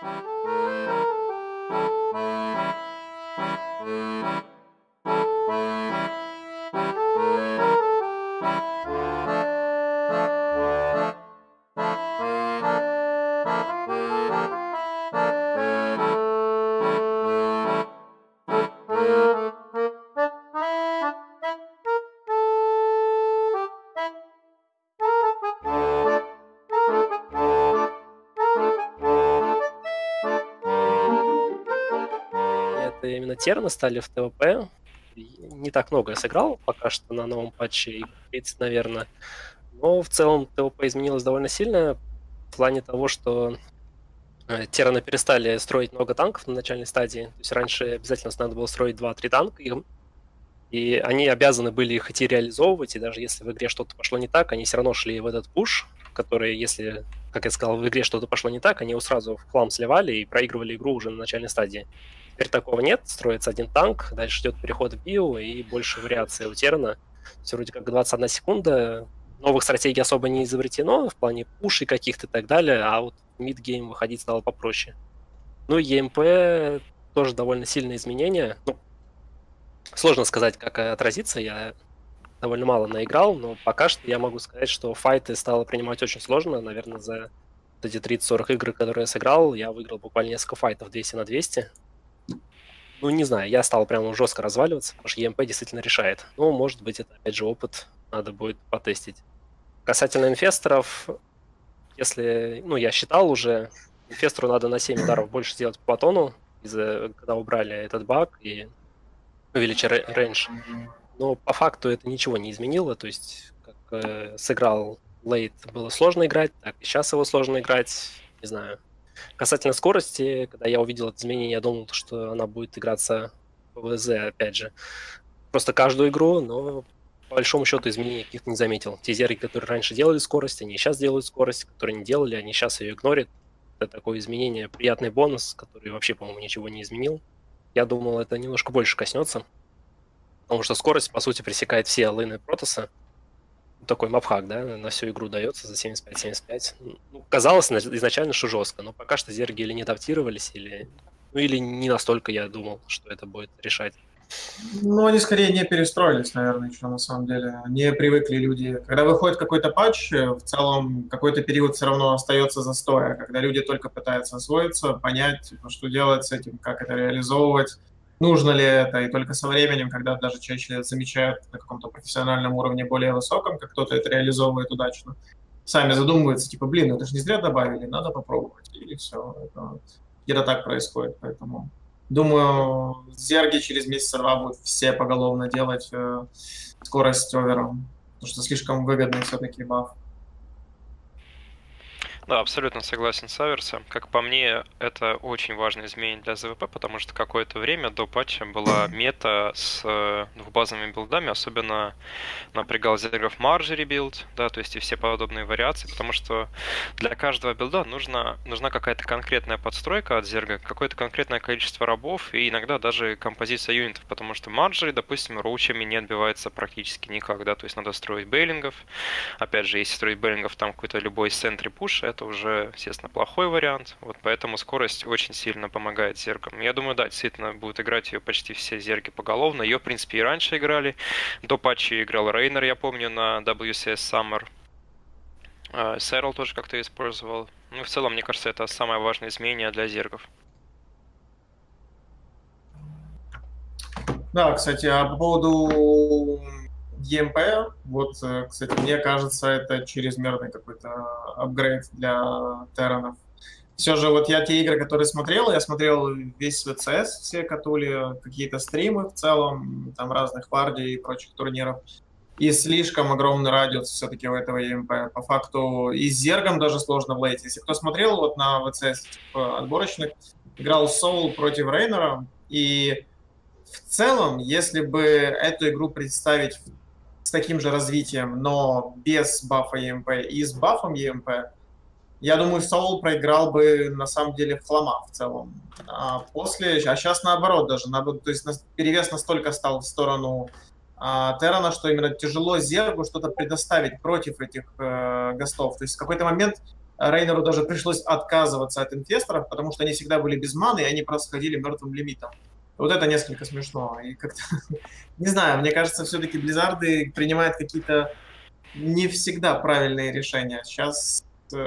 Это именно терны стали в ТВП. Не так много я сыграл пока что на новом патче, игр 30, наверное. Но в целом ТВП изменилось довольно сильно в плане того, что терраны перестали строить много танков на начальной стадии. То есть раньше обязательно надо было строить 2-3 танка, и они обязаны были их идти реализовывать, и даже если в игре что-то пошло не так, они все равно шли в этот пуш, который, если, как я сказал, в игре что-то пошло не так, они его сразу в хлам сливали и проигрывали игру уже на начальной стадии. Теперь такого нет, строится один танк, дальше идет переход в био и больше вариаций у Терна. Все вроде как 21 секунда, новых стратегий особо не изобретено в плане пушей каких-то и так далее, а вот в мидгейм выходить стало попроще. Ну и ЕМП тоже довольно сильные изменения. Ну, сложно сказать, как отразится, я довольно мало наиграл, но пока что я могу сказать, что файты стало принимать очень сложно. Наверное, за эти 30-40 игр, которые я сыграл, я выиграл буквально несколько файтов 200 на 200. Ну, не знаю, я стал прямо жестко разваливаться, потому что EMP действительно решает. Ну, может быть, это, опять же, опыт, надо будет потестить. Касательно инфесторов, если, ну, я считал уже, инфестору надо на 7 ударов больше сделать по Платону, когда убрали этот баг и увеличили рейндж. Но по факту это ничего не изменило, то есть как сыграл лейт, было сложно играть, так и сейчас его сложно играть, не знаю. Касательно скорости, когда я увидел это изменение, я думал, что она будет играться в ВЗ, опять же. Просто каждую игру, но по большому счету изменений каких-то не заметил. Те зерги, которые раньше делали скорость, они сейчас делают скорость, которые не делали, они сейчас ее игнорят. Это такое изменение, приятный бонус, который вообще, по-моему, ничего не изменил. Я думал, это немножко больше коснется, потому что скорость, по сути, пресекает все лейны Протоса. Такой мапхак, да, на всю игру дается за 75-75. Ну, казалось изначально, что жестко, но пока что зерги или не адаптировались, или, ну, или не настолько я думал, что это будет решать. Ну, они скорее не перестроились, наверное, еще на самом деле. Не привыкли люди. Когда выходит какой-то патч, в целом какой-то период все равно остается застоя, когда люди только пытаются освоиться, понять, типа, что делать с этим, как это реализовывать, нужно ли это, и только со временем, когда даже чаще замечают на каком-то профессиональном уровне более высоком, как кто-то это реализовывает удачно, сами задумываются, типа, блин, ну это же не зря добавили, надо попробовать, и все. Это где-то так происходит, поэтому... Думаю, зерги через месяца-два будут все поголовно делать скорость овером, потому что слишком выгодный все-таки баф. Да, абсолютно согласен с Аверсом. Как по мне, это очень важное изменение для ЗВП, потому что какое-то время до патча была мета с двухбазовыми билдами, особенно напрягал зергов Марджери билд, да, то есть и все подобные вариации, потому что для каждого билда нужна какая-то конкретная подстройка от зерга, какое-то конкретное количество рабов и иногда даже композиция юнитов, потому что Марджери, допустим, роучами не отбивается практически никак, да, то есть надо строить бейлингов. Опять же, если строить бейлингов там какой-то любой сентри пуш, это уже, естественно, плохой вариант. Вот поэтому скорость очень сильно помогает зергам. Я думаю, да, действительно, будут играть ее почти все зерги поголовно. Ее, в принципе, и раньше играли. До патча играл Рейнер, я помню, на WCS Summer. Сэрл тоже как-то использовал. Ну, в целом, мне кажется, это самое важное изменение для зергов. Да, кстати, а по поводу EMP, вот, кстати, мне кажется, это чрезмерный какой-то апгрейд для терранов. Все же вот я те игры, которые смотрел, я смотрел весь ВЦС, все катули, какие-то стримы в целом, там разных вардий и прочих турниров. И слишком огромный радиус все-таки у этого EMP. По факту и с зергом даже сложно в лейте. Если кто смотрел вот на ВЦС типа, отборочных, играл Soul против Рейнера, и в целом, если бы эту игру представить с таким же развитием, но без бафа EMP и с бафом EMP, я думаю, Soul проиграл бы на самом деле в хлама в целом. А сейчас наоборот даже, то есть перевес настолько стал в сторону Террана, что именно тяжело Зергу что-то предоставить против этих гостов. То есть в какой-то момент Рейнеру даже пришлось отказываться от инфесторов, потому что они всегда были без маны, и они просто ходили мертвым лимитом. Вот это несколько смешно. И как-то, не знаю, мне кажется, все-таки Близзарды принимают какие-то не всегда правильные решения. Сейчас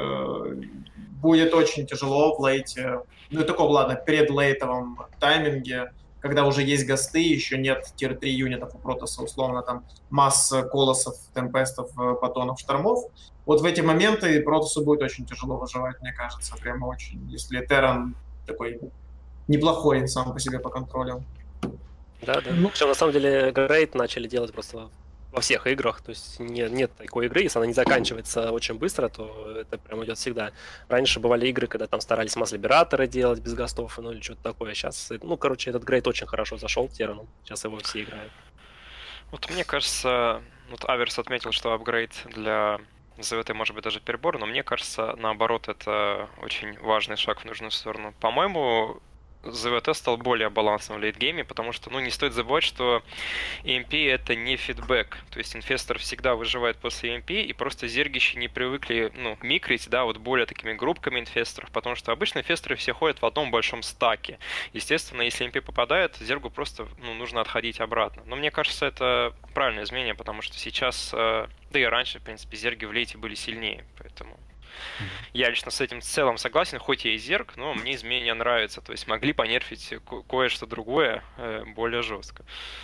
будет очень тяжело в лейте, ну и такого, ладно, перед лейтовом тайминге, когда уже есть гасты, еще нет тир-3 юнитов у Протоса, условно, там масса колоссов, темпестов, патонов, штормов. Вот в эти моменты Протосу будет очень тяжело выживать, мне кажется, прямо очень, если Терран такой неплохой сам по себе по контролю. Да. Причем, на самом деле, Грейт начали делать просто во всех играх, то есть нет такой игры, если она не заканчивается очень быстро, то это прям идет всегда. Раньше бывали игры, когда там старались масс-либераторы делать без гастов, ну или что-то такое. Сейчас, этот Грейт очень хорошо зашел Террану, сейчас его все играют. Вот мне кажется, вот Аверс отметил, что апгрейд для ЗВТ может быть даже перебор, но мне кажется, наоборот, это очень важный шаг в нужную сторону. По-моему, ЗВТ стал более балансным в лейтгейме, потому что, не стоит забывать, что EMP это не фидбэк, то есть инфестор всегда выживает после EMP, и просто зергищи не привыкли, микрить, да, вот более такими группками инфесторов, потому что обычно инфесторы все ходят в одном большом стаке. Естественно, если EMP попадает, зергу просто, нужно отходить обратно. Но мне кажется, это правильное изменение, потому что сейчас, да и раньше, в принципе, зерги в лейте были сильнее, поэтому... Я лично с этим в целом согласен, хоть я и зерг, но мне изменения нравятся. То есть могли понерфить кое-что другое более жестко.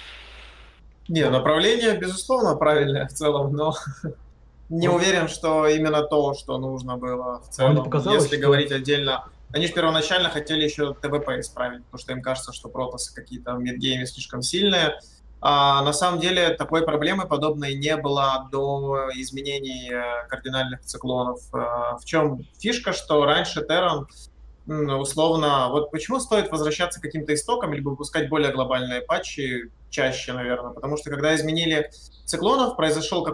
Не, направление, безусловно, правильное в целом, но не уверен, что именно то, что нужно было в целом. Если говорить отдельно, они же первоначально хотели еще ТВП исправить, потому что им кажется, что протосы какие-то в мидгейме слишком сильные. А на самом деле такой проблемы подобной не было до изменений кардинальных циклонов. В чем фишка, что раньше Терран, условно, вот почему стоит возвращаться к каким-то истокам либо выпускать более глобальные патчи чаще, наверное, потому что когда изменили циклонов, произошел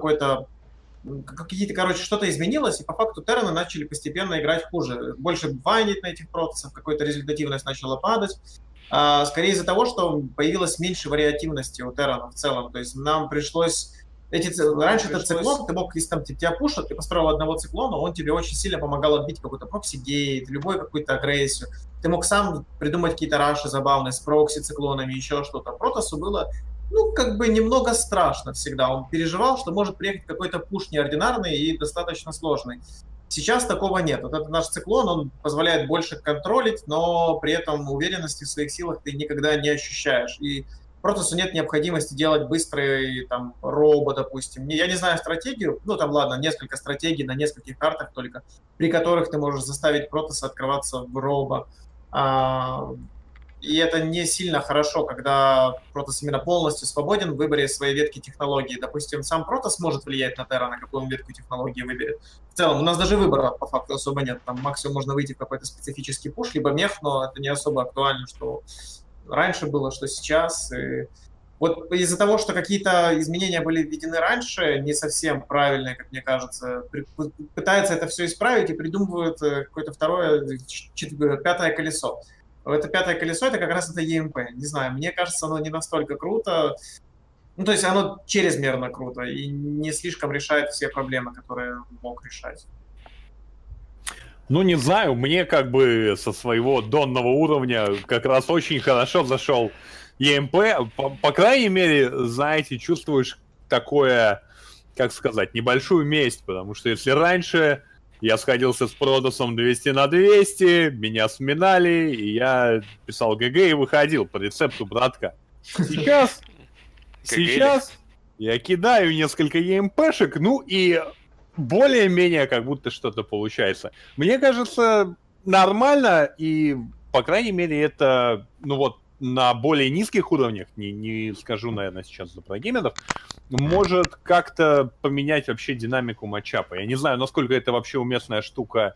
что-то изменилось, и по факту Терраны начали постепенно играть хуже. Больше байнить на этих протосов, какая-то результативность начала падать. Скорее из-за того, что появилось меньше вариативности у Террана в целом. То есть нам пришлось... Раньше этот циклон, ты мог, если там тебя пушат, ты построил одного циклона, он тебе очень сильно помогал отбить какой-то прокси-гейт, любую какую-то агрессию. Ты мог сам придумать какие-то раши забавные с прокси-циклонами, еще что-то. Протосу было, немного страшно всегда. Он переживал, что может приехать какой-то пуш неординарный и достаточно сложный. Сейчас такого нет. Вот этот наш циклон, он позволяет больше контролить, но при этом уверенности в своих силах ты никогда не ощущаешь. И Протосу нет необходимости делать быстрый робо, допустим. Я не знаю стратегию, несколько стратегий на нескольких картах только, при которых ты можешь заставить Протоса открываться в робо. И это не сильно хорошо, когда Протос именно полностью свободен в выборе своей ветки технологии. Допустим, сам Протос может влиять на Террана, какую он ветку технологии выберет. В целом, у нас даже выбора по факту особо нет. Там максимум можно выйти в какой-то специфический пуш, либо мех, но это не особо актуально, что раньше было, что сейчас. И вот из-за того, что какие-то изменения были введены раньше, не совсем правильные, как мне кажется, пытаются это все исправить и придумывают какое-то пятое колесо. Это пятое колесо, это как раз это EMP. Не знаю, мне кажется, оно не настолько круто. То есть оно чрезмерно круто и не слишком решает все проблемы, которые мог решать. Не знаю, мне со своего донного уровня как раз очень хорошо зашел EMP. По крайней мере, знаете, чувствуешь такое, небольшую месть, потому что если раньше... Я сходился с Протосом 200 на 200, меня сминали, и я писал ГГ и выходил по рецепту братка. Сейчас я кидаю несколько EMP-шек, и более-менее как будто что-то получается. Мне кажется, нормально, и, по крайней мере, это, на более низких уровнях, не скажу, наверное, сейчас за прогеймеров, может как-то поменять вообще динамику матчапа. Я не знаю, насколько это вообще уместная штука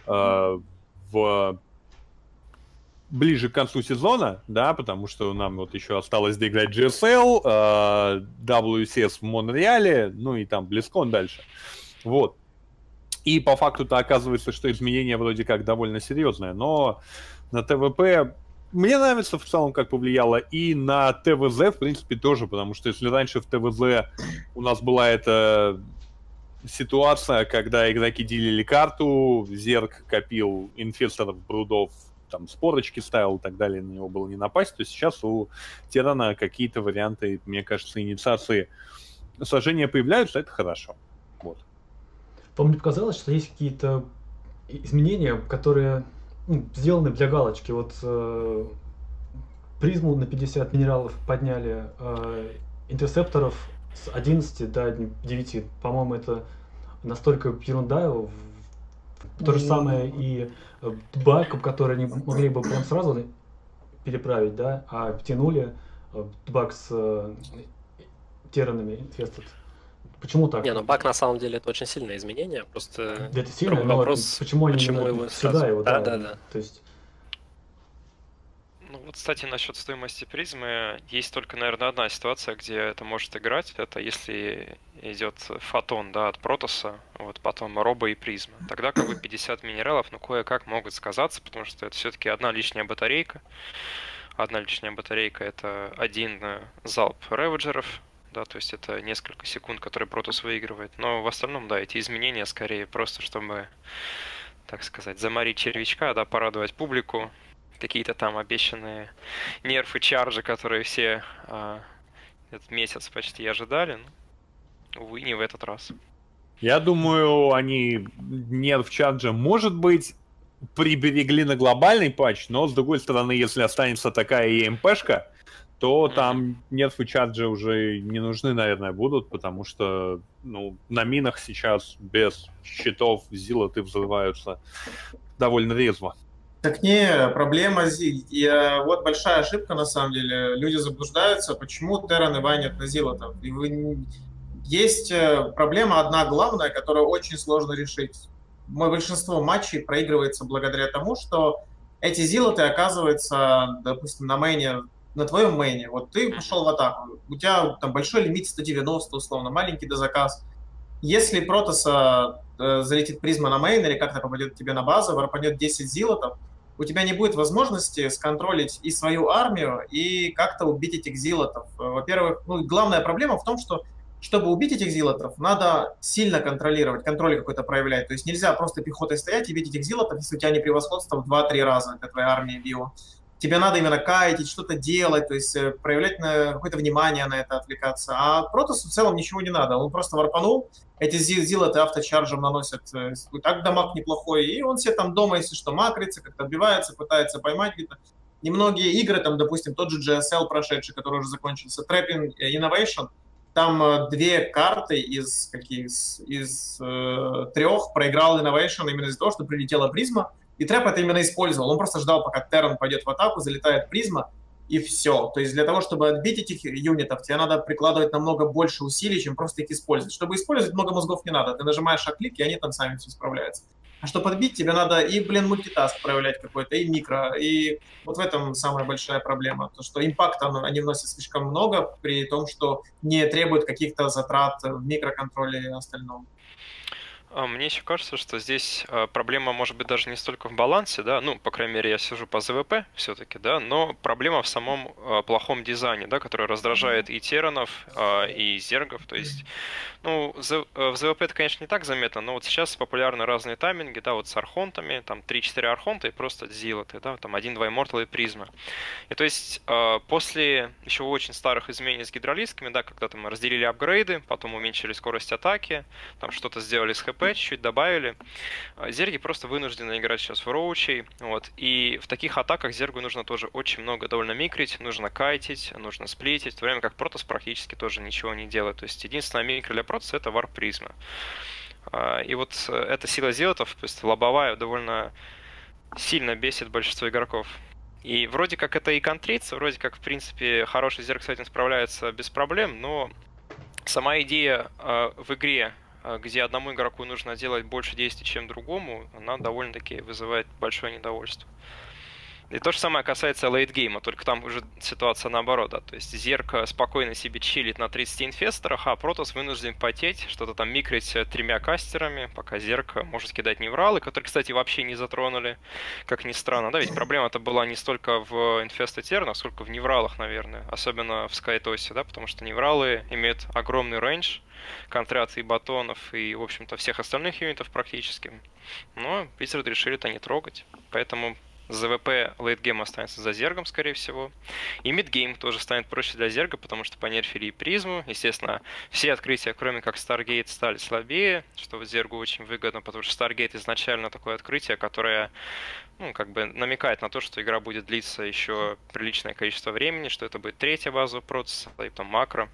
ближе к концу сезона, да, потому что нам еще осталось доиграть GSL, WCS в Монреале, и там BlizzCon дальше. Вот. И по факту-то оказывается, что изменение вроде как довольно серьезное, но на ТВП... Мне нравится в целом, как повлияло, и на ТВЗ, в принципе, тоже, потому что если раньше в ТВЗ у нас была эта ситуация, когда игроки делили карту, Зерг копил инфесторов, брудов, там спорочки ставил и так далее, на него было не напасть, то сейчас у Терана какие-то варианты, мне кажется, инициации сражения появляются, это хорошо. Вот. Вам не показалось, что есть какие-то изменения, которые сделаны для галочки? Вот призму на 50 минералов подняли, интерсепторов с 11 до 9. По-моему, это настолько ерунда. То же самое и баком, который они могли бы прям сразу переправить, да, а тянули баг с теранами инфестед. Почему так? Не, ну баг на самом деле это очень сильное изменение, просто Это сильно, но вопрос, почему они почему именно его сюда сразу? его, Да. То есть... Ну вот, кстати, насчет стоимости призмы, есть только, наверное, одна ситуация, где это может играть. Это если идет фотон, да, от Протоса, вот потом Роба и призма. Тогда как бы 50 минералов, ну, кое-как могут сказаться, потому что это все-таки одна лишняя батарейка. Одна лишняя батарейка — это один залп реведжеров, да, то есть это несколько секунд, которые Протос выигрывает. Но в остальном, да, эти изменения скорее просто, чтобы, так сказать, заморить червячка, да, порадовать публику. Какие-то там обещанные нерфы, чарджи, которые все этот месяц почти ожидали. Ну, увы, не в этот раз. Я думаю, они нерф чарджа, может быть, приберегли на глобальный патч, но, с другой стороны, если останется такая EMP-шка, то там нерфы чарджа уже не нужны, наверное, будут, потому что на минах сейчас без щитов зилоты взрываются довольно резво. Так не, проблема вот большая ошибка на самом деле. Люди заблуждаются, почему Терраны ванят на зилотов. Есть проблема одна главная, которую очень сложно решить. Большинство матчей проигрывается благодаря тому, что эти зилоты оказываются, допустим, на мейне, на твоем мейне. Вот ты пошел в атаку, у тебя там большой лимит 190, условно, маленький дозаказ. Если Протоса залетит призма на мейн или как-то попадет тебе на базу, варпанет 10 зилотов, у тебя не будет возможности сконтролить и свою армию, и как-то убить этих зилотов. Во-первых, главная проблема в том, что чтобы убить этих зилотов, надо сильно контролировать, контроль какой-то проявлять. То есть нельзя просто пехотой стоять и бить этих зилотов, если у тебя не превосходство в 2-3 раза для твоей армии био. Тебе надо именно кайтить, что-то делать, то есть проявлять какое-то внимание на это, отвлекаться. А Протосу в целом ничего не надо. Он просто варпанул, эти зилоты авточарджем наносят так дамаг неплохой, и он себе там дома, если что, макрится, как-то отбивается, пытается поймать где-то. Немногие игры, там, допустим, тот же GSL прошедший, который уже закончился, Trapping Innovation, там 2 карты из 3 проиграл Innovation именно из-за того, что прилетела призма, и Трэп это именно использовал. Он просто ждал, пока Терран пойдет в атаку, залетает призма, и все. То есть для того, чтобы отбить этих юнитов, тебе надо прикладывать намного больше усилий, чем просто их использовать. Чтобы использовать, много мозгов не надо. Ты нажимаешь клик, и они там сами все справляются. А чтобы отбить, тебе надо и, мультитаск проявлять какой-то, и микро. И вот в этом самая большая проблема. То, что импакта они вносят слишком много, при том, что не требует каких-то затрат в микроконтроле и остальном. Мне еще кажется, что здесь проблема может быть даже не столько в балансе, да, по крайней мере, я сижу по ЗВП все-таки, да, но проблема в самом плохом дизайне, да, который раздражает и Теранов, и Зергов, то есть, в ЗВП это, конечно, не так заметно, но вот сейчас популярны разные тайминги, да, вот с архонтами, там 3-4 архонта и просто зилоты, да, там 1-2 иммортала и призма. И то есть после еще очень старых изменений с гидролистками, да, когда там разделили апгрейды, потом уменьшили скорость атаки, там что-то сделали с ХП, чуть-чуть добавили. Зерги просто вынуждены играть сейчас в роучей. Вот. И в таких атаках Зергу нужно тоже очень много довольно микрить, нужно кайтить, нужно сплитить, в то время как Протос практически тоже ничего не делает. То есть единственная микро для Протоса — это варп призма. И вот эта сила зилотов, то есть лобовая, довольно сильно бесит большинство игроков. И вроде как это и контрится, вроде как, в принципе, хороший Зерг с этим справляется без проблем, но сама идея в игре, где одному игроку нужно делать больше действий, чем другому, она довольно-таки вызывает большое недовольство. И то же самое касается лейтгейма, только там уже ситуация наоборот, да. То есть Зерг спокойно себе чилит на 30 инфесторах, а Протосс вынужден потеть, что-то там микрить 3 кастерами, пока Зерг может кидать невралы, которые, кстати, вообще не затронули, как ни странно. Да, ведь проблема-то была не столько в инфест и тернах, сколько в невралах, наверное. Особенно в Скайтосе, да, потому что невралы имеют огромный рейндж контраты и батонов, и, в общем-то, всех остальных юнитов практически. Но Wizard решили это не трогать, поэтому ЗВП лейтгейм останется за Зергом, скорее всего. И мидгейм тоже станет проще для Зерга, потому что понерфили и призму. Естественно, все открытия, кроме как Старгейт, стали слабее, что вот Зергу очень выгодно, потому что Старгейт изначально такое открытие, которое, ну, как бы намекает на то, что игра будет длиться еще приличное количество времени, что это будет третья база процесса, и потом макро.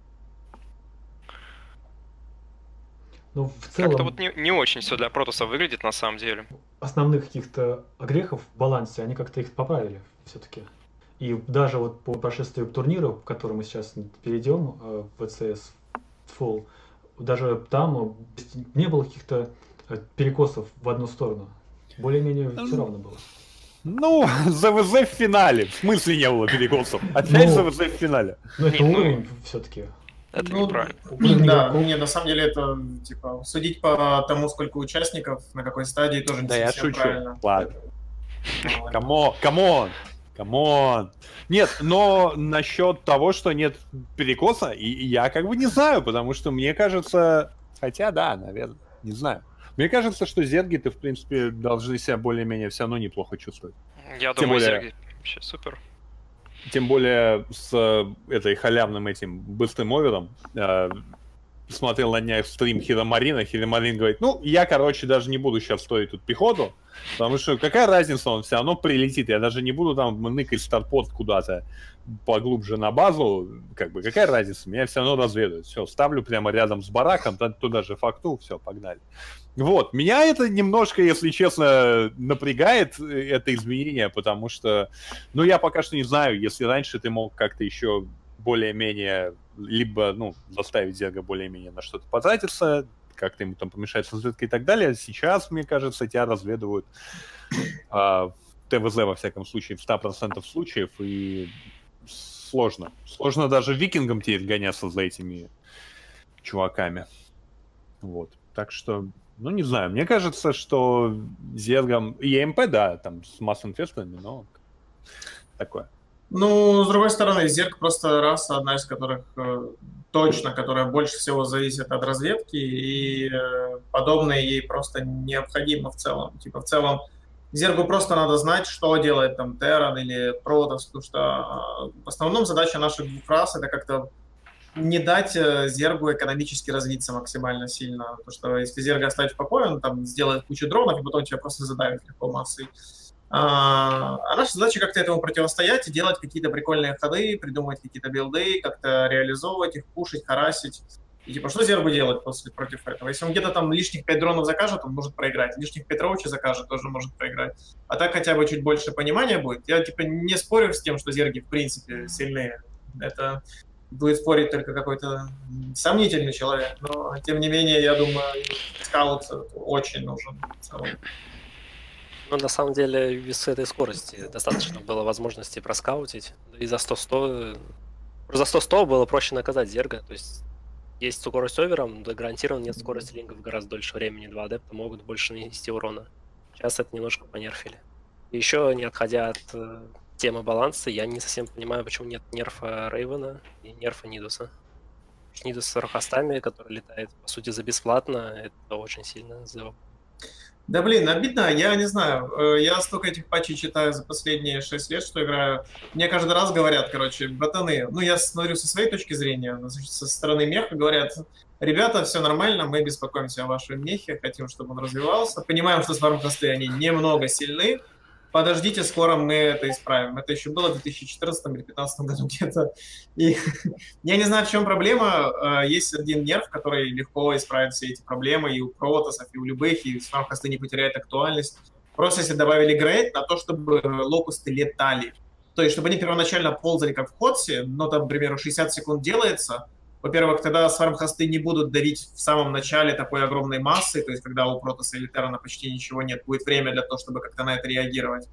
Ну, в целом, Как-то вот не очень все для Протосса выглядит на самом деле. основных каких-то огрехов в балансе, они как-то их поправили все-таки. И даже вот по прошествию турнира, к которому мы сейчас перейдем, в VCS Fall, даже там не было каких-то перекосов в одну сторону. Более-менее все равно было. Ну, ЗВЗ в финале. В смысле не было перекосов? Опять Ну, ЗВЗ в финале. Но это Не, ну, уровень все-таки. Это Ну, неправильно. да, не, на самом деле это, типа, судить по тому, сколько участников, на какой стадии, тоже не Да я совсем шучу. правильно. Ладно. Ну, Камон. Нет, но насчет того, что нет перекоса, и я как бы не знаю, потому что мне кажется... Хотя да, наверное, не знаю. Мне кажется, что зерги-то, в принципе, должны себя более-менее все равно неплохо чувствовать. Я Тем думаю, более- Зерги вообще супер. Тем более с этой халявным этим быстрым овером. Смотрел на днях стрим Хиромарина. Хиромарин говорит, ну, я, короче, даже не буду сейчас строить тут пехоту, потому что какая разница, он все равно прилетит. Я даже не буду там ныкать старпорт куда-то поглубже на базу. Как бы, какая разница, меня все равно разведают. Все, ставлю прямо рядом с бараком, туда же факту, все, погнали. Вот, меня это немножко, если честно, напрягает, это изменение, потому что, ну, я пока что не знаю, если раньше ты мог как-то еще более-менее, либо, ну, заставить Зерга более-менее на что-то потратиться, как-то ему там помешать с разведкой и так далее, сейчас, мне кажется, тебя разведывают в ТВЗ, во всяком случае, в 100% случаев, и сложно. Сложно даже викингам теперь гоняться за этими чуваками. Вот, так что... Ну, не знаю, мне кажется, что Зергом... И ЕМП, да, там с масс-инфестами, но такое. Ну, с другой стороны, Зерг просто раса, одна из которых точно, которая больше всего зависит от разведки, и подобное ей просто необходимо в целом. Типа, в целом, Зергу просто надо знать, что делает там Терран или Протосс, потому что в основном задача наших двух рас — это как-то не дать Зергу экономически развиться максимально сильно. Потому что если Зерга оставить в покое, он там сделает кучу дронов, и потом тебя просто задавит легко массой. А наша задача как-то этому противостоять и делать какие-то прикольные ходы, придумывать какие-то билды, как-то реализовывать их, пушить, харасить. И типа, что Зергу делать против этого? Если он где-то там лишних 5 дронов закажет, он может проиграть. Лишних 5 роучи закажет, тоже может проиграть. А так хотя бы чуть больше понимания будет. Я типа не спорю с тем, что Зерги в принципе сильнее. Это будет спорить только какой-то сомнительный человек. Но тем не менее, я думаю, скаут очень нужен в целом. Ну, на самом деле, без этой скорости достаточно было возможности проскаутить. И за 100-100... За 100-100 было проще наказать Зерга. То есть есть скорость овером, да, гарантированно нет скорости линков гораздо дольше времени. Два адепта могут больше нанести урона. Сейчас это немножко понерфили. И еще, не отходя от темы баланса, я не совсем понимаю, почему нет нерфа Рейвена и нерфа Нидуса. Нидус с рохостами, который летает, по сути, за бесплатно, это очень сильно сделал. Да блин, обидно, я не знаю. Я столько этих патчей читаю за последние 6 лет, что играю. Мне каждый раз говорят, короче, братаны, ну я смотрю со своей точки зрения, значит, со стороны меха, говорят, ребята, все нормально, мы беспокоимся о вашем мехе, хотим, чтобы он развивался. Понимаем, что сварм-хосты, они немного сильны. Подождите, скоро мы это исправим. Это еще было в 2014 или 2015 году где-то. И я не знаю, в чем проблема. Есть один нерв, который легко исправит все эти проблемы и у протоссов, и у любых, и сварм-хосты не потеряют актуальность. Просто если добавили грейд на то, чтобы локусты летали. То есть, чтобы они первоначально ползали как в ходсе, но там, к примеру, 60 секунд делается. Во-первых, тогда сварм-хосты не будут давить в самом начале такой огромной массы, то есть когда у Протосса или Террана почти ничего нет, будет время для того, чтобы как-то на это реагировать.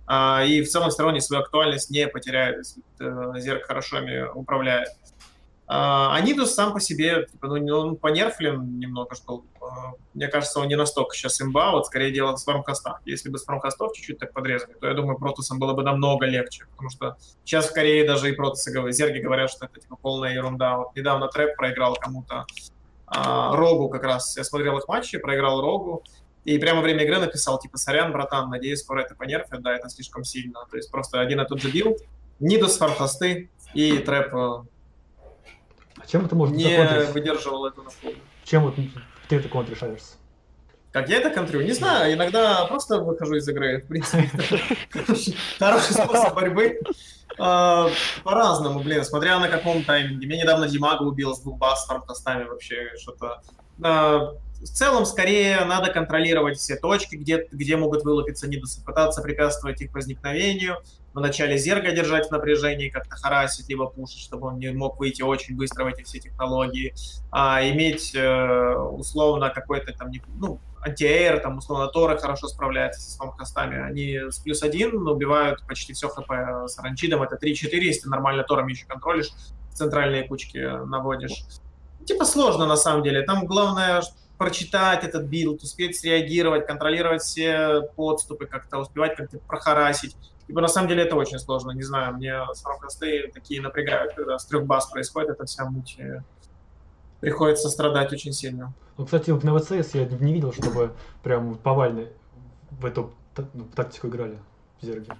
И в целом все равно свою актуальность не потеряет, если Зерг хорошо ими управляет. Анидус сам по себе, типа, он понерфлен немного, что мне кажется, он не настолько сейчас имба, вот скорее дело в фармкастах. Если бы с фармкастов чуть-чуть так подрезали, то я думаю, Протоссам было бы намного легче, потому что сейчас скорее даже и Протоссы, Зерги говорят, что это типа полная ерунда. Вот недавно Трэп проиграл кому-то Рогу как раз. Я смотрел их матчи, проиграл Рогу, и прямо во время игры написал, типа, сорян, братан, надеюсь, скоро это понерфят, да, это слишком сильно. То есть просто один и тот же билд, Нидус, фармкасты и Трэп А чем это можно не законтрить? выдерживал эту нафогу. Чем вот ты это контришь, Аверс? Как я это контрю? Не знаю, иногда просто выхожу из игры. В принципе, хороший способ борьбы. По-разному, блин, смотря на каком тайминге. Меня недавно Димага убил с 2 бас с фармкастами вообще что-то. В целом, скорее, надо контролировать все точки, где могут вылупиться Нидусы, пытаться препятствовать их возникновению, в начале Зерга держать в напряжении, как-то харасить, либо пушить, чтобы он не мог выйти очень быстро в эти все технологии, иметь условно какой-то там, антиэйр, там, условно, Торы хорошо справляются со фармкастами, они с +1 убивают почти все хп, с Оранчидом это 3-4, если нормально Торами еще контролишь, в центральные кучки наводишь. Типа сложно на самом деле, там главное прочитать этот билд, успеть среагировать, контролировать все подступы, как-то успевать как-то прохарасить. Ибо на самом деле это очень сложно, не знаю, мне фармкасты такие напрягают, когда с 3 бас происходит эта вся муть, приходится страдать очень сильно. Ну, кстати, на ВЦС я не видел, чтобы прям повально в эту тактику играли в Зерге.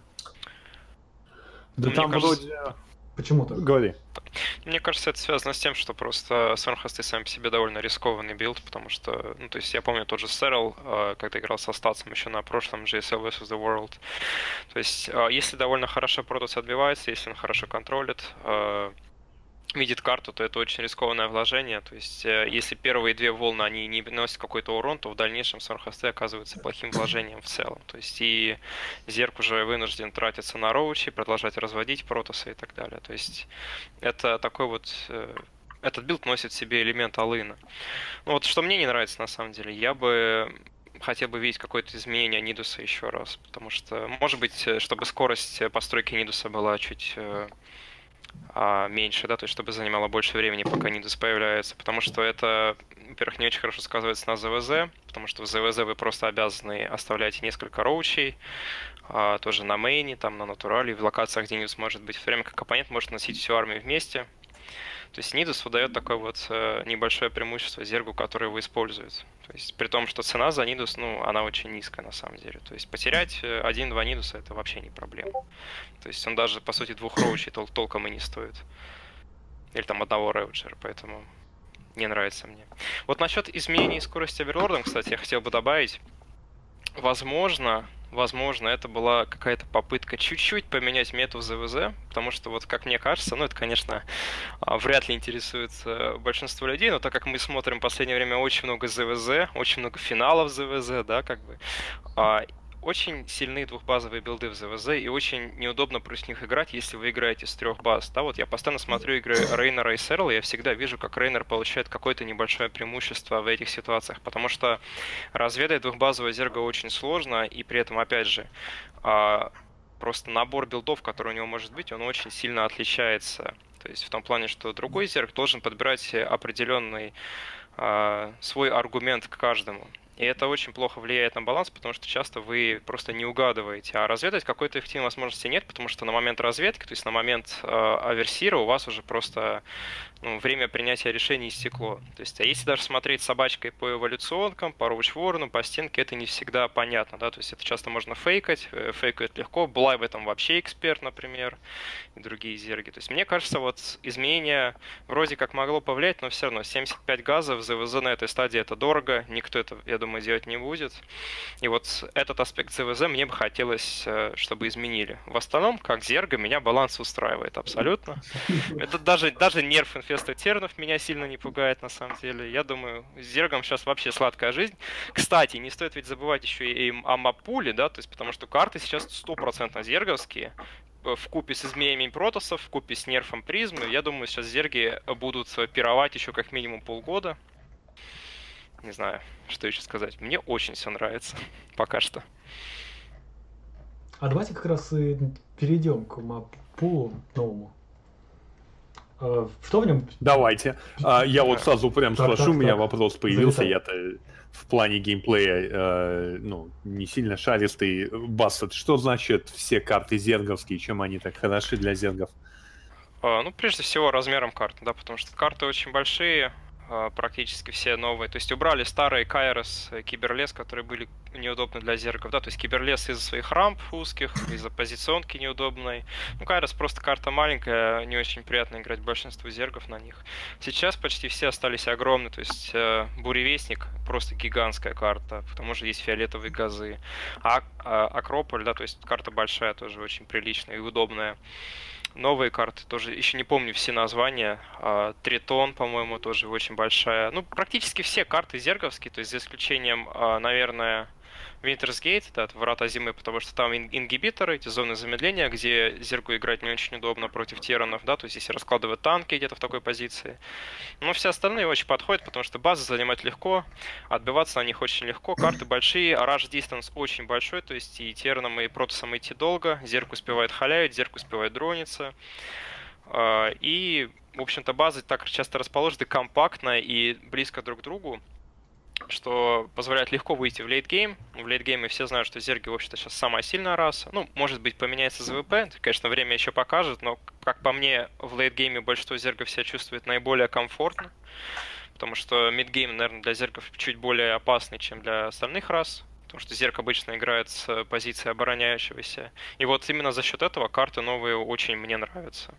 Да там вроде... Почему так? Говори. Мне кажется, это связано с тем, что просто Свернхосты сами по себе довольно рискованный билд, потому что, то есть я помню тот же Сэрл, когда играл со статсом еще на прошлом GSL vs. The World. То есть, если довольно хорошо Протосс отбивается, если он хорошо контролит, видит карту, то это очень рискованное вложение. То есть, если первые 2 волны они не наносят какой-то урон, то в дальнейшем Свернхосты оказываются плохим вложением в целом. То есть, и Зерг уже вынужден тратиться на роучи, продолжать разводить Протосса и так далее. То есть, это такой вот... Этот билд носит в себе элемент алына. Ну вот, что мне не нравится на самом деле, я бы хотел бы видеть какое-то изменение Нидуса еще раз, потому что, может быть, чтобы скорость постройки Нидуса была чуть... меньше, да, то есть чтобы занимало больше времени, пока Нидус появляется, потому что это, во-первых, не очень хорошо сказывается на ЗВЗ, потому что в ЗВЗ вы просто обязаны оставлять несколько роучей, тоже на мейне, там на натурале, в локациях, где Нидус может быть, в то время как оппонент может носить всю армию вместе. То есть Нидус выдает такое вот небольшое преимущество Зергу, который его использует. То есть при том, что цена за Нидус, она очень низкая на самом деле. То есть потерять 1-2 Нидуса это вообще не проблема. То есть он даже, по сути, 2 роучей толком и не стоит. Или там 1 роучера, поэтому не нравится мне. Вот насчет изменений скорости оверлордом, кстати, я хотел бы добавить. Возможно, это была какая-то попытка чуть-чуть поменять мету в ЗВЗ, потому что, вот как мне кажется, это, конечно, вряд ли интересует большинство людей, но так как мы смотрим в последнее время очень много ЗВЗ, очень много финалов ЗВЗ, да, как бы, очень сильные двухбазовые билды в ЗВЗ, и очень неудобно против них играть, если вы играете с 3 баз. Да, вот я постоянно смотрю игры Рейнера и Сэрла, и я всегда вижу, как Рейнер получает какое-то небольшое преимущество в этих ситуациях, потому что разведать двухбазового Зерга очень сложно, и при этом, опять же, просто набор билдов, который у него может быть, он очень сильно отличается. То есть в том плане, что другой Зерг должен подбирать определенный свой аргумент к каждому. И это очень плохо влияет на баланс, потому что часто вы просто не угадываете. А разведать какой-то эффективной возможности нет, потому что на момент разведки, то есть на момент аверсира, у вас уже просто время принятия решений истекло. То есть, а если даже смотреть собачкой по эволюционкам, по роучворну, по стенке, это не всегда понятно. Да? То есть это часто можно фейкать, фейкают легко. Блай в этом вообще эксперт, например, и другие зерги. То есть мне кажется, вот изменение вроде как могло повлиять, но все равно 75 газов ЗВЗ на этой стадии это дорого, никто это, я думаю, делать не будет. И вот этот аспект ЗВЗ мне бы хотелось, чтобы изменили. В остальном, как зерга, меня баланс устраивает абсолютно. Это даже нерв инфеста тернов меня сильно не пугает, на самом деле. Я думаю, с зергом сейчас вообще сладкая жизнь. Кстати, не стоит ведь забывать еще и о мапуле, да, то есть потому что карты сейчас 100% зерговские. В купе с змеями протоссов, в купе с нерфом призмы. Я думаю, сейчас зерги будут пировать еще как минимум полгода. Не знаю, что еще сказать. Мне очень все нравится. Пока что. А давайте как раз и перейдем к маппулу новому. Что в нем? Давайте. Я вот сразу прям спрошу, у меня вопрос появился. Залетай. Я-то в плане геймплея, ну, не сильно шаристый. Бассет, что значит все карты зерговские? Чем они так хороши для зергов? Ну, прежде всего, размером карт, да, потому что карты очень большие, практически все новые. То есть убрали старые Кайрос, Киберлес, которые были неудобны для зергов, да, то есть Киберлес из-за своих рамп узких, из-за позиционки неудобной. Ну, Кайрос просто карта маленькая, не очень приятно играть большинству зергов на них. Сейчас почти все остались огромные, то есть Буревестник просто гигантская карта, к тому же есть фиолетовые газы. Акрополь, да, то есть карта большая, тоже очень приличная и удобная. Новые карты тоже, еще не помню все названия. Тритон, по-моему, тоже очень большая. Ну, практически все карты зерговские, то есть за исключением, наверное, Winter's Gate, да, это Врата Зимы, потому что там ингибиторы, эти зоны замедления, где зергу играть не очень удобно против тиранов, да, то есть если раскладывать танки где-то в такой позиции. Но все остальные очень подходят, потому что базы занимать легко, отбиваться на них очень легко, карты большие, rush distance очень большой, то есть и тиранам, и протосам идти долго, зерг успевает халявить, зерг успевает дрониться. И, в общем-то, базы так часто расположены компактно и близко друг к другу, что позволяет легко выйти в лейтгейм. В лейтгейме все знают, что зерги, в общем-то, сейчас самая сильная раса. Ну, может быть, поменяется ЗВП, это, конечно, время еще покажет, но, как по мне, в лейтгейме большинство зергов себя чувствует наиболее комфортно, потому что мидгейм, наверное, для зергов чуть более опасный, чем для остальных рас, потому что зерг обычно играет с позиции обороняющегося. И вот именно за счет этого карты новые очень мне нравятся.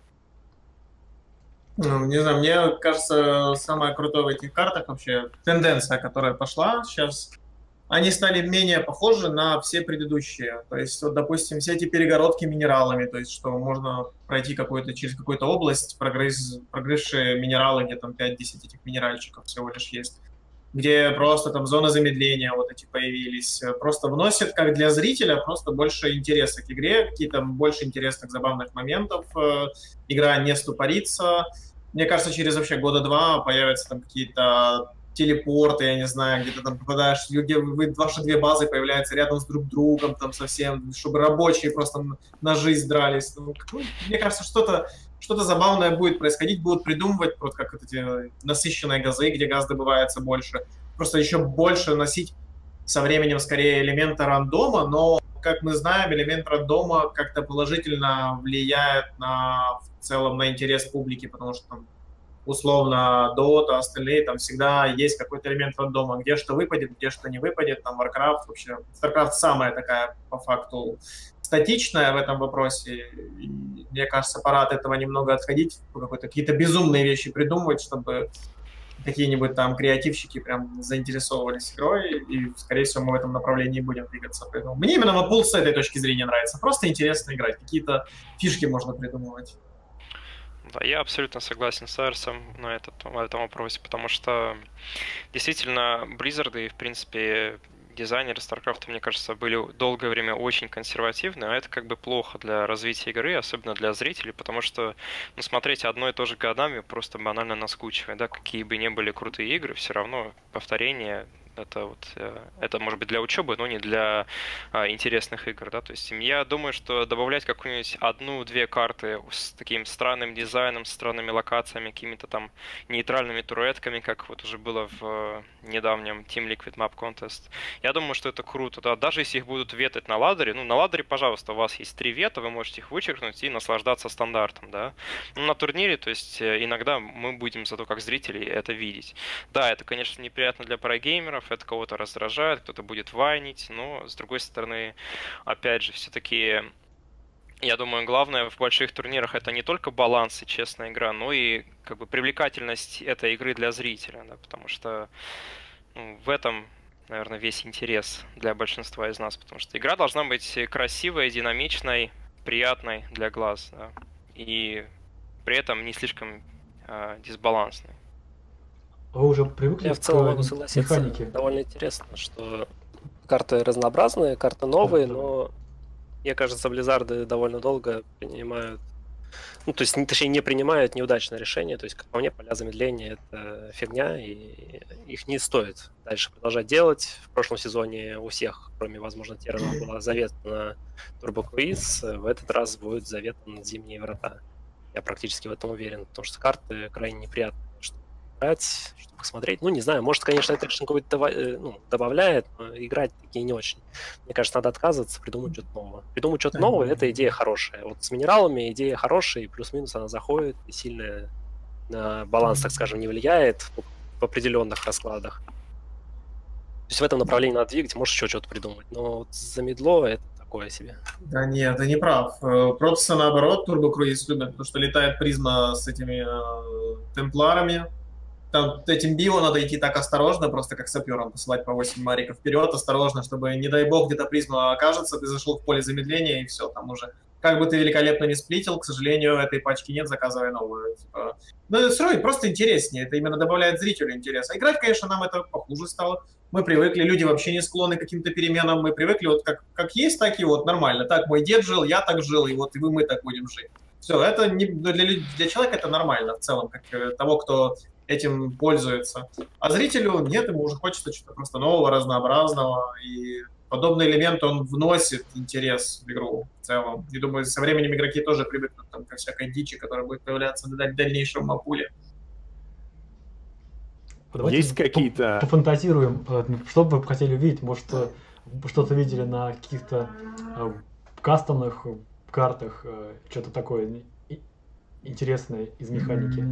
Ну, не знаю, мне кажется, самое крутое в этих картах вообще тенденция, которая пошла сейчас, они стали менее похожи на все предыдущие. То есть, вот, допустим, все эти перегородки минералами, то есть, что можно пройти через какую-то область, прогрызшие минералы, где там 5-10 этих минеральчиков всего лишь есть, где просто там зоны замедления вот эти появились, просто вносят, как для зрителя, просто больше интереса к игре, какие-то больше интересных, забавных моментов, игра не ступорится. Мне кажется, через вообще года два появятся там какие-то телепорты, я не знаю, где ты там попадаешь, где ваши две базы появляются рядом с друг другом, там совсем, чтобы рабочие просто на жизнь дрались. Ну, мне кажется, что-то забавное будет происходить, будут придумывать, вот как эти насыщенные газы, где газ добывается больше, просто еще больше носить со временем скорее элемента рандома, но, как мы знаем, элемент рандома как-то положительно влияет в целом на интерес публики, потому что там, условно, Dota, остальные, там всегда есть какой-то элемент рандома, где что выпадет, где что не выпадет, там Warcraft вообще. StarCraft самая такая, по факту, статичная в этом вопросе, и мне кажется, пора от этого немного отходить, какие-то безумные вещи придумывать, чтобы какие-нибудь там креативщики прям заинтересовывались игрой, и, скорее всего, мы в этом направлении будем двигаться. Поэтому мне именно Mappool с этой точки зрения нравится. Просто интересно играть, какие-то фишки можно придумывать. Да, я абсолютно согласен с Айрсом на этом вопросе, потому что действительно Blizzard и, в принципе, дизайнеры StarCraft, мне кажется, были долгое время очень консервативны, а это как бы плохо для развития игры, особенно для зрителей, потому что, ну, смотреть одно и то же годами просто банально наскучивает, да, какие бы ни были крутые игры, все равно повторение. Это может быть для учебы, но не для интересных игр, да, то есть я думаю, что добавлять какую-нибудь одну-две карты с таким странным дизайном, с странными локациями, какими-то там нейтральными туретками, как вот уже было в недавнем Team Liquid Map Contest, я думаю, что это круто, да, даже если их будут ветать на ладере, ну, на ладере, пожалуйста, у вас есть 3 вета, вы можете их вычеркнуть и наслаждаться стандартом, да, ну, на турнире, то есть иногда мы будем зато как зрители это видеть. Да, это, конечно, неприятно для парагеймеров, это кого-то раздражает, кто-то будет вайнить, но, с другой стороны, опять же, все-таки, я думаю, главное в больших турнирах это не только баланс и честная игра, но и как бы привлекательность этой игры для зрителя, да, потому что в этом, наверное, весь интерес для большинства из нас, потому что игра должна быть красивой, динамичной, приятной для глаз, да, и при этом не слишком дисбалансной. Вы уже привыкли Я в целом могу к согласиться. механике? Довольно интересно, что карты разнообразные, карты новые, но мне кажется, Blizzard довольно долго принимают Ну, то есть, точнее, не принимают неудачное решение. То есть, как по мне, поля замедления — это фигня, и их не стоит дальше продолжать делать. В прошлом сезоне у всех, кроме, возможно, Террана, был завет на турбокруиз. В этот раз будет завет на зимние врата. Я практически в этом уверен, потому что карты крайне неприятные, чтобы играть, чтобы посмотреть. Ну, не знаю, может, конечно, это какой-то добавляет, но играть такие не очень. Мне кажется, надо отказываться, придумать что-то новое. Придумать что-то новое — это идея хорошая. Вот с минералами идея хорошая, и плюс-минус она заходит, и сильно на баланс, так скажем, не влияет в определенных раскладах. То есть в этом направлении надо двигать, может еще что-то придумать. Но вот за медло это такое себе. Да нет, ты не прав. Протосы, наоборот, турбокруиз любят, потому что летает призма с этими темпларами. Там этим био надо идти так осторожно, просто как сапером посылать по 8 мариков вперед, осторожно, чтобы, не дай бог, где-то призма окажется, ты зашел в поле замедления, и все, там уже. Как бы ты великолепно не сплитил, к сожалению, этой пачки нет, заказывай новую. Типа. Ну, это все равно просто интереснее, это именно добавляет зрителю интерес. А играть, конечно, нам это похуже стало. Мы привыкли, люди вообще не склонны к каким-то переменам, мы привыкли вот как есть, так и вот нормально. Так мой дед жил, я так жил, и вот и мы так будем жить. Все, это не, для человека это нормально в целом, как того, кто этим пользуется. А зрителю нет, ему уже хочется что-то просто нового, разнообразного, и подобный элемент, он вносит интерес в игру в целом. И думаю, со временем игроки тоже привыкнут там, ко всякой дичи, которая будет появляться в дальнейшем мапуле. Давайте Есть какие-то... Пофантазируем, что бы вы хотели увидеть, может, что-то видели на каких-то кастомных картах, что-то такое интересное из механики.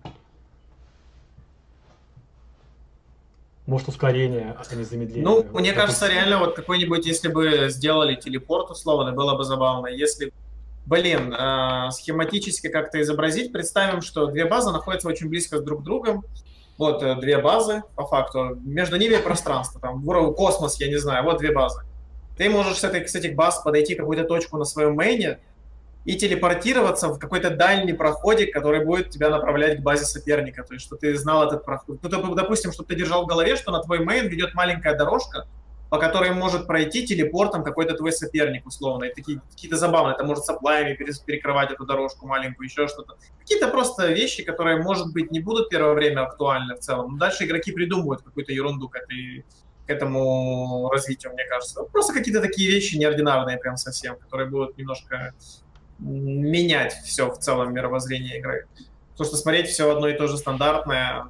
Может, ускорение, а не замедление. Ну, мне кажется, реально вот какой-нибудь, если бы сделали телепорт условно, было бы забавно. Если, схематически как-то изобразить, представим, что две базы находятся очень близко друг к другу. Вот две базы, по факту, между ними пространство, там, космос, я не знаю, вот две базы. Ты можешь с этих баз подойти к какую-то точку на своем мейне и телепортироваться в какой-то дальний проходик, который будет тебя направлять к базе соперника. То есть, что ты знал этот проход. Ну, допустим, чтобы ты держал в голове, что на твой мейн ведет маленькая дорожка, по которой может пройти телепортом какой-то твой соперник, условно. И такие какие-то забавные. Это может саплаями перекрывать эту дорожку маленькую, еще что-то. Какие-то просто вещи, которые, может быть, не будут первое время актуальны в целом. Но дальше игроки придумывают какую-то ерунду к этому развитию, мне кажется. Просто какие-то такие вещи неординарные прям совсем, которые будут немножко менять все в целом мировоззрение игры. Потому что смотреть все одно и то же стандартное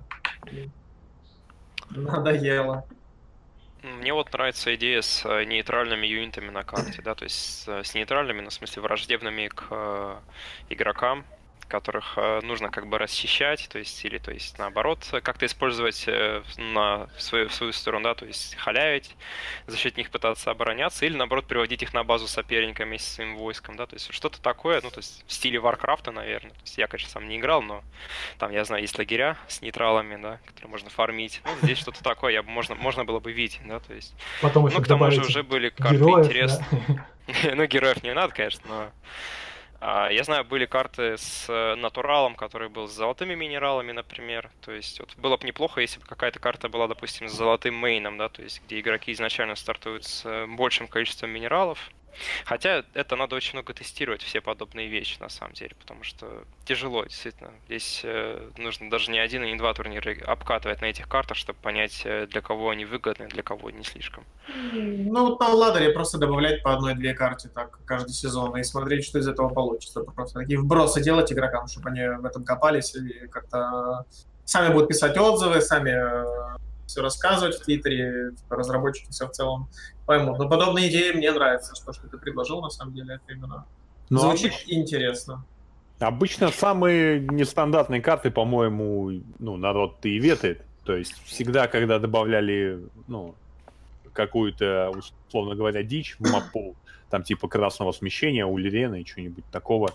надоело. Мне вот нравится идея с нейтральными юнитами на карте, да, то есть с нейтральными, ну, в смысле, враждебными к игрокам, которых нужно как бы расчищать, то есть, или, то есть, наоборот, как-то использовать в свою сторону, да, то есть халявить, за счет них пытаться обороняться, или, наоборот, приводить их на базу соперника вместе с своим войском, да, то есть, что-то такое, ну, то есть, в стиле Варкрафта, наверное, то есть, я, конечно, сам не играл, но там, я знаю, есть лагеря с нейтралами, да, которые можно фармить, ну, здесь что-то такое можно было бы видеть, да, то есть, потом еще ну, к тому же уже были карты героев, интересные, да? Ну, героев не надо, конечно, но... Я знаю, были карты с натуралом, который был с золотыми минералами, например. То есть вот было бы неплохо, если бы какая-то карта была, допустим, с золотым мейном, да, то есть где игроки изначально стартуют с большим количеством минералов. Хотя это надо очень много тестировать, все подобные вещи, на самом деле, потому что тяжело, действительно. Здесь нужно даже не один и не два турнира обкатывать на этих картах, чтобы понять, для кого они выгодны, для кого не слишком. Ну, вот на ладере просто добавлять по одной-две карте так каждый сезон и смотреть, что из этого получится. Просто такие вбросы делать игрокам, чтобы они в этом копались и как-то сами будут писать отзывы, сами все рассказывать в Твиттере, разработчики все в целом поймут. Но подобные идеи мне нравятся, что ты предложил, на самом деле, это именно звучит интересно. Обычно самые нестандартные карты, по-моему, ну, народ-то и ветает. То есть всегда, когда добавляли, ну, какую-то, условно говоря, дичь в мапу, там типа красного смещения, улирена и чего-нибудь такого,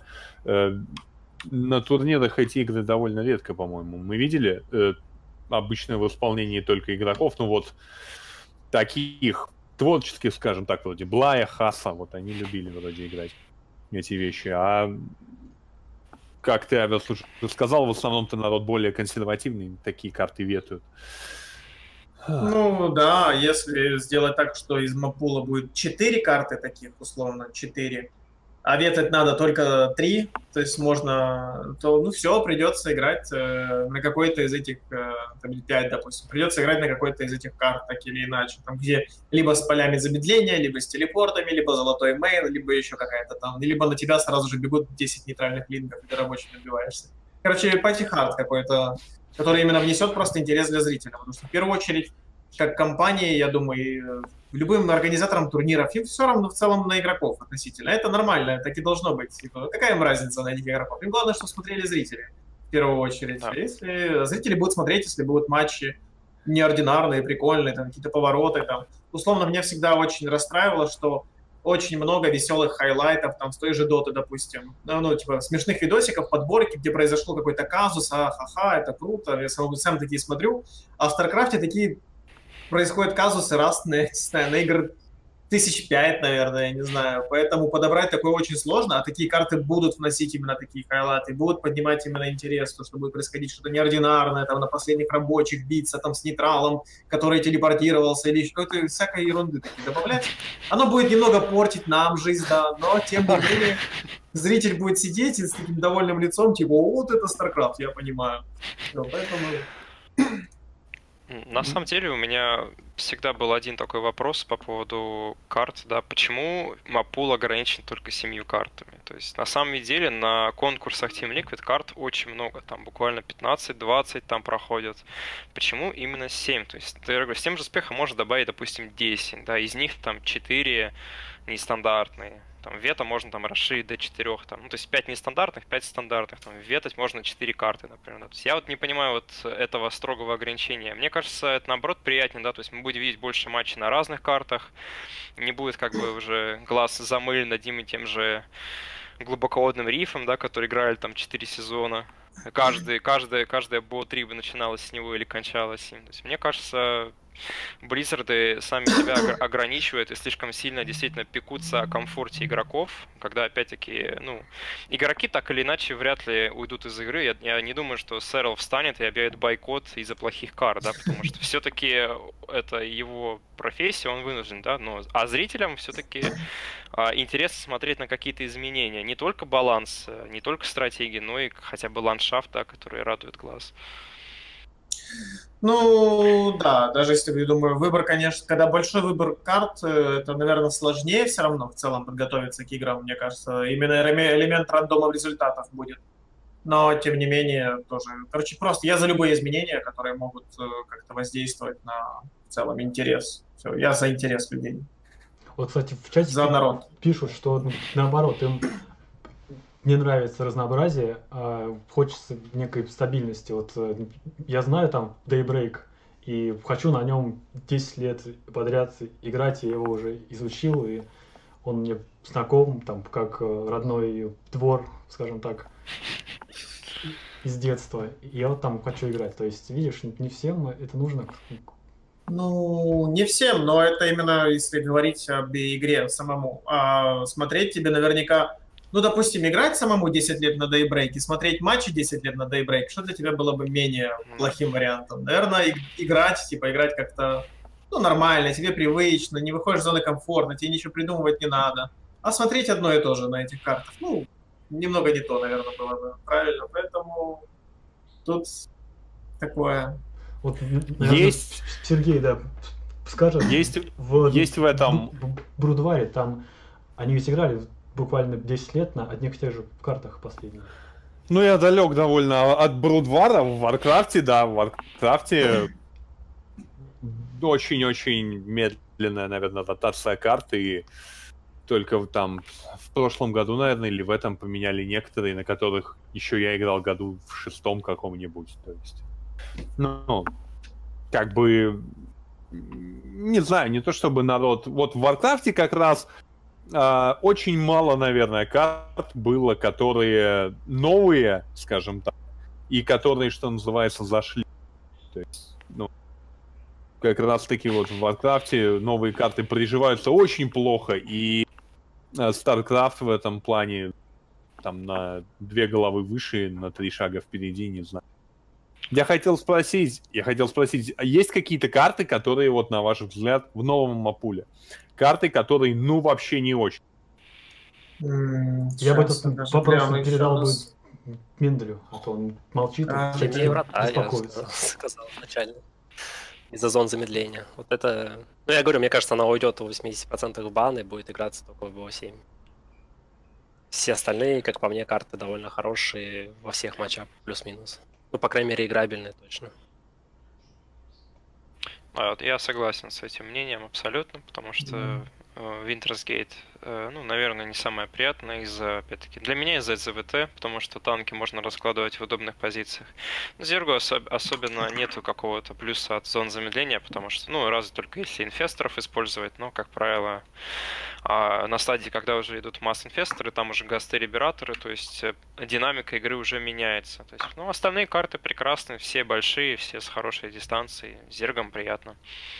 на турнирах эти игры довольно редко, по-моему, мы видели. Обычно в исполнении только игроков, ну вот таких творческих, скажем так, вроде Блая, Хаса, вот они любили вроде играть эти вещи. А как ты, Авиас, уже сказал, в основном-то народ более консервативный, такие карты ветуют. Ну да, если сделать так, что из мапула будет 4 карты таких, условно, 4, а ветать надо только 3, то есть можно, то, ну, все, придется играть на какой-то из этих, там, 5, допустим, придется играть на какой-то из этих карт, так или иначе, там, где либо с полями замедления, либо с телепортами, либо золотой мейн, либо еще какая-то там, либо на тебя сразу же бегут 10 нейтральных линков, и ты рабочий набиваешься. Короче, пати-хард какой-то, который именно внесет просто интерес для зрителя, потому что в первую очередь, как компания, я думаю, любым организаторам турниров, им все равно в целом на игроков относительно. Это нормально, так и должно быть. Типа, какая им разница на этих игроков? Им главное, чтобы смотрели зрители, в первую очередь. Да. Если зрители будут смотреть, если будут матчи неординарные, прикольные, там какие-то повороты, там. Условно, меня всегда очень расстраивало, что очень много веселых хайлайтов, там, с той же доты, допустим. Ну, типа, смешных видосиков, подборки, где произошел какой-то казус, ха-ха, это круто, я сам такие смотрю. А в Старкрафте такие происходят казусы раз на игры 1005, наверное, я не знаю. Поэтому подобрать такое очень сложно, а такие карты будут вносить именно такие хайлайты, будут поднимать именно интерес, то, что будет происходить что-то неординарное, там, на последних рабочих биться, там, с нейтралом, который телепортировался, или какой-то всякой ерунды такие добавлять. Оно будет немного портить нам жизнь, да, но, тем не менее, зритель будет сидеть и с таким довольным лицом, типа, вот это StarCraft, я понимаю. Ну, поэтому... На самом деле у меня всегда был один такой вопрос по поводу карт, да, почему маппул ограничен только 7 картами? То есть на самом деле на конкурсах Team Liquid карт очень много, там буквально 15-20 там проходят. Почему именно 7? То есть ты с тем же успехом можешь добавить, допустим, 10, да, из них там 4 нестандартные. Там вето можно там расширить до 4, там, ну, то есть 5 нестандартных, 5 стандартных, там, ветать можно 4 карты, например. Да. То есть я вот не понимаю вот этого строгого ограничения. Мне кажется, это наоборот приятнее, да, то есть мы будем видеть больше матчей на разных картах, не будет как бы уже глаз замылен одним и тем же глубоководным рифом, да, который играли там 4 сезона. Каждая BO3 начиналась с него или кончалась им. То есть мне кажется, Близзарды сами себя ограничивают и слишком сильно действительно пекутся о комфорте игроков, когда опять-таки, ну, игроки так или иначе вряд ли уйдут из игры. Я не думаю, что Сэрл встанет и объявит бойкот из-за плохих карт, да, потому что все-таки это его профессия, он вынужден, да, но а зрителям все-таки интересно смотреть на какие-то изменения, не только баланс, не только стратегии, но и хотя бы ландшафт, да, который радует глаз. Ну, да, даже если, я думаю, выбор, конечно, когда большой выбор карт, это, наверное, сложнее все равно в целом подготовиться к играм, мне кажется. Именно элемент рандома результатов будет. Но, тем не менее, тоже... Короче, просто я за любые изменения, которые могут как-то воздействовать на в целом интерес. Все, я за интерес людей. Вот, кстати, в чате За народ. пишут, что наоборот, им не нравится разнообразие, а хочется некой стабильности. Вот я знаю там Daybreak, и хочу на нем 10 лет подряд играть, я его уже изучил, и он мне знаком, там, как родной двор, скажем так, из детства. И я вот там хочу играть. То есть, видишь, не всем это нужно. Ну, не всем, но это именно если говорить об игре самому. А смотреть тебе наверняка... Ну, допустим, играть самому 10 лет на Daybreak и смотреть матчи 10 лет на Daybreak, что для тебя было бы менее плохим вариантом? Наверное, играть как-то, ну, нормально, тебе привычно, не выходишь из зоны комфорта, тебе ничего придумывать не надо. А смотреть одно и то же на этих картах, ну, немного не то, наверное, было бы правильно. Поэтому тут такое... Вот, наверное, есть... Сергей, да, скажет. Есть в этом... Брудваре, там они ведь играли буквально 10 лет на одних и тех же картах последних. Ну, я далек довольно от Брудвара в Варкрафте, да, в Варкрафте очень-очень медленная, наверное, ротация карт, и только там в прошлом году, наверное, или в этом поменяли некоторые, на которых еще я играл году в 6-м каком-нибудь, то есть, ну, как бы, не знаю, не то чтобы народ, вот в Варкрафте как раз очень мало, наверное, карт было, которые новые, скажем так, и которые, что называется, зашли. То есть, ну, как раз таки вот в Warcraft новые карты приживаются очень плохо, и StarCraft в этом плане там на 2 головы выше, на 3 шага впереди, не знаю. Я хотел спросить, а есть какие-то карты, которые, вот на ваш взгляд, в новом мапуле? Карты, которые, ну, вообще не очень. Я бы Сейчас этот покажу вопрос прямо еще передал бы раз. Менделю, а то он молчит, А, и Темнее врата, я успокоится. сказал изначально. Из-за зон замедления. Вот это... Ну, я говорю, мне кажется, она уйдет в 80% в бан и будет играться только в БО7. Все остальные, как по мне, карты довольно хорошие во всех матчах, плюс-минус. Ну, по крайней мере, играбельные точно. Вот, я согласен с этим мнением абсолютно, потому что Winter's Gate, ну, наверное, не самое приятное из-за, опять-таки, для меня из-за ЗВТ, потому что танки можно раскладывать в удобных позициях. Зергу особенно нету какого-то плюса от зон замедления, потому что, ну, разве только если инфесторов использовать, но, как правило, на стадии, когда уже идут масс-инфесторы, там уже гасты-либераторы, то есть динамика игры уже меняется. То есть, ну, остальные карты прекрасны, все большие, все с хорошей дистанцией, Зергом приятно.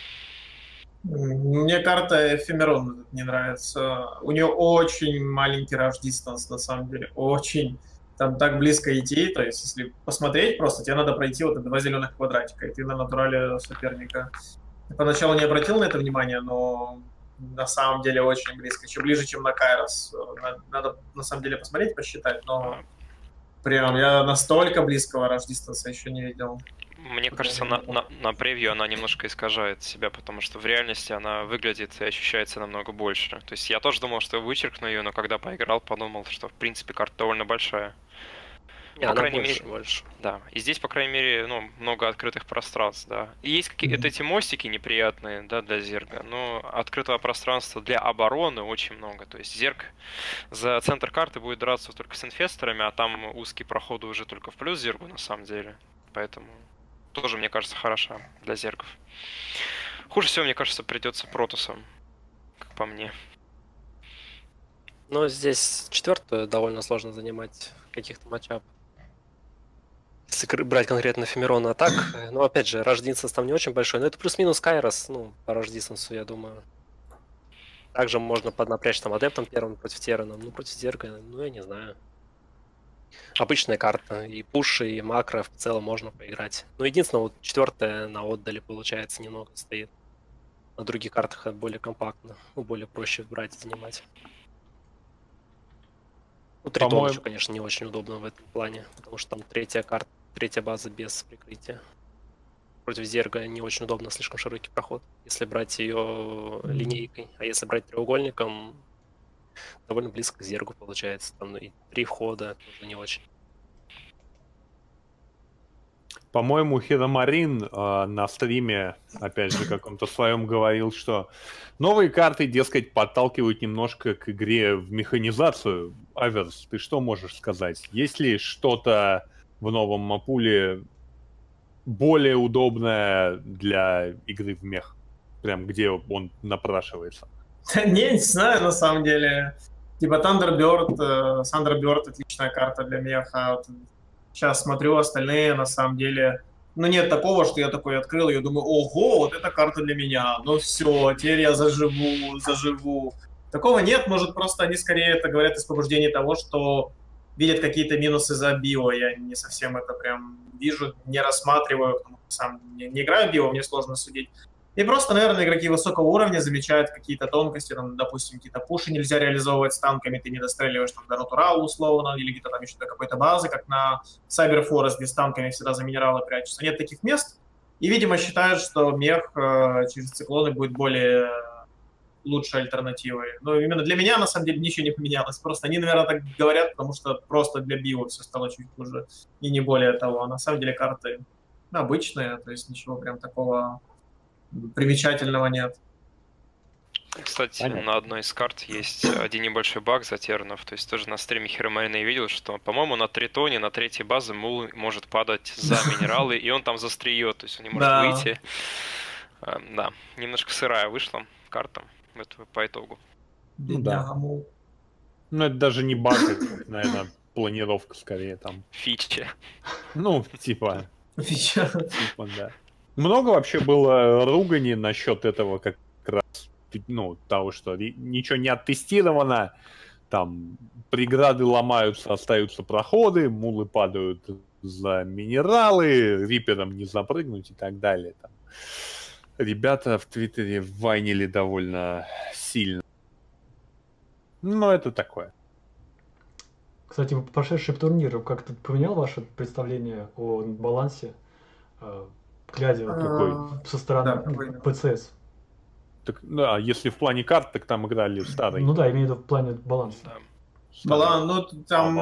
Мне карта Эфемерон не нравится. У нее очень маленький rush distance, на самом деле. Очень. Там так близко идти. То есть, если посмотреть просто, тебе надо пройти вот это 2 зеленых квадратика, и ты на натурале соперника. Я поначалу не обратил на это внимание, но на самом деле очень близко. Еще ближе, чем на Кайрос. Надо на самом деле посмотреть, посчитать, но прям я настолько близкого rush distance еще не видел. Мне кажется, на превью она немножко искажает себя, потому что в реальности она выглядит и ощущается намного больше. То есть я тоже думал, что я вычеркну ее, но когда поиграл, подумал, что в принципе карта довольно большая. Не, по она крайней мере, больше. Да. И здесь, по крайней мере, ну, много открытых пространств, да. И есть какие-то эти мостики неприятные, да, для Зерга, но открытого пространства для обороны очень много. То есть Зерг за центр карты будет драться только с инфесторами, а там узкие проходы уже только в плюс Зергу на самом деле. Поэтому тоже, мне кажется, хороша для Зергов. Хуже всего, мне кажется, придется Протусам, как по мне. Но здесь четвертую довольно сложно занимать в каких-то матчах. Если брать конкретно Эфемерона, а так, ну, опять же, rush distance там не очень большой, но это плюс-минус Кайрос, ну, по rush distance, я думаю. Также можно поднапрячь там адептом первым против Террана, ну, против Зерга, ну, я не знаю. Обычная карта, и пуши, и макро в целом можно поиграть. Ну, единственное, вот четвертая на отдале, получается, немного стоит. На других картах это более компактно, ну, более проще брать и занимать. Ну, Тритон еще, конечно, не очень удобно в этом плане, потому что там третья база без прикрытия. Против Зерга не очень удобно, слишком широкий проход, если брать ее линейкой. А если брать треугольником, довольно близко к Зергу получается. Там и 3 входа тоже не очень. По-моему, Хиромарин на стриме, опять же, каком-то своем говорил, что новые карты, дескать, подталкивают немножко к игре в механизацию. Аверс, ты что можешь сказать? Есть ли что-то в новом мапуле более удобное для игры в мех? Прям где он напрашивается? Не знаю, на самом деле. Типа Thunderbird, Thunderbird отличная карта для меха. Вот сейчас смотрю остальные, на самом деле. Ну, нет такого, что я такой открыл ее, думаю, ого, вот эта карта для меня. Ну все, теперь я заживу. Такого нет, может, просто они скорее это говорят из побуждения того, что видят какие-то минусы за био. Я не совсем это прям вижу, не рассматриваю, потому что сам не играю в био, мне сложно судить. И просто, наверное, игроки высокого уровня замечают какие-то тонкости, там, допустим, какие-то пуши нельзя реализовывать с танками, ты не достреливаешь там, до натурала условно, или где-то там еще до какой-то базы, как на Cyber Forest, где с танками всегда за минералы прячутся. Нет таких мест, и, видимо, считают, что мех через циклоны будет более лучшей альтернативой. Но именно для меня, на самом деле, ничего не поменялось. Просто они, наверное, так говорят, потому что просто для био все стало чуть хуже, и не более того. А на самом деле карты обычные, то есть ничего прям такого примечательного нет. Кстати, Понятно. на одной из карт есть один небольшой баг за тернов. То есть тоже на стриме Хиромарина я видел, что, по-моему, на Тритоне, на третьей базе Мул может падать за минералы, и он там застреет, то есть он не может выйти. Да, немножко сырая вышла карта по итогу. Бедняга Мул. Ну, это даже не баг, это, наверное, планировка скорее там. Фичи. Ну, типа, Фича. да. Много вообще было ругани насчет этого как раз, ну, того, что ничего не оттестировано, там преграды ломаются, остаются проходы, мулы падают за минералы, рипером не запрыгнуть и так далее. Там. Ребята в Твиттере вайнили довольно сильно. Но это такое. Кстати, прошедший турнир как-то поменял ваше представление о балансе, глядя со стороны ПЦС? Так, да, если в плане карт, так там играли старые. Ну да, имею в виду в плане баланса. Да. Баланс, ну там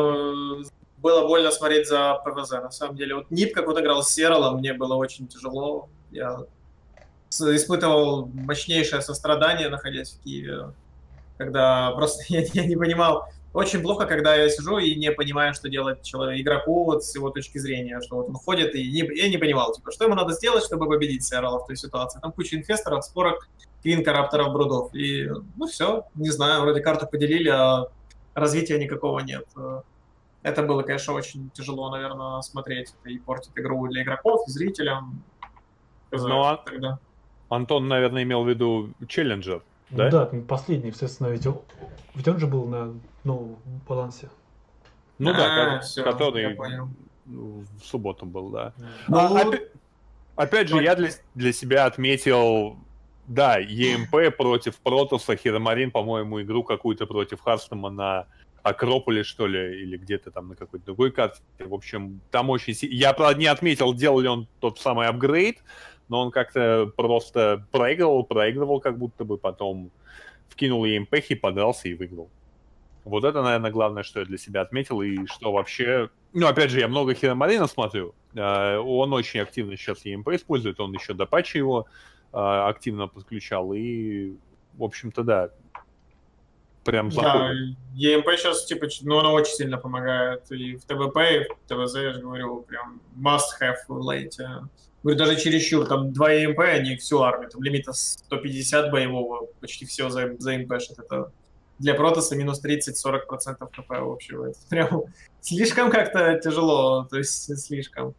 было больно смотреть за ПВЗ. На самом деле, вот НИП, как вот играл с Сералом, мне было очень тяжело. Я испытывал мощнейшее сострадание, находясь в Киеве, когда просто я не понимал. Очень плохо, когда я сижу и не понимаю, что делать человек, игроку вот с его точки зрения, что вот он ходит, и я не понимал, типа, что ему надо сделать, чтобы победить Серала в той ситуации. Там куча инфесторов, спорок, квинка, рапторов, брудов. И, ну, все, не знаю, вроде карту поделили, а развития никакого нет. Это было, конечно, очень тяжело, наверное, смотреть. Это и портит игру для игроков, и зрителям. Ну, тогда. Антон, наверное, имел в виду Челленджер, да? Ну да, последний, естественно, ведь он же был на балансе. Ну да, всё, который я понял. в субботу был, да. Ну, Опять же, я для себя отметил, да, EMP против Протоса, Хиромарин, по-моему, игру какую-то против Харстома на Акрополе, что ли, или где-то там на какой-то другой карте. В общем, там очень... Я, правда, не отметил, делал ли он тот самый апгрейд, но он как-то просто проигрывал как будто бы, потом вкинул EMP и подрался и выиграл. Вот это, наверное, главное, что я для себя отметил, и что вообще... Ну, опять же, я много Хиромарина смотрю, он очень активно сейчас EMP использует, он еще до патча его активно подключал, и, в общем-то, да, прям заходит. Да, EMP сейчас, типа, ну, оно очень сильно помогает, и в ТВП, и в ТВЗ, я же говорю, прям must-have в лейте. Говорю, даже чересчур, там 2 EMP, они всю армию, там лимита 150 боевого, почти все заимпэшит, это... Для Протоса минус 30-40% ХП общего. Это прям слишком как-то тяжело, то есть слишком.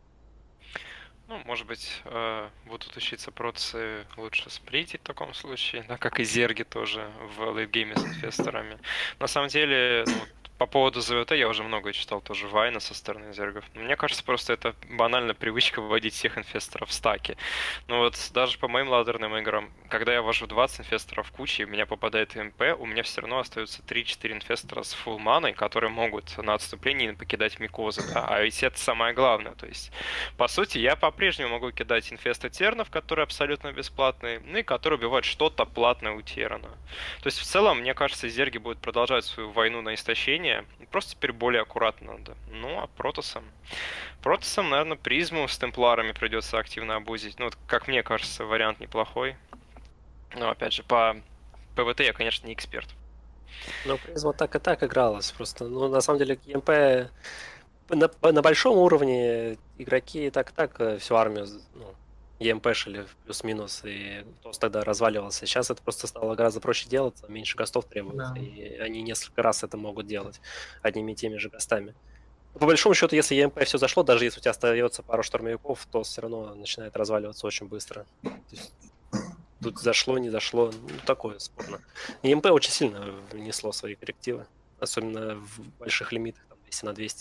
Ну, может быть, будут учиться Протосы лучше сплитить в таком случае, да, как и Зерги тоже в лейтгейме с инфесторами. На самом деле, ну, по поводу ЗВТ я уже много читал тоже Вайна со стороны зергов. Мне кажется, просто это банальная привычка выводить всех инфесторов в стаки. Ну вот даже по моим ладерным играм, когда я вожу 20 инфесторов в куче, и у меня попадает МП, у меня все равно остаются 3-4 инфестора с фулл маной, которые могут на отступлении покидать микозы, да? А ведь это самое главное. То есть, по сути, я по-прежнему могу кидать инфеста тернов, которые абсолютно бесплатные, ну и которые убивают что-то платное у терна. То есть, в целом, мне кажется, зерги будут продолжать свою войну на истощение, просто теперь более аккуратно надо. Ну, а Протосом, наверное, призму с темпларами придется активно обузить. Ну, вот, как мне кажется, вариант неплохой. Но, опять же, по ПВТ я, конечно, не эксперт. Ну, призма так и так игралась. Просто, ну, на самом деле, ЕМП на большом уровне игроки так и так всю армию, ну, EMP-шили плюс-минус, и ТОС тогда разваливался. Сейчас это просто стало гораздо проще делать, меньше гостов требуется, Да. и они несколько раз это могут делать одними и теми же гостами. По большому счету, если EMP все зашло, даже если у тебя остается пару штурмовиков, то все равно начинает разваливаться очень быстро. То есть, тут зашло, не зашло, ну, такое спорно. EMP очень сильно внесло свои коррективы, особенно в больших лимитах, там 200 на 200.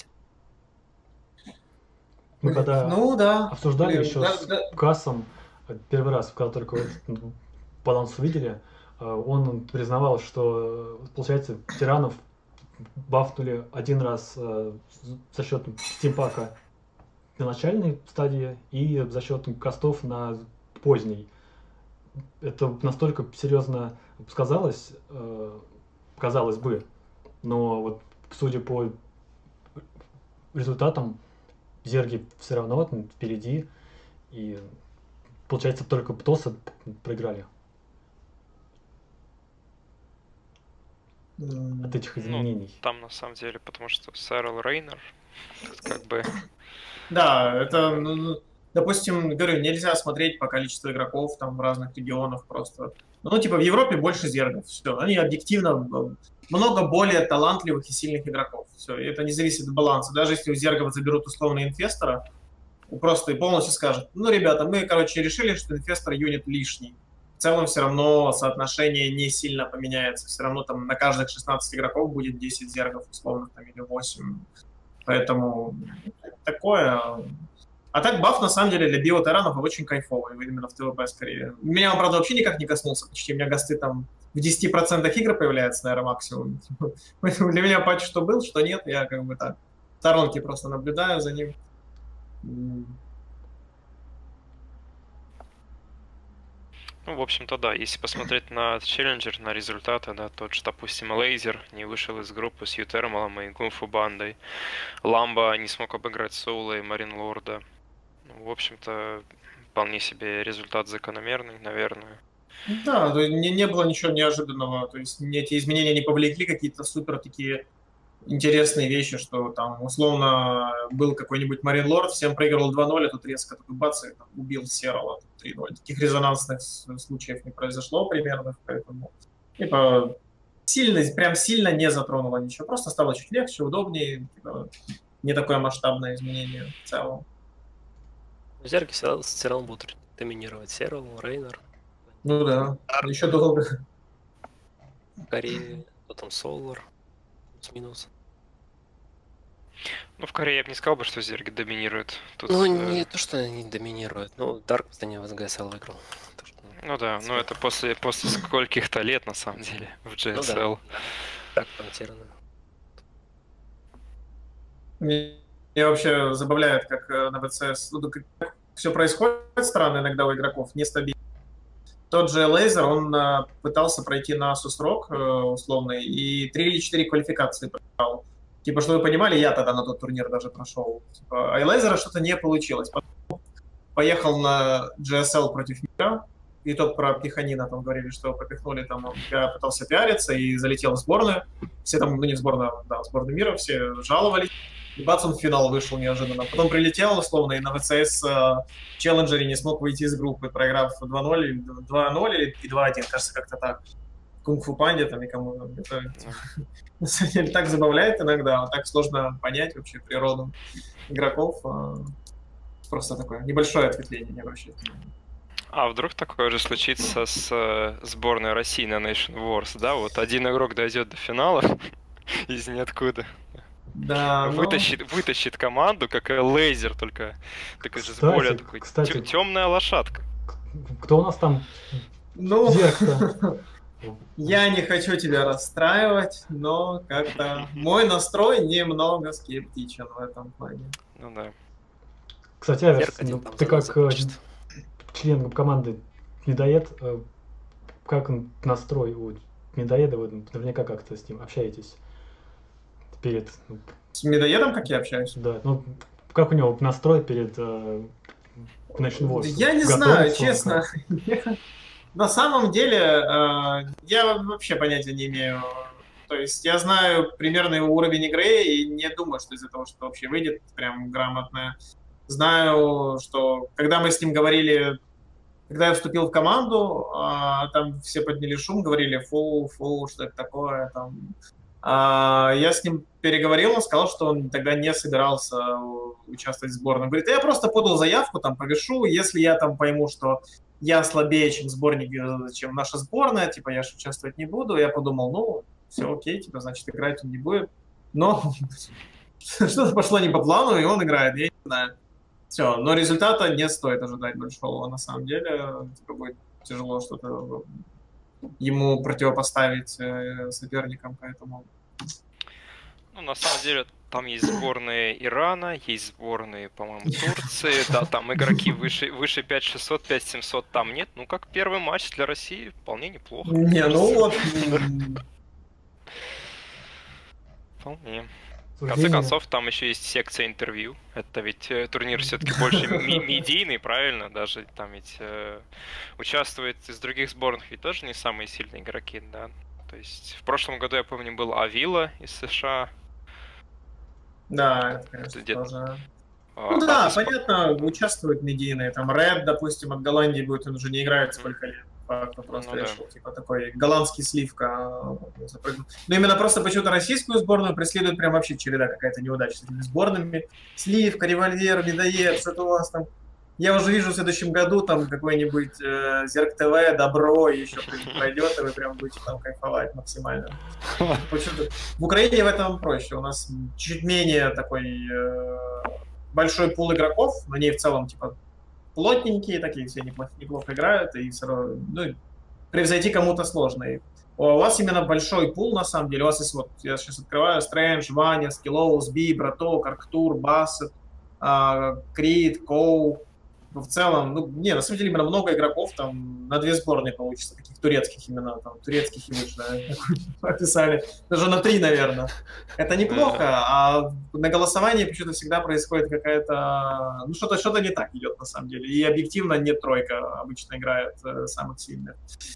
Мы когда да. обсуждали еще да, с да. Кассом первый раз, когда только этот баланс увидели, он признавал, что, получается, тиранов бафнули один раз за счет стимпака на начальной стадии и за счет кастов на поздней. Это настолько серьезно сказалось, казалось бы, но вот судя по результатам, зерги все равно впереди, и получается только ПТОСы проиграли от этих изменений. Ну, там на самом деле, потому что Сэрл Рейнер, как бы... Да, это, допустим, говорю, нельзя смотреть по количеству игроков там в разных регионах просто. Ну, типа в Европе больше зергов, все, они объективно много более талантливых и сильных игроков. Все, и это не зависит от баланса. Даже если у зергов заберут условно инфестора, просто полностью скажут, ну, ребята, мы, короче, решили, что инфестор юнит лишний. В целом все равно соотношение не сильно поменяется. Все равно там на каждых 16 игроков будет 10 зергов условно там, или 8. Поэтому такое... А так баф, на самом деле, для биотеранов очень кайфовый, именно в ТВП скорее. Меня он, правда, вообще никак не коснулся, почти у меня гасты там в 10% игр появляется, наверное, максимум. Поэтому для меня патч что был, что нет, я как бы так в сторонке просто наблюдаю за ним. Ну, в общем-то, да, если посмотреть на Челленджер, на результаты, да, тот же, допустим, Лейзер не вышел из группы с Ютермалом и Гунфу бандой. Ламба не смог обыграть Соула и Марин Лорда. Ну, в общем-то, вполне себе результат закономерный, наверное. Да, не было ничего неожиданного, то есть эти изменения не повлекли какие-то супер такие интересные вещи, что там условно был какой-нибудь Марин Лорд, всем проигрывал 2-0, а тут резко такой бац, и там, убил Серала 3-0. Таких резонансных случаев не произошло примерно, поэтому типа, прям сильно не затронуло ничего, просто стало чуть легче, удобнее, типа, не такое масштабное изменение в целом. Зерги все равно будут доминировать. Серал, Рейнер. Ну да, еще долго. В Корее, потом Солар. Плюс-минус. Ну, в Корее я бы не сказал бы, что Зерги доминируют. Тут, Ну, не то, что они доминируют. Ну, Дарк постоянно в СГСЛ выиграл. Ну да, но это после скольких-то лет, на самом деле, в GSL. Ну, да. Так, потеряно. Меня вообще забавляет, как на ВЦС все происходит странно иногда у игроков, нестабильно. Тот же Лейзер, он пытался пройти на Asus ROG условный, и 3 или 4 квалификации проиграл. Типа, чтобы вы понимали, я тогда на тот турнир даже прошел. Типа, а у Лейзера что-то не получилось. Потом поехал на GSL против Мира, и то про Пиханина там говорили, что пропихнули, там он пытался пиариться и залетел в сборную. Все там, ну не в сборную, да, в сборную мира, все жаловались. И бац, он в финал вышел неожиданно. Потом прилетел, условно, и на ВЦС Челленджере не смог выйти из группы, проиграв 2-0, 2-0 и 2-1, кажется, как-то так. Кунг-фу панде там и кому. Это на самом деле так забавляет иногда, так сложно понять вообще природу игроков. Просто такое небольшое ответвление, не обращайте внимания. А вдруг такое же случится с сборной России на Nation Wars, да? Вот один игрок дойдет до финала из ниоткуда. Да, вытащит команду, как Лейзер, только такой же с более такой темная лошадка. Кто у нас там? Ну, я не хочу тебя расстраивать, но как-то мой настрой немного скептичен в этом плане. Ну да. Кстати, Аверс, ты как член команды Медоед, как настрой у Медоеда, вы наверняка как-то с ним общаетесь перед... С Медоедом как я общаюсь? Да, ну как у него настрой перед Nation Wars? Я не знаю, честно. На самом деле, я вообще понятия не имею. То есть я знаю примерный уровень игры и не думаю, что из-за того, что вообще выйдет прям грамотно. Знаю, что когда мы с ним говорили, когда я вступил в команду, там все подняли шум, говорили фу, что это такое. Там. Я с ним переговорил, он сказал, что он тогда не собирался участвовать в сборной. Он говорит, я просто подал заявку, там повешу, если я там пойму, что я слабее, чем сборник, чем наша сборная, типа я же участвовать не буду. Я подумал, ну, все окей, типа, значит, играть он не будет. Но что-то пошло не по плану, и он играет, я не знаю. Все, но результата не стоит ожидать большого, на самом деле. Типа, будет тяжело что-то ему противопоставить соперникам, поэтому... Ну, на самом деле, там есть сборные Ирана, есть сборные, по-моему, Турции, да, там игроки выше 5600, 5700 там нет. Ну, как первый матч для России, вполне неплохо. Не, ну вот... Вполне. В конце концов, там еще есть секция интервью. Это ведь турнир все-таки больше медийный, правильно? Даже там ведь участвует из других сборных ведь тоже не самые сильные игроки, да. То есть в прошлом году, я помню, был Авила из США. Да, это, конечно, тоже... Ну да, понятно, участвуют медийные. Там Ред, допустим, от Голландии будет, он уже не играет сколько лет. Факту просто решил, типа такой голландский сливка запрыгнул. Но именно просто почему-то российскую сборную преследует прям вообще череда какая-то неудача с этими сборными. Сливка, Револьвер, Медоед, что-то у вас там. Я уже вижу в следующем году там какой-нибудь Зерк ТВ, Добро еще пройдет, и вы прям будете там кайфовать максимально. В Украине в этом проще. У нас чуть менее такой большой пул игроков, но они в целом типа плотненькие, такие все неплохо играют, и все равно, ну, превзойти кому-то сложно. И у вас именно большой пул, на самом деле. У вас есть, вот, я сейчас открываю, Стрэндж, Ваня, Скиллоус, Би, Браток, Арктур, Бассет, Крид, Коу. В целом, ну, не, на самом деле именно много игроков, там на 2 сборные получится, таких турецких именно, там, турецких и выше, да, описали. Даже на 3, наверное. Это неплохо, а на голосовании почему-то всегда происходит какая-то, ну, что-то не так идет, на самом деле. И объективно не тройка обычно играет самых сильных.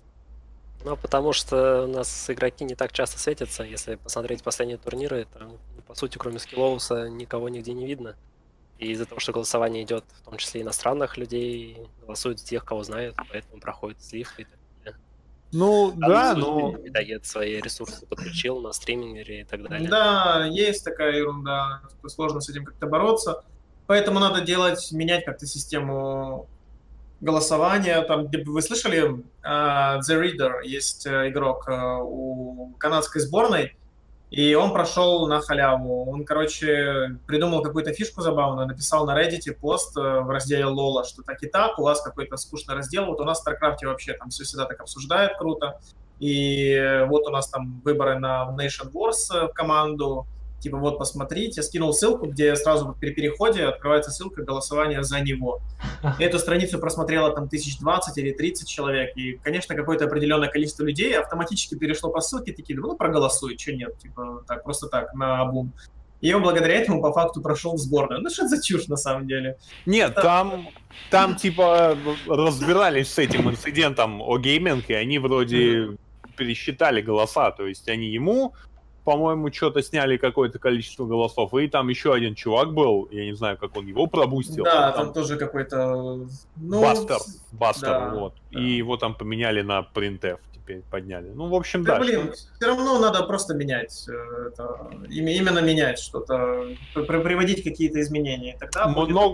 Ну, потому что у нас игроки не так часто светятся. Если посмотреть последние турниры, там, по сути, кроме Скиллоуса, никого нигде не видно. И из-за того, что голосование идет, в том числе иностранных людей, голосуют тех, кого знают, поэтому проходит слив и так далее. Ну, да, но... Медоед свои ресурсы подключил на стримингере и так далее. Да, есть такая ерунда, сложно с этим как-то бороться. Поэтому надо менять как-то систему голосования. Там, вы слышали, The Reader, есть игрок у канадской сборной, и он прошел на халяву. Он, короче, придумал какую-то фишку забавную, написал на Reddit пост в разделе Лола, что так и так, у вас какой-то скучный раздел, вот у нас в StarCraft вообще там все всегда так обсуждают круто, и вот у нас там выборы на Nation Wars в команду, типа вот посмотрите, скинул ссылку, где сразу при переходе открывается ссылка голосования за него. И эту страницу просмотрело там 1020 или 30 человек, и, конечно, какое-то определенное количество людей автоматически перешло по ссылке, такие, ну, проголосуй, что нет, типа, так, просто так, на обум. И он благодаря этому по факту прошел в сборную. Ну, что это за чушь, на самом деле? Нет, там типа разбирались с этим инцидентом о гейминг, и они вроде пересчитали голоса, то есть они ему, по-моему, что-то сняли какое-то количество голосов, и там еще один чувак был, я не знаю, как он его пробустил. Да, там тоже какой-то... Ну, Бастер, да, вот. Да. И его там поменяли на printf, теперь подняли. Ну, в общем, да. Да, Блин, все равно надо просто менять это, именно менять что-то, приводить какие-то изменения. Тогда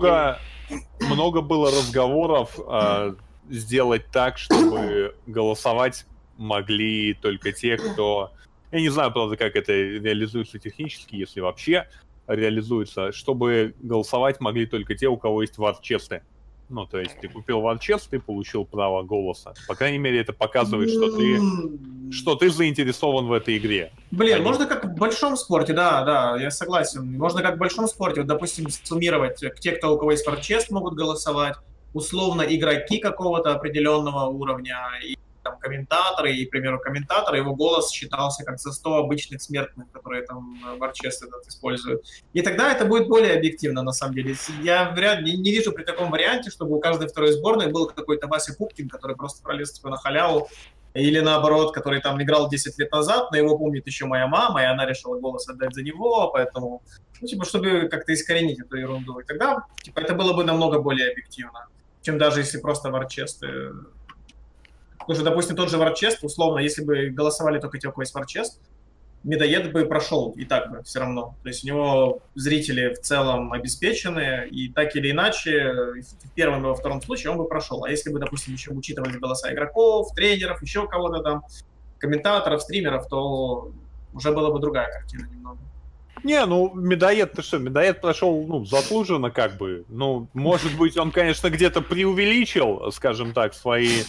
много было разговоров сделать так, чтобы голосовать могли только те, кто... Я не знаю, правда, как это реализуется технически, если вообще реализуется, чтобы голосовать могли только те, у кого есть вар-честы. Ну, то есть ты купил вар-чест, ты получил право голоса. По крайней мере, это показывает, что ты заинтересован в этой игре. Блин, можно как в большом спорте, да, я согласен. Можно как в большом спорте, вот, допустим, суммировать, те, кто у кого есть вар-чест, могут голосовать, условно игроки какого-то определенного уровня, и там комментаторы, и, к примеру, комментатор, его голос считался как за 100 обычных смертных, которые там вар-чест этот используют. И тогда это будет более объективно, на самом деле. Я не вижу при таком варианте, чтобы у каждой второй сборной был какой-то Вася Пупкин, который просто пролез типа на халяву, или наоборот, который там играл 10 лет назад, но его помнит еще моя мама, и она решила голос отдать за него, поэтому, ну, типа, чтобы как-то искоренить эту ерунду. И тогда, типа, это было бы намного более объективно, чем даже если просто вар-честы. Потому что, допустим, тот же вар-чест, условно, если бы голосовали только те, у кого есть вар-чест, медоед бы прошел и так бы все равно. То есть у него зрители в целом обеспечены, и так или иначе, в первом и во втором случае он бы прошел. А если бы, допустим, еще учитывались голоса игроков, тренеров, еще кого-то там, комментаторов, стримеров, то уже была бы другая картина немного. Не, ну, медоед, ты что, медоед прошел, ну, заслуженно как бы. Ну, может быть, он, конечно, где-то преувеличил, скажем так, свои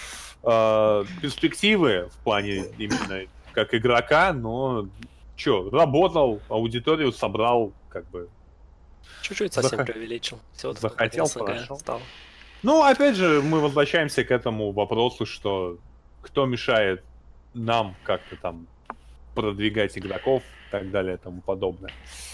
перспективы в плане именно как игрока, но что, работал, аудиторию собрал, как бы. Чуть-чуть совсем преувеличил. Захотел, прошел. Ну, опять же, мы возвращаемся к этому вопросу, что кто мешает нам как-то там продвигать игроков и так далее и тому подобное.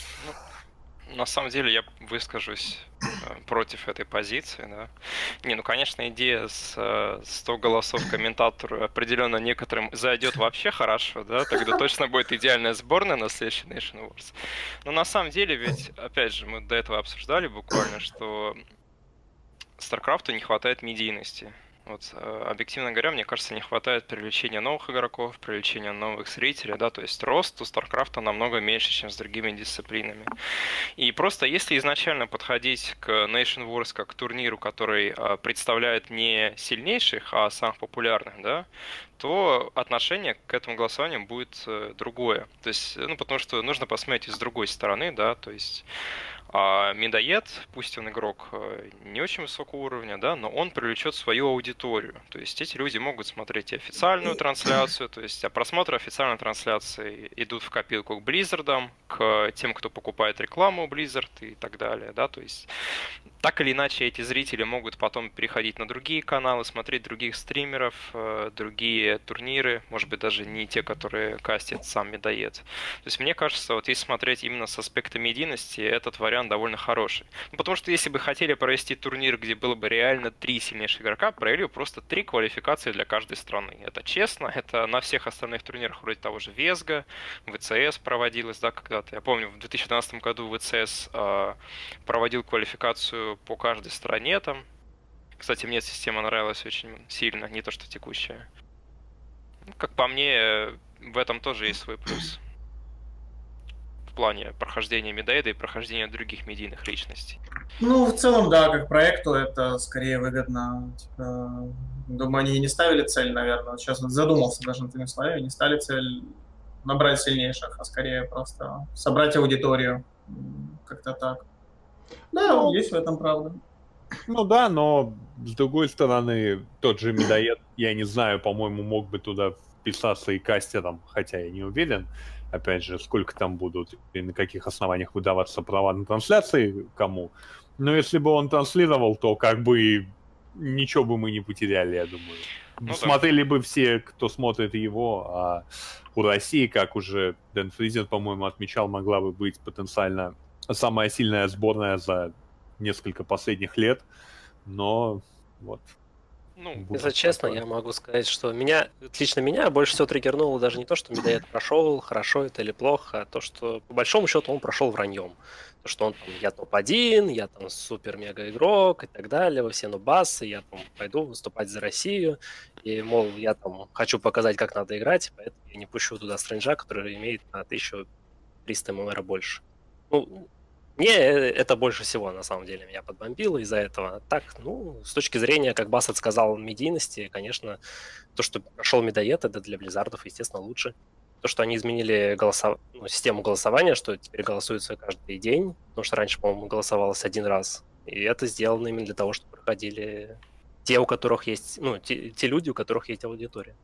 На самом деле я выскажусь против этой позиции, да. Не, ну, конечно, идея с 100 голосов комментатору определенно некоторым зайдет вообще хорошо, да, тогда точно будет идеальная сборная на следующий Nation Wars. Но на самом деле ведь, опять же, мы до этого обсуждали буквально, что StarCraft'у не хватает медийности. Вот, объективно говоря, мне кажется, не хватает привлечения новых игроков, привлечения новых зрителей, да, то есть рост у StarCraft'а намного меньше, чем с другими дисциплинами. И просто если изначально подходить к Nation Wars как к турниру, который представляет не сильнейших, а самых популярных, да, то отношение к этому голосованию будет другое. То есть, ну, потому что нужно посмотреть и с другой стороны, да, то есть А медоед, пусть он игрок не очень высокого уровня, да, но он привлечет свою аудиторию. То есть эти люди могут смотреть и официальную трансляцию, то есть просмотры официальной трансляции идут в копилку к Blizzard'ам, к тем, кто покупает рекламу Blizzard и так далее, да, то есть так или иначе эти зрители могут потом переходить на другие каналы, смотреть других стримеров, другие турниры, может быть даже не те, которые кастит сам медоед. То есть мне кажется, вот если смотреть именно с аспекта медийности, этот вариант довольно хороший. Ну, потому что если бы хотели провести турнир, где было бы реально 3 сильнейших игрока, провели бы просто 3 квалификации для каждой страны. Это честно, это на всех остальных турнирах вроде того же Весга, ВЦС проводилось, да, когда-то. Я помню, в 2012 году ВЦС проводил квалификацию по каждой стране там. Кстати, мне эта система нравилась очень сильно, не то что текущая. Как по мне, в этом тоже есть свой плюс. В плане прохождения медоеда и прохождения других медийных личностей. Ну, в целом, да, как проекту это скорее выгодно. Типа, думаю, они не ставили цель, наверное. Вот сейчас вот задумался даже над этими словами. Не ставили цель набрать сильнейших, а скорее просто собрать аудиторию. Как-то так. Да, есть в этом правда. Ну да, но с другой стороны, тот же медоед, я не знаю, по-моему, мог бы туда вписаться и кастером, хотя я не уверен. Опять же, сколько там будут и на каких основаниях выдаваться права на трансляции кому. Но если бы он транслировал, то как бы ничего бы мы не потеряли, я думаю. Ну, смотрели бы все, кто смотрит его, а у России, как уже Дэн Фризен, по-моему, отмечал, могла бы быть потенциально самая сильная сборная за несколько последних лет. Но вот... Ну, если честно, я могу сказать, что лично меня больше всего триггернуло даже не то, что медоед прошел, хорошо это или плохо, а то, что по большому счету он прошел враньем. То, что он там, я топ-1, я там супер-мега игрок и так далее, во все нубасы, я там пойду выступать за Россию, и, мол, я там хочу показать, как надо играть, поэтому я не пущу туда стрэнджа, который имеет на 1300 ММР больше. Ну, мне это больше всего, на самом деле, меня подбомбило из-за этого. Так, ну, с точки зрения, как Бассет сказал, медийности, конечно, то, что прошел медоед, это для Близзардов, естественно, лучше. То, что они изменили систему голосования, что теперь голосуется каждый день, потому что раньше, по-моему, голосовалось один раз. И это сделано именно для того, чтобы проходили те, у которых есть, те люди, у которых есть аудитория.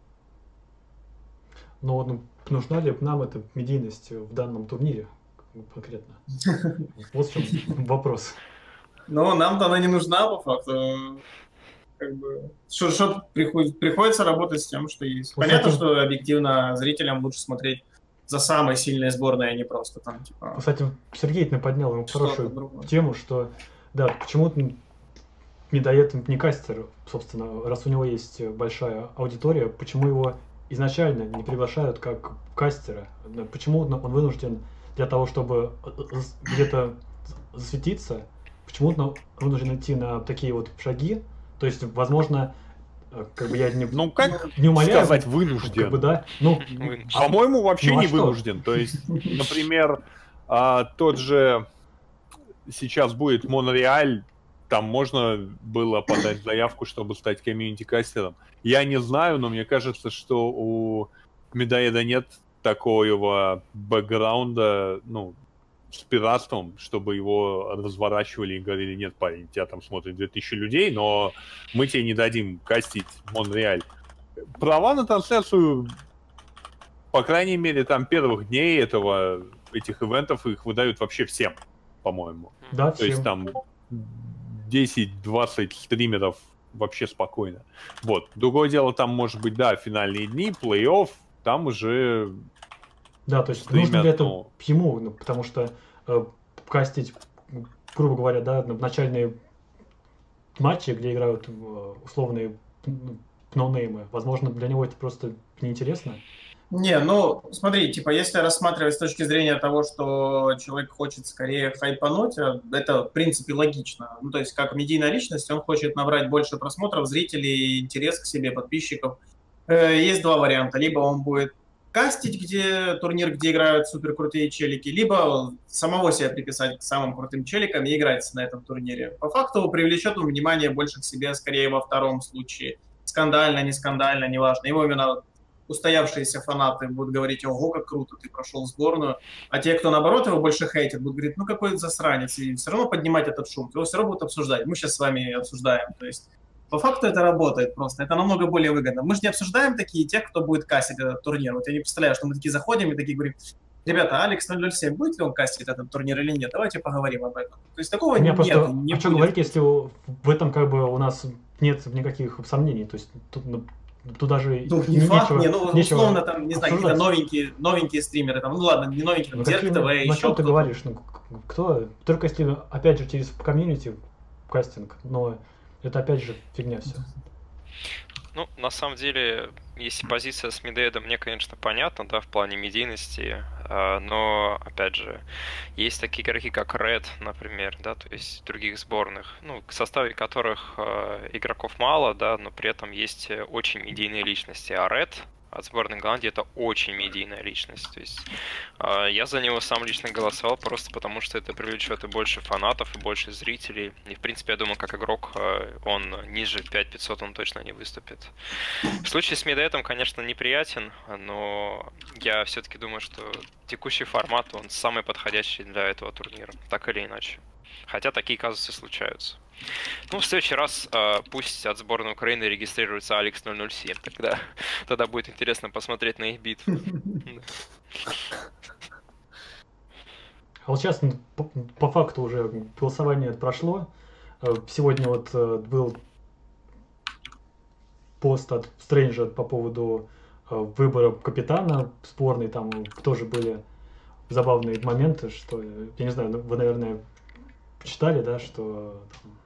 Но вот нужна ли нам эта медийность в данном турнире? Конкретно. Вот в чем вопрос. Ну, нам-то она не нужна, по факту. Как бы, что приходится работать с тем, что есть. Вот понятно, что объективно зрителям лучше смотреть за самой сильной сборной, а не просто там, типа... Кстати, Сергей поднял ему хорошую тему, что, да, почему-то медоед не кастер, собственно, раз у него есть большая аудитория, почему его изначально не приглашают как кастера? Почему он вынужден для того, чтобы где-то засветиться, почему-то вынужден идти на такие вот шаги? То есть, возможно, как бы я не, не умоляю, сказать вынужден. Как бы, да, ну, по-моему, вообще не вынужден. То есть, например, тот же сейчас будет Монреаль, там можно было подать заявку, чтобы стать комьюнити-кастером. Я не знаю, но мне кажется, что у медоеда нет такого бэкграунда, с пиратством, чтобы его разворачивали и говорили: нет, парень, тебя там смотрит 2000 людей, но мы тебе не дадим кастить Монреаль. Права на трансляцию, по крайней мере, там первых дней этих ивентов их выдают вообще всем, по-моему. Да, то есть там 10-20 стримеров вообще спокойно. Вот. Другое дело, там может быть, да, финальные дни, плей-офф, там уже... Да, то есть нужно ли это ему, потому что кастить, грубо говоря, да, начальные матчи, где играют условные ноунеймы, возможно, для него это просто неинтересно? Не, смотри, типа, если рассматривать с точки зрения того, что человек хочет скорее хайпануть, это, в принципе, логично. То есть, как медийная личность, он хочет набрать больше просмотров, зрителей, интерес к себе, подписчиков. Есть два варианта. Либо он будет кастить, турнир, где играют суперкрутые челики, либо самого себя приписать к самым крутым челикам и играть на этом турнире. По факту привлечет он внимание больше к себе, скорее во втором случае. Скандально, не скандально, неважно. Его именно устоявшиеся фанаты будут говорить: ого, как круто, ты прошел сборную, а те, кто наоборот его больше хейтит, будут говорить: ну какой засранец, и все равно поднимать этот шум, его все равно будут обсуждать. Мы сейчас с вами обсуждаем, то есть по факту это работает просто, это намного более выгодно. Мы же не обсуждаем такие тех, кто будет кастить этот турнир. Вот я не представляю, что мы такие заходим и такие говорим: ребята, Алекс 007, будет ли он кастить этот турнир или нет? Давайте поговорим об этом. То есть такого нет, просто, не будет. Что говорить, если в этом как бы у нас нет никаких сомнений, то есть тут даже не факт, условно там, не знаю, какие-то новенькие стримеры, там, ну ладно, не новенькие, там, Дерк ТВ, еще что ты говоришь, кто? Только если, опять же, через комьюнити кастинг, но это опять же фигня все. Ну, на самом деле, если позиция с Медоедом мне, конечно, понятна, да, в плане медийности, но, опять же, есть такие игроки, как Red, например, да, то есть других сборных, ну, в составе которых игроков мало, да, но при этом есть очень медийные личности, а Red от сборной Голландии это очень медийная личность, то есть я за него сам лично голосовал просто потому, что это привлечет и больше фанатов, и больше зрителей, и в принципе я думаю, как игрок он ниже 5500 он точно не выступит. В случае с Медоедом, конечно, неприятен, но я все-таки думаю, что текущий формат он самый подходящий для этого турнира, так или иначе, хотя такие казусы случаются. Ну, в следующий раз пусть от сборной Украины регистрируется Алекс 007. Тогда будет интересно посмотреть на их битву. А вот сейчас по факту уже голосование прошло. Сегодня вот был пост от Стрэнджа по поводу выбора капитана сборной. Там тоже были забавные моменты, что, я не знаю, вы, наверное, читали, да, что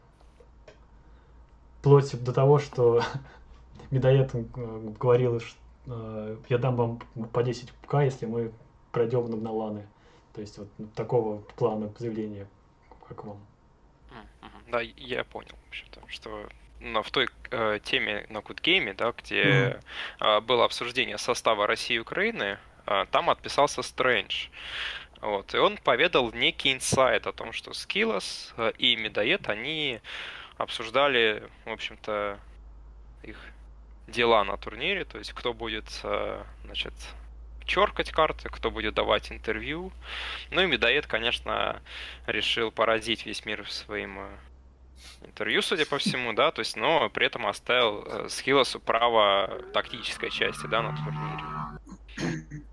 вплоть до того, что Медоед говорил, что я дам вам по 10к, если мы пройдем на ланы. То есть вот такого плана заявления, как вам? Да, я понял, что в той теме на Кутгейме, да, где было обсуждение состава России и Украины, там отписался Стрэндж. Вот, и он поведал некий инсайт о том, что Скиллос и Медоед, они обсуждали, в общем-то, их дела на турнире, то есть кто будет, значит, черкать карты, кто будет давать интервью. Ну и Медоед, конечно, решил поразить весь мир своим интервью, судя по всему, да, то есть, но при этом оставил Скиллосу право тактической части, да, на турнире.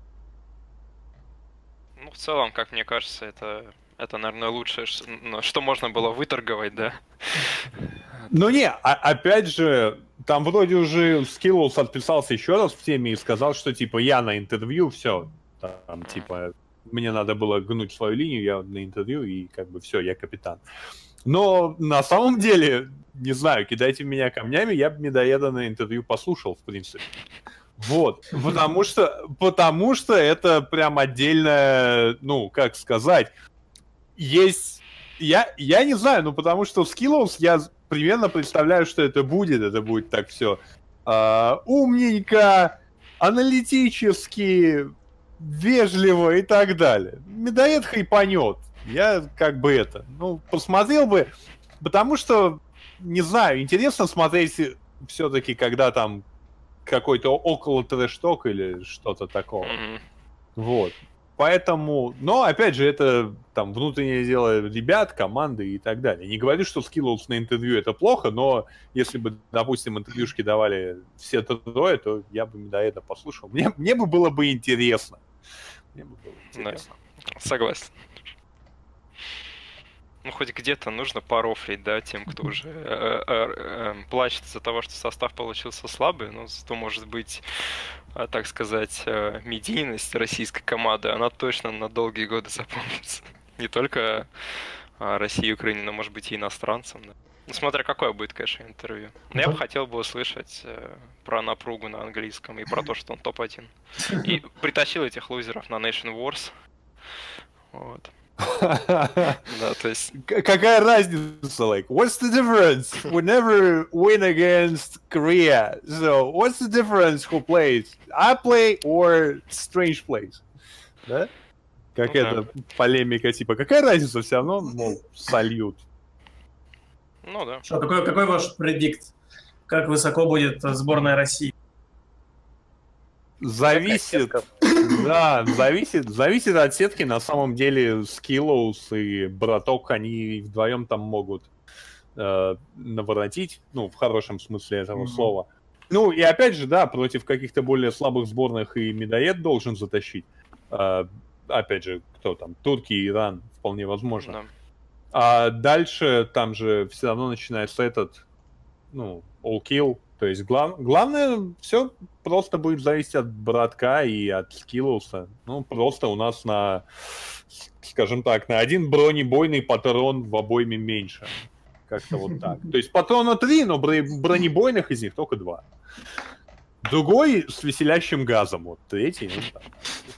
Ну, в целом, как мне кажется, это, наверное, лучшее, что можно было выторговать, да. Ну не, опять же, там вроде уже Skillous отписался еще раз в теме и сказал, что типа я на интервью, все, там типа мне надо было гнуть свою линию, я на интервью и как бы все, я капитан. Но на самом деле, не знаю, кидайте меня камнями, я бы Медоеда на интервью послушал, в принципе. Вот, потому что это прям отдельное, ну, как сказать, есть, я не знаю, ну, потому что в Skillous я примерно представляю, что это будет так все умненько, аналитически, вежливо и так далее. Медоед хайпанет, я как бы посмотрел бы, потому что, не знаю, интересно смотреть все-таки, когда там какой-то около трэш-ток или что-то такого. Вот. Поэтому, но, опять же, это там внутреннее дело ребят, команды и так далее. Не говорю, что Skillous на интервью это плохо, но если бы, допустим, интервьюшки давали все трое, то я бы Медоеда послушал. Мне бы было бы интересно. Согласен. Ну, хоть где-то нужно порофлить, да, тем, кто уже плачет из-за того, что состав получился слабый, но зато, может быть, так сказать, медийность российской команды, она точно на долгие годы запомнится. Не только России и Украине, но, может быть, и иностранцам, да. Ну, смотря какое будет, конечно, интервью. Но я бы хотел бы услышать про напругу на английском и про то, что он топ-1. И притащил этих лузеров на Nation Wars. Вот. Да, то есть... Какая разница, like, what's the difference? We never win against Korea, so what's the difference who plays? I play or Strange plays? Да? Как полемика, типа, какая разница, все равно, мол, сольют. Ну да. Что, какой ваш предикт? Как высоко будет сборная России? Зависит, да, зависит от сетки. На самом деле Skillows и Браток, они вдвоем там могут наворотить, ну, в хорошем смысле этого слова. Ну, и опять же, да, против каких-то более слабых сборных и медоед должен затащить. Опять же, кто там, Турки и Иран, вполне возможно. Да. А дальше там же все равно начинается этот, ну, all kill. То есть главное, все просто будет зависеть от Братка и от Skillows'а. Ну, просто у нас на, скажем так, на один бронебойный патрон в обойме меньше. Как-то вот так. То есть патрона 3, но бронебойных из них только 2. Другой с веселящим газом. Вот третий. Ну, так.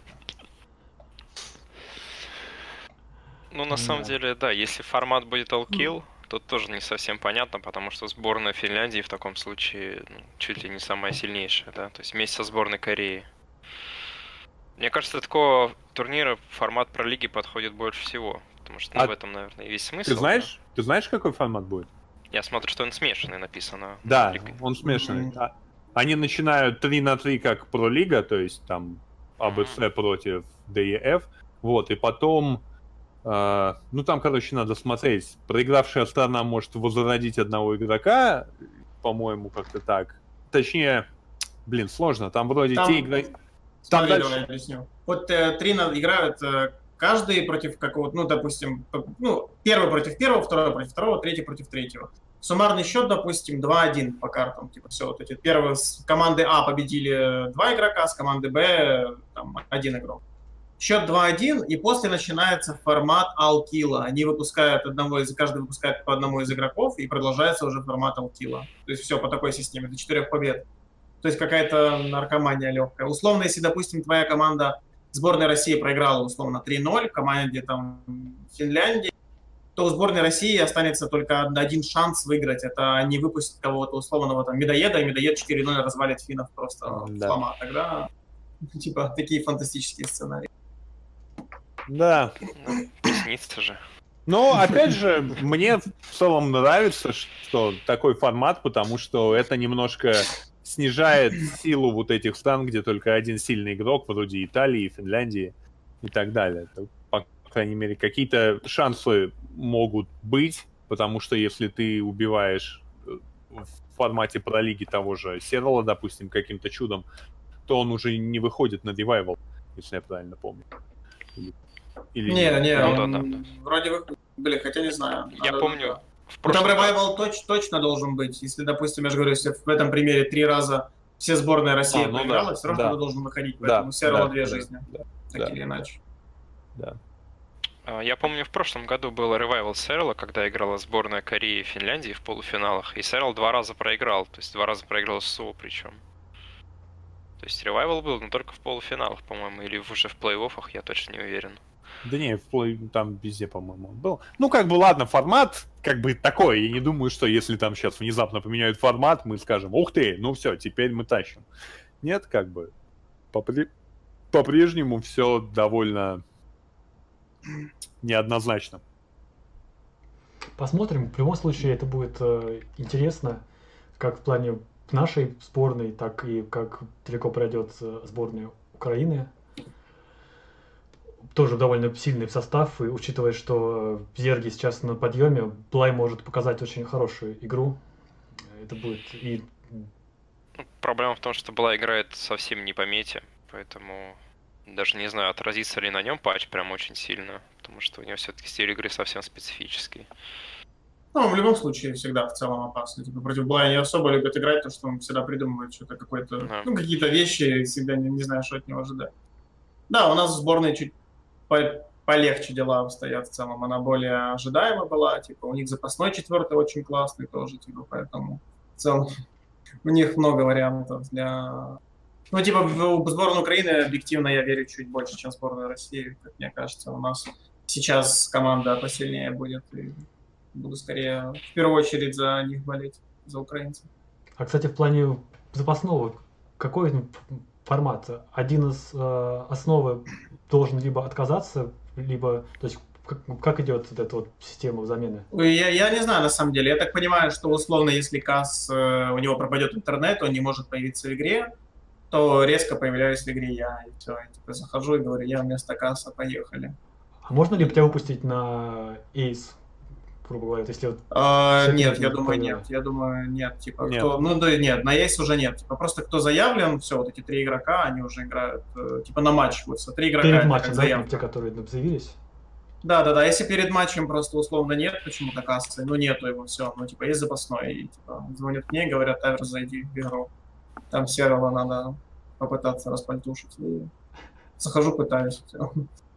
Ну, на самом деле, да, если формат будет all-kill, то тоже не совсем понятно, потому что сборная Финляндии в таком случае чуть ли не самая сильнейшая, да, то есть вместе со сборной Кореи. Мне кажется, такого турнира формат про лиги подходит больше всего, потому что в этом, наверное, и весь смысл. Ты знаешь, какой формат будет? Я смотрю, что он смешанный, написано. Да, он смешанный. Они начинают 3 на 3 как пролига, то есть там АБЦ против ДЕФ, вот, и потом... ну, там, короче, надо смотреть. Проигравшая сторона может возродить одного игрока, по-моему, как-то так. Точнее, блин, сложно. Там вроде те игроки... Там дальше... Давай объясню. Вот 3 играют каждый против какого-то, ну, допустим, ну, первый против первого, второй против второго, третий против третьего. Суммарный счет, допустим, 2-1 по картам. Типа, все, вот эти первые с команды А победили 2 игрока, с команды Б там 1 игрок. Счет 2-1, и после начинается формат all-kill. Они выпускают каждый выпускает по одному из игроков, и продолжается уже формат all-kill. То есть все по такой системе, до 4 побед. То есть какая-то наркомания легкая. Условно, если, допустим, твоя команда сборной России проиграла, условно, 3-0 команде там Финляндии, то у сборной России останется только один шанс выиграть. Это они выпустят кого-то условного там медоеда, и медоед 4-0 развалит финнов просто в слома. Тогда, типа, такие фантастические сценарии. Да. Ну, снится же. Но, опять же, мне в целом нравится, что такой формат, потому что это немножко снижает силу вот этих стран, где только один сильный игрок, вроде Италии, Финляндии и так далее. По крайней мере, какие-то шансы могут быть, потому что если ты убиваешь в формате пролиги того же Серла, допустим, каким-то чудом, то он уже не выходит на ревайвал, если я правильно помню. Вроде вы были, хотя не знаю. Я помню. Там ревайвал точно должен быть. Если, допустим, я же говорю, если в этом примере 3 раза все сборные России проиграла, все равно ты должен выходить, поэтому все равно 2 жизни. Так или иначе. Да. Я помню, в прошлом году был ревайвал Серла, когда играла сборная Кореи и Финляндии в полуфиналах, и Серл 2 раза проиграл, то есть 2 раза проиграл СУ причем. То есть ревайвал был, но только в полуфиналах, по-моему, или уже в плей-оффах, я точно не уверен. Да не, там везде, по-моему, был. Ну, как бы, ладно, формат как бы такой. Я не думаю, что если там сейчас внезапно поменяют формат, мы скажем, ух ты, ну все, теперь мы тащим. Нет, как бы, по-прежнему все довольно неоднозначно. Посмотрим. В любом случае, это будет интересно, как в плане нашей сборной, так и как далеко пройдет сборная Украины. Тоже довольно сильный состав, и учитывая, что Зерги сейчас на подъеме, Блай может показать очень хорошую игру. Это будет и... Проблема в том, что Блай играет совсем не по мете, поэтому даже не знаю, отразится ли на нем патч прям очень сильно, потому что у него все-таки стиль игры совсем специфический. Ну, в любом случае, всегда в целом опасно. Типа, против Блая не особо любят играть, потому что он всегда придумывает что-то какое-то, ну, какие-то вещи, всегда не знаю, что от него ожидать. Да, у нас в сборной чуть полегче дела обстоят в целом. Она более ожидаема была. Типа, у них запасной 4-й очень классный тоже, типа, поэтому в целом у них много вариантов для... Ну, типа, в сборную Украины объективно я верю чуть больше, чем в сборную России. Как мне кажется, у нас сейчас команда посильнее будет. И буду скорее в первую очередь за них болеть, за украинцев. А, кстати, в плане запасного, какой формат? Один из основы должен либо отказаться, либо... То есть как идет вот эта вот система замены? Я не знаю, на самом деле. Я так понимаю, что условно, если КАС, у него пропадет интернет, он не может появиться в игре, то резко появляюсь в игре я, и все. Типа захожу и говорю, я вместо касса, поехали. А можно ли тебя выпустить на Ace, грубо говоря, если вот Нет, я думаю, правила? нет. Я думаю, нет. Типа, Нет. кто. Ну да, нет, на Ace уже нет. Типа, просто кто заявлен, все, вот эти 3 игрока, они уже играют типа на матч. Вот, 3 игрока Перед это матчем, как да, заявка. те, которые заявились? Да. Если перед матчем просто условно нет почему-то кассы, ну нету его, все. Ну, типа, есть запасной. И, типа, звонят мне, говорят, Тавер, зайди в игру. Там серого надо попытаться распальтушить. И захожу, пытаюсь. Всё.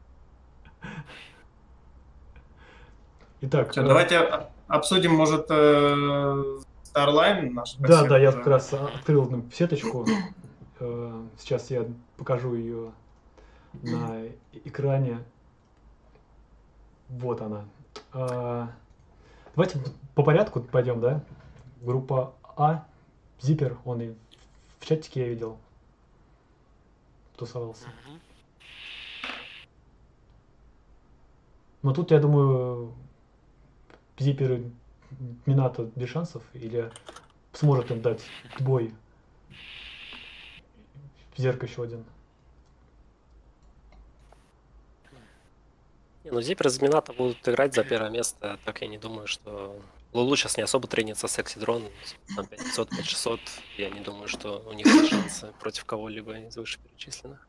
Итак, Всё, давайте обсудим, может, Starline наш. да, я как раз открыл сеточку. Сейчас я покажу ее на экране. Вот она. Давайте по порядку пойдем, да? Группа А, Зиппер, он и в чатике я видел, тусовался. Но тут, я думаю, Зиппер и Минато без шансов, или сможет им дать бой. Зерк еще один. Не, ну Зиппер из Минато будут играть за первое место, так я не думаю, что... Лулу сейчас не особо тренится с Эксидрон, там 500-600, я не думаю, что у них есть шансы против кого-либо из вышеперечисленных.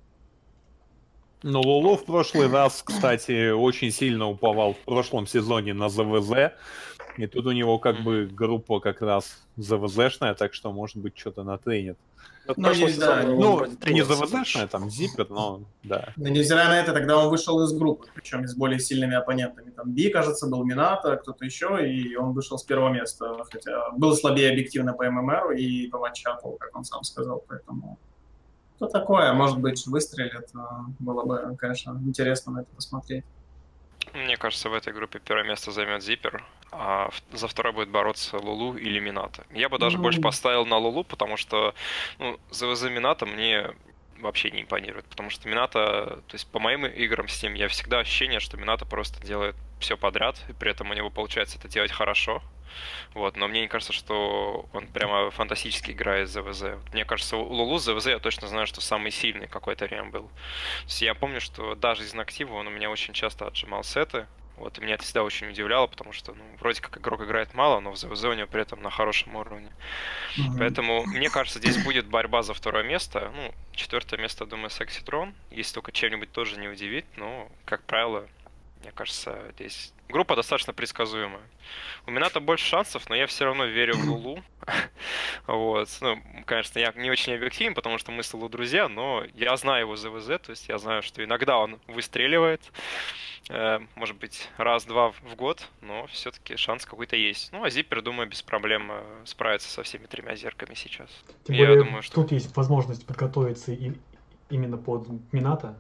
Но Лулу в прошлый раз, кстати, очень сильно уповал в прошлом сезоне на ЗВЗ. И тут у него как бы группа как раз ЗВЗшная, так что, может быть, что-то натренит. Ну, в Ну, прошлом не- сезоне да, он Ну, вроде не тренился ЗВЗшная, больше. там Зиппер, но да. Но невзирая на это, тогда он вышел из группы, причем с более сильными оппонентами. Там Би, кажется, был Минато, кто-то еще, и он вышел с первого места, хотя был слабее объективно по ММР и по матчапу, как он сам сказал, поэтому... Что такое? Может быть, выстрелит. Было бы, конечно, интересно на это посмотреть. Мне кажется, в этой группе первое место займет Зиппер, а за второе будет бороться Лулу или Минато. Я бы даже больше поставил на Лулу, потому что ЗВЗ Минато мне вообще не импонирует, потому что Минато, то есть по моим играм с ним, я всегда ощущение, что Минато просто делает все подряд, и при этом у него получается это делать хорошо. Вот, но мне не кажется, что он прямо фантастически играет с ЗВЗ. Мне кажется, у Лулу с ЗВЗ я точно знаю, что самый сильный какое-то время был. То есть я помню, что даже из Нактива он у меня очень часто отжимал сеты. Вот, и меня это всегда очень удивляло, потому что, вроде как игрок играет мало, но в ЗВЗ у него при этом на хорошем уровне. Поэтому, мне кажется, здесь будет борьба за второе место. Четвертое место, думаю, Сексидрон. Если только чем-нибудь тоже не удивит, но, как правило, мне кажется, здесь группа достаточно предсказуемая. У Минато больше шансов, но я все равно верю в Лулу. Вот. Конечно, я не очень объективен, потому что мы с Лулу друзья, но я знаю его ЗВЗ, то есть я знаю, что иногда он выстреливает, может быть, раз-два в год, но все-таки шанс какой-то есть. А Зиппер, думаю, без проблем справится со всеми 3 зерками сейчас. Тем Я более, думаю, что... тут есть возможность подготовиться именно под Минато.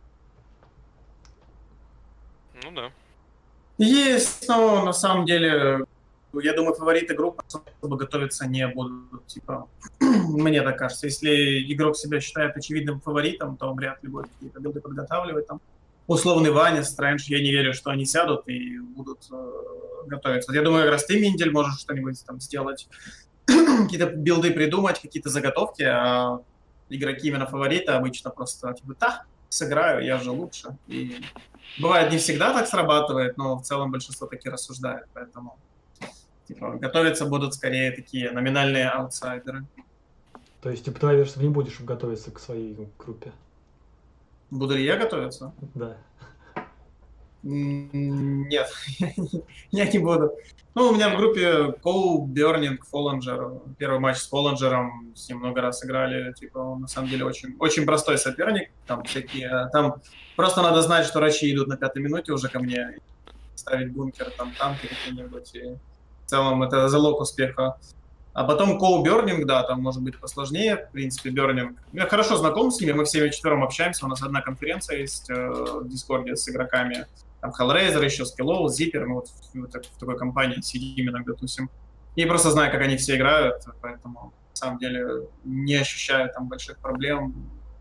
Ну да. Есть, но на самом деле, я думаю, фавориты группы особо готовиться не будут. Типа, мне так кажется, если игрок себя считает очевидным фаворитом, то вряд ли будет какие-то билды подготавливать. Там условный Ваня, Стрэндж, я не верю, что они сядут и будут готовиться. Я думаю, как раз ты, Миндель, можешь что-нибудь там сделать, какие-то билды придумать, какие-то заготовки, а игроки именно фаворита обычно просто типа, сыграю, я же лучше. И бывает, не всегда так срабатывает, но в целом большинство таки рассуждает, поэтому типа, готовиться будут скорее такие номинальные аутсайдеры. То есть, типа, ты, наверное, не будешь готовиться к своей группе? Буду ли я готовиться? Да. Нет, я не буду. У меня в группе Коу, Бёрнинг, Фоллинджер. Первый матч с Фоллинджером, с ним много раз играли. Типа, он на самом деле очень, очень простой соперник. Там просто надо знать, что рачи идут на 5-й минуте уже ко мне. Ставить бункер, там танки какие-нибудь. И в целом это залог успеха. А потом Коу Бёрнинг, да, там может быть посложнее. В принципе, Бёрнинг. Я хорошо знаком с ними, мы все 4 общаемся. У нас одна конференция есть в Дискорде с игроками. Там Hellraiser, еще Skillow, Zipper, в такой компании сидим иногда тусим. И просто знаю, как они все играют, поэтому на самом деле не ощущаю там больших проблем.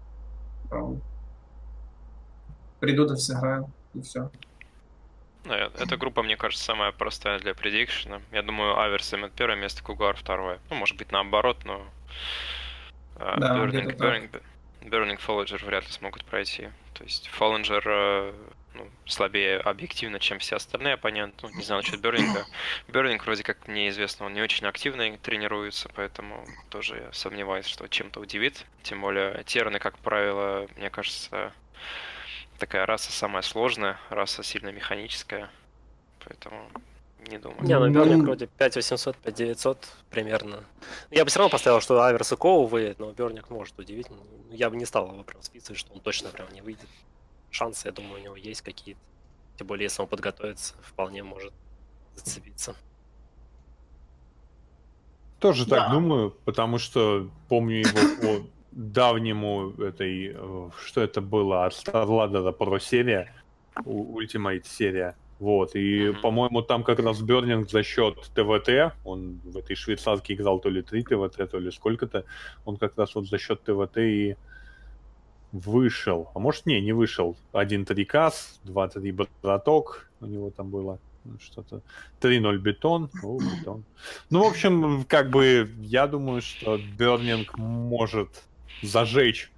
Придут и сыграю, и все. Эта группа, мне кажется, самая простая для предикшена. Я думаю, Аверс займет первое место, Кугар второе. Может быть, наоборот, но Да, где-то так. Burning Follager вряд ли смогут пройти. То есть Фоллинджер слабее объективно, чем все остальные оппоненты. Ну, не знаю насчет Бёрнинга. Бёрнинг, вроде как мне известно, он не очень активно тренируется, поэтому тоже я сомневаюсь, что чем-то удивит. Тем более Терны, как правило, мне кажется, такая раса самая сложная, раса сильно механическая. Поэтому не думаю. Не, ну Бёрнинг вроде 5800, 5900 примерно. Я бы все равно поставил, что Аверс и Коу выйдет, но Бёрнинг может удивить. Я бы не стал его прям списывать, что он точно прям не выйдет. Шансы, я думаю, у него есть какие-то. Тем более, если он подготовится, вполне может зацепиться. Тоже Да. так думаю, потому что помню его по давнему что это было, от Старладера Pro серия, Ultimate серия. Вот, и, по-моему, там как раз Бёрнинг за счет ТВТ, он в этой швейцарке играл то ли 3 ТВТ, то ли сколько-то, он как раз вот за счет ТВТ и вышел. А может, не вышел. 1 Трикас, 2-3 Браток у него там было. Что-то 3-0 бетон. Бетон. Ну, в общем, как бы я думаю, что Бёрнинг может зажечь.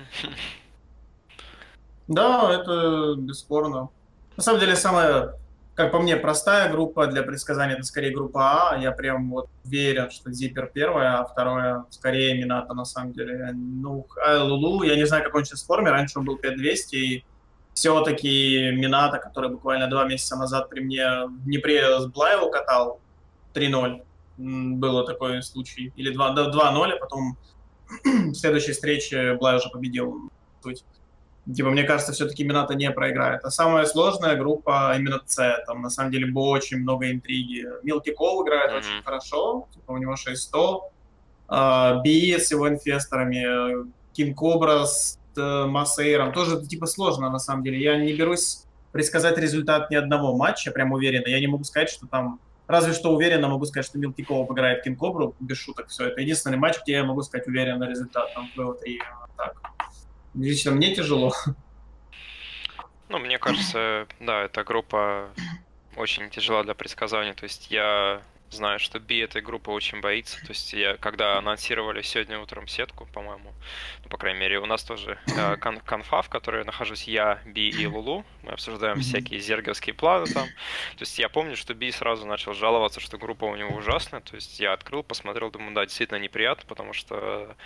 Да, это бесспорно. На самом деле, самая, как по мне, простая группа для предсказания — это скорее группа А. Я прям вот уверен, что Зиппер первая, а второе скорее Минато, на самом деле. Ну, Лулу, я не знаю, как он сейчас в форме. Раньше он был 5200, и все-таки Минато, который буквально 2 месяца назад при мне в Днепре с Блаеву катал 3-0. Было такой случай. Или 2-0, а потом в следующей встрече Блай уже победил. Типа, мне кажется, все-таки Минато не проиграет. А самая сложная группа именно С. Там, на самом деле, очень много интриги. Милки Кол играет очень хорошо. Типа, у него 600. Би с его инфесторами. Кинг Кобра с Массейром. Тоже, типа, сложно, на самом деле. Я не берусь предсказать результат ни одного матча, прям уверенно. Я не могу сказать, что там... Разве что уверенно могу сказать, что Милки Кол обыграет Кинг Кобру. Без шуток все. Это единственный матч, где я могу сказать уверенно результат. Там, ВО3. Так. Лично мне тяжело. Ну, мне кажется, да, эта группа очень тяжела для предсказания. То есть я знаю, что Би этой группы очень боится. То есть когда анонсировали сегодня утром сетку, по-моему, ну, по крайней мере, у нас тоже конфа, в которой нахожусь я, Би и Лулу. Мы обсуждаем всякие зергерские планы там. То есть я помню, что Би сразу начал жаловаться, что группа у него ужасная. То есть я открыл, посмотрел, думаю, да, действительно неприятно, потому что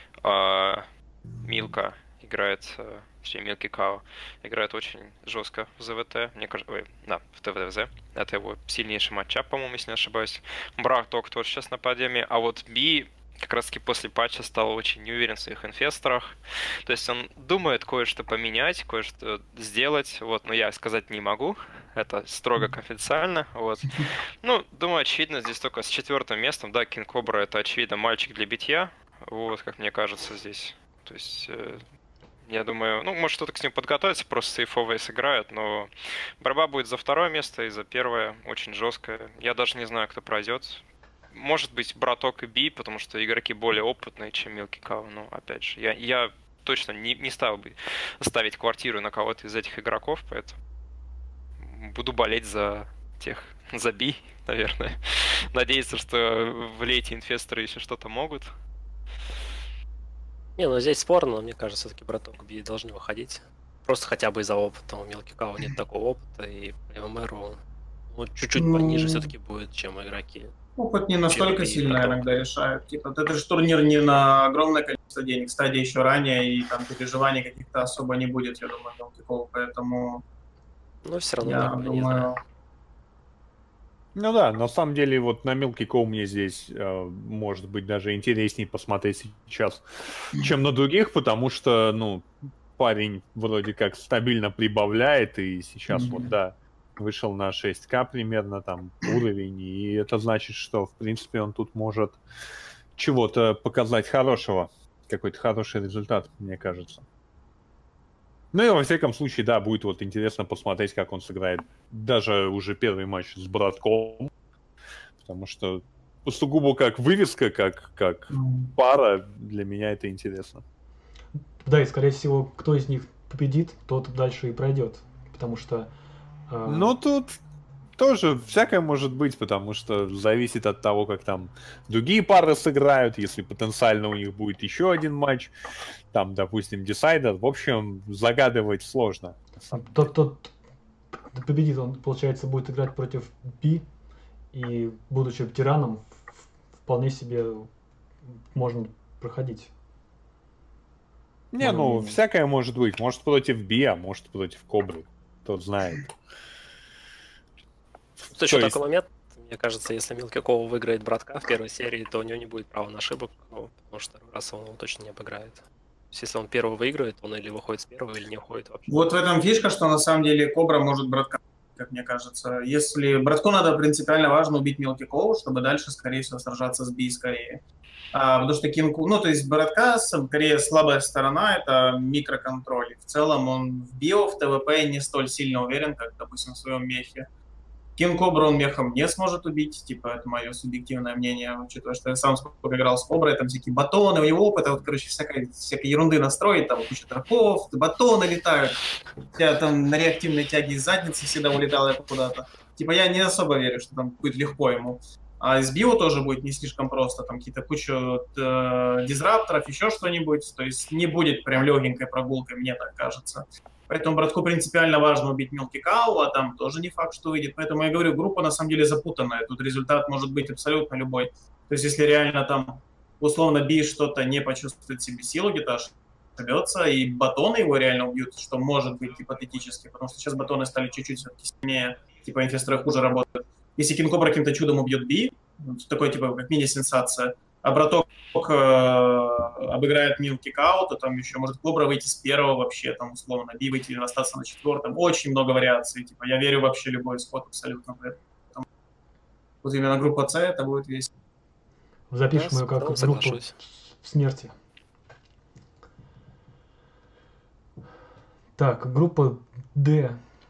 Милка играет, Милки Као играет очень жестко в ЗВТ, мне кажется, в ТВТВЗ. Это его сильнейший матчап, по-моему, если не ошибаюсь. Браток тоже сейчас на подъеме, а вот Би как раз-таки после патча стал очень неуверен в своих инфесторах. То есть он думает кое-что поменять, кое-что сделать, вот, но я сказать не могу. Это строго конфиденциально, вот. Ну, думаю, очевидно, здесь только с 4-м местом, да, Кинг Кобра — это, очевидно, мальчик для битья, вот, как мне кажется, здесь. То есть... Я думаю, ну, может, кто-то к ним подготовится, просто сейфовые сыграют, но борьба будет за 2-е место и за 1-е очень жесткая. Я даже не знаю, кто пройдет. Может быть, Браток и Би, потому что игроки более опытные, чем Милки Као. Но, опять же, я точно не стал бы ставить квартиру на кого-то из этих игроков, поэтому буду болеть за Би, наверное. Надеяться, что в лете инфесторы еще что-то могут. Не, ну здесь спорно, но мне кажется, все-таки Браток Би должны выходить. Просто хотя бы из-за опыта. У Милки Као нет такого опыта, и ММРу чуть-чуть пониже все-таки будет, чем игроки. Опыт не настолько сильно иногда решает. Типа, это же турнир не на огромное количество денег, стадия еще ранее, и там переживаний каких-то особо не будет, я думаю, Милки Као, поэтому... Ну, все равно, я думаю... Ну да, на самом деле вот на Milky Cow мне здесь может быть даже интереснее посмотреть сейчас, чем на других, потому что, ну, парень вроде как стабильно прибавляет, и сейчас вот, да, вышел на 6К примерно там уровень, и это значит, что, в принципе, он тут может чего-то показать хорошего, какой-то хороший результат, мне кажется. Ну и во всяком случае, да, будет вот интересно посмотреть, как он сыграет даже уже первый матч с Братком, потому что сугубо как вывеска, как пара, для меня это интересно. Да, и скорее всего, кто из них победит, тот дальше и пройдет, потому что... Ну тут тоже всякое может быть, потому что зависит от того, как там другие пары сыграют, если потенциально у них будет еще один матч, там, допустим, Decider. В общем, загадывать сложно. Тот, кто победит, он, получается, будет играть против B, и, будучи тираном, вполне себе можно проходить. Не, ну, всякое может быть. Может против Би, а может против Кобры. Кто знает. Тут еще такой момент. Мне кажется, если Милки Коу выиграет братка в первой серии, то у него не будет права на ошибок, потому что второй раз он его точно не обыграет. То есть, если он первый выиграет, он или выходит с первого, или не уходит вообще. Вот в этом фишка, что на самом деле Кобра может братка, как мне кажется. Если братку надо принципиально важно убить Милки Коу, чтобы дальше, скорее всего, сражаться с Би скорее. Потому что Кингу, ну, то есть братка, скорее, слабая сторона — это микроконтроль. В целом он в био, в ТВП не столь сильно уверен, как, допустим, в своем мехе. Кинг Кобру он мехом не сможет убить, типа, это мое субъективное мнение, учитывая, что я сам сколько играл с Коброй, там всякие батоны, у него опыт, вот, короче, всякой ерунды настроить, там куча трапов, батоны летают, я там на реактивной тяге из задницы всегда улетал я куда-то. Типа, я не особо верю, что там будет легко ему. А из био тоже будет не слишком просто, там какие-то кучу дизрапторов, еще что-нибудь, то есть не будет прям легенькой прогулкой, мне так кажется. Поэтому братку принципиально важно убить Милки Коу, а там тоже не факт, что выйдет. Поэтому я говорю, группа на самом деле запутанная. Тут результат может быть абсолютно любой. То есть если реально там условно Би что-то не почувствует себе силу, где-то ошибется, и батоны его реально убьют, что может быть гипотетически, потому что сейчас батоны стали чуть-чуть все-таки сильнее, типа инфестрой хуже работают. Если Кинг Кобра каким-то чудом убьет Би, такой типа как мини-сенсация, а браток обыграет Милки Коу, то там еще может Кобра выйти с первого вообще, там условно, Би выйти или остаться на четвертом. Очень много вариаций. Типа, я верю вообще любой исход абсолютно. Поэтому вот именно группа С это будет весело. Запишем ее как группу смерти. Так, группа Д.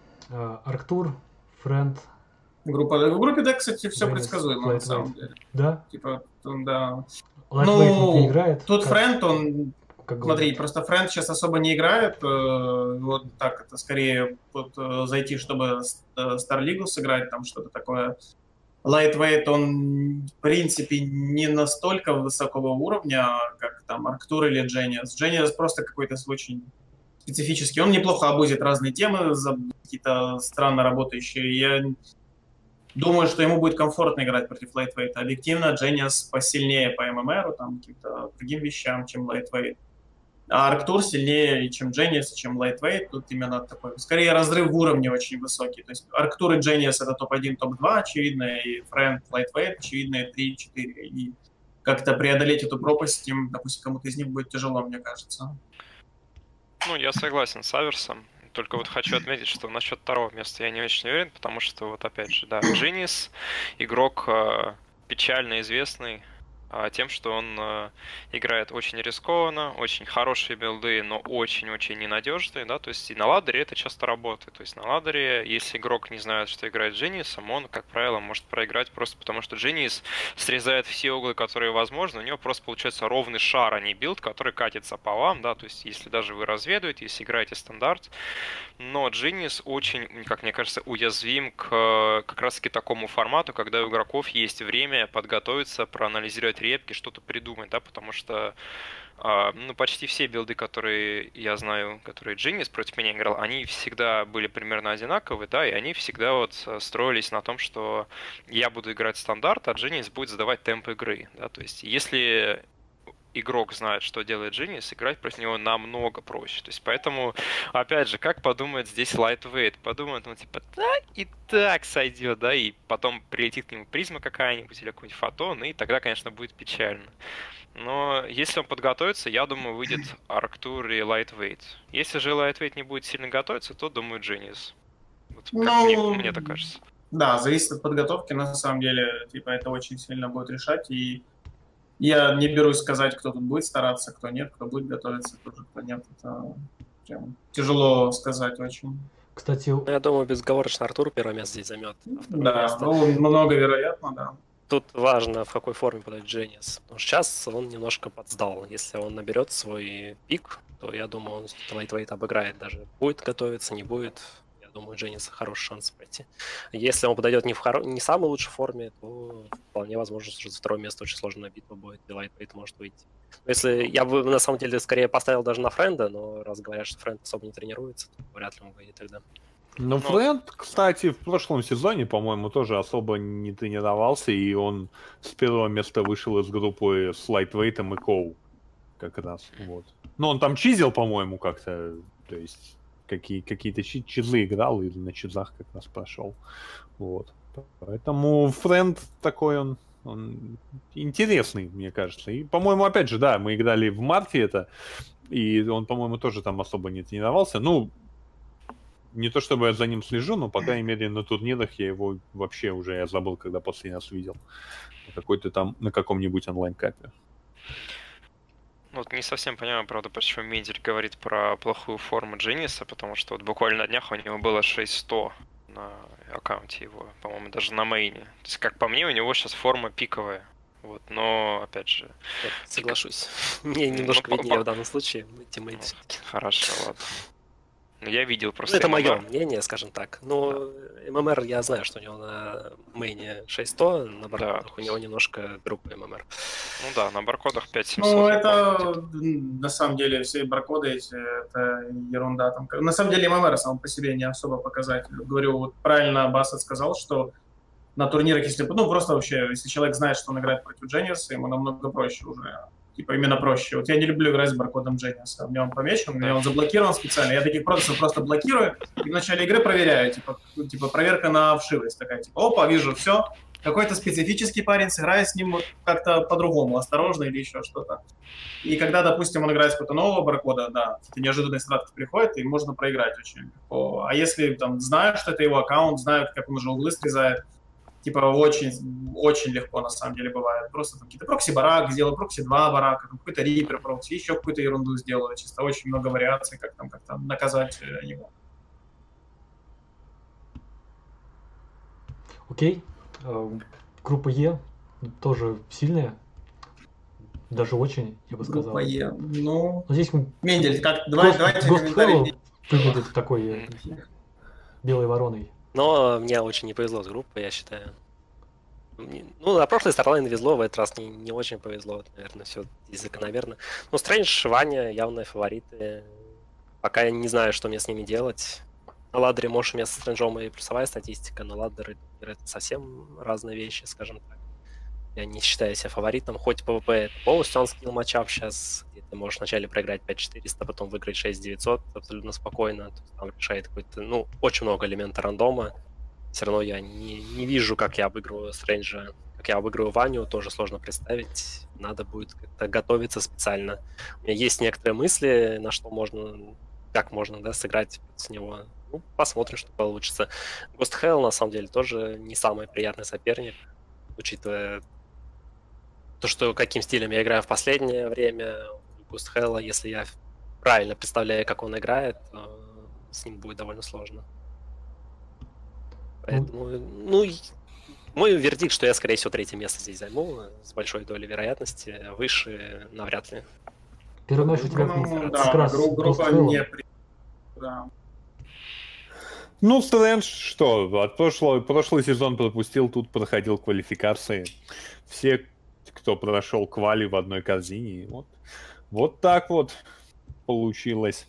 Арктур, Френд. В группе Д, кстати, все предсказуемо на самом деле. Да? Типа, да. Lightweight не играет. Тут Френд, он... Смотри, просто Френд сейчас особо не играет. Вот так, это скорее вот, зайти, чтобы Старлигу сыграть, там что-то такое. Lightweight, он, в принципе, не настолько высокого уровня, как там Арктур или Genius. Genius просто какой-то очень специфический. Он неплохо обузит разные темы, какие-то странно работающие. Я думаю, что ему будет комфортно играть против Lightweight. Объективно, Genius посильнее по ММРу, там, каким-то другим вещам, чем Lightweight. А Арктур сильнее, чем Genius, чем Lightweight. Тут именно такой, скорее, разрыв в уровне очень высокий. То есть Арктур и Genius — это топ-1, топ-2, очевидно, и Friend, Lightweight, очевидно, 3-4. И как-то преодолеть эту пропасть, им, допустим, кому-то из них будет тяжело, мне кажется. Ну, я согласен с Аверсом. Только вот хочу отметить, что насчет второго места я не очень уверен, потому что, вот опять же, да, Genius, игрок печально известный тем, что он играет очень рискованно, очень хорошие билды, но очень-очень ненадежные, да, то есть и на ладере это часто работает, то есть на ладере, если игрок не знает, что играет Genius, он, как правило, может проиграть просто потому, что Genius срезает все углы, которые возможны, у него просто получается ровный шар, а не билд, который катится по вам, да, то есть если даже вы разведываете, если играете стандарт, но Genius очень, как мне кажется, уязвим к как раз-таки такому формату, когда у игроков есть время подготовиться, проанализировать репки, что-то придумать, да, потому что ну, почти все билды, которые я знаю, которые Genius против меня играл, они всегда были примерно одинаковые, да, и они всегда вот строились на том, что я буду играть стандарт, а Genius будет задавать темп игры, да, то есть если игрок знает, что делает Genius, играть против него намного проще. То есть, поэтому, опять же, как подумает здесь Lightweight? Подумает, ну, типа, да, и так сойдет, да, и потом прилетит к нему призма какая-нибудь или какой-нибудь фотон, и тогда, конечно, будет печально. Но если он подготовится, я думаю, выйдет Арктур и Lightweight. Если же Lightweight не будет сильно готовиться, то, думаю, Genius. Вот, как мне так кажется. Да, зависит от подготовки, на самом деле, типа, это очень сильно будет решать, и я не берусь сказать, кто тут будет стараться, кто нет, кто будет готовиться, кто нет. Это прям тяжело сказать очень. Кстати, я думаю, безоговорочно Артур первое место здесь займет. Да, ну, много вероятно, да. Тут важно, в какой форме подать Genius. Потому что сейчас он немножко подсдал. Если он наберет свой пик, то я думаю, он Lightweight обыграет даже. Будет готовиться, не будет. Я думаю, Дженниса хороший шанс пройти. Если он подойдет не в самой лучшей форме, то вполне возможно, что за второе место очень сложная битва будет, и Лайтвейт может выйти. Если я бы на самом деле скорее поставил даже на Френда, но раз говорят, что Френд особо не тренируется, то вряд ли он выйдет тогда. Ну, Френд, кстати, в прошлом сезоне, по-моему, тоже особо не тренировался, и он с первого места вышел из группы с Лайтвейтом и Коу. Как раз, вот. Ну, он там чизил, по-моему, как-то, то есть какие-то чизы играл, и на чизах как раз прошел. Вот. Поэтому Френд такой, он интересный, мне кажется. И, по-моему, опять же, да, мы играли в марте это, и он, по-моему, тоже там особо не тренировался. Ну, не то чтобы я за ним слежу, но, по крайней мере, на турнирах я его вообще уже, я забыл, когда последний раз видел. Какой-то там, на каком-нибудь онлайн-капе. Вот не совсем понимаю, правда, почему Мендель говорит про плохую форму Дженниса, потому что вот буквально на днях у него было 6100 на аккаунте его, по-моему, даже на мейне. То есть, как по мне, у него сейчас форма пиковая. Вот, но, опять же... Я соглашусь. Мне немножко виднее в данном случае. Тиммейт все-таки. Хорошо, ладно. Я видел просто это мое мнение, скажем так. Но ММР, я знаю, что у него на мейне 6100, на баркодах у него немножко другой ММР. Ну да, на баркодах 5700. Ну, это на самом деле все баркоды эти, это ерунда. Там, на самом деле ММР сам по себе не особо показатель. Говорю, вот правильно Бассет сказал, что на турнирах, если, ну, просто вообще, если человек знает, что он играет против Дженниса, ему намного проще уже. Типа именно проще. Вот я не люблю играть с баркодом Дженниса. У меня он помечен, у меня он заблокирован специально. Я таких продуктов просто блокирую и в начале игры проверяю. Типа проверка на вшивость такая. Типа, опа, вижу, все. Какой-то специфический парень, сыграю с ним вот как-то по-другому, осторожно или еще что-то. И когда, допустим, он играет с какого-то нового баркода, да, какие-то неожиданные стратки приходят, и можно проиграть очень легко. А если там знаю, что это его аккаунт, знаю, как он уже углы срезает, типа очень, очень легко на самом деле бывает. Просто какие-то прокси-барак сделаю, прокси-2 барака, какой-то рипер прокси, еще какую-то ерунду сделаю. Чисто очень много вариаций, как там как-то наказать его. Окей. Группа Е тоже сильная. Даже очень, я бы сказал. Группа Е. Ну, но здесь Мендель, давайте комментарий выглядит такой белой вороной. Но мне очень не повезло с группой, я считаю. Ну, на прошлой Starline везло, в этот раз не очень повезло, наверное, все здесь закономерно. Ну, Стрэндж, Ваня явные фавориты. Пока я не знаю, что мне с ними делать. На ладдере, может, у меня со Стрэнджом и плюсовая статистика, на ладдере это совсем разные вещи, скажем так. Я не считаю себя фаворитом, хоть PvP это полностью анскилл матчап сейчас, где ты можешь вначале проиграть 5400, потом выиграть 6900 абсолютно спокойно. То есть там решает какой-то, ну, очень много элементов рандома. Все равно я не вижу, как я обыгрываю Стрэнджа, как я обыгрываю Ваню, тоже сложно представить. Надо будет как-то готовиться специально. У меня есть некоторые мысли, на что можно, как можно, да, сыграть с него. Ну, посмотрим, что получится. Ghost Hell, на самом деле, тоже не самый приятный соперник, учитывая то, что каким стилем я играю в последнее время. У Ghost Hell, если я правильно представляю, как он играет, то с ним будет довольно сложно. Поэтому, ну, мой вердикт, что я, скорее всего, третье место здесь займу с большой долей вероятности, выше навряд ли. Первый матч у тебя как раз группа не... Да. Ну, Стрэндж, что, прошлый сезон пропустил, тут проходил квалификации. Все, кто прошел квали в одной корзине, вот так вот получилось.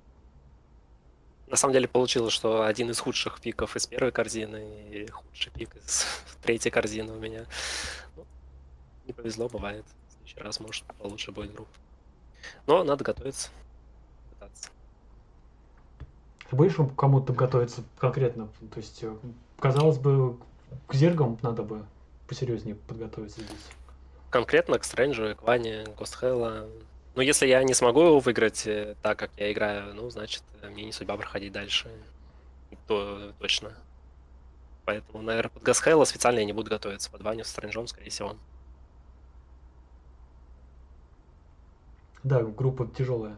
На самом деле получилось, что один из худших пиков из первой корзины и худший пик из третьей корзины у меня. Ну, не повезло, бывает. В следующий раз, может, получше будет группа. Но надо готовиться. Пытаться. Ты будешь к кому-то готовиться конкретно? То есть, казалось бы, к зергам надо бы посерьезнее подготовиться здесь. Конкретно к Стрэнджу, к Ване, Ghost Hell. Но если я не смогу его выиграть так, как я играю, ну, значит, мне не судьба проходить дальше. То точно. Поэтому, наверное, под Ghost Hell специально я не буду готовиться. Под Ваню с Стрэнджом, скорее всего. Да, группа тяжелая.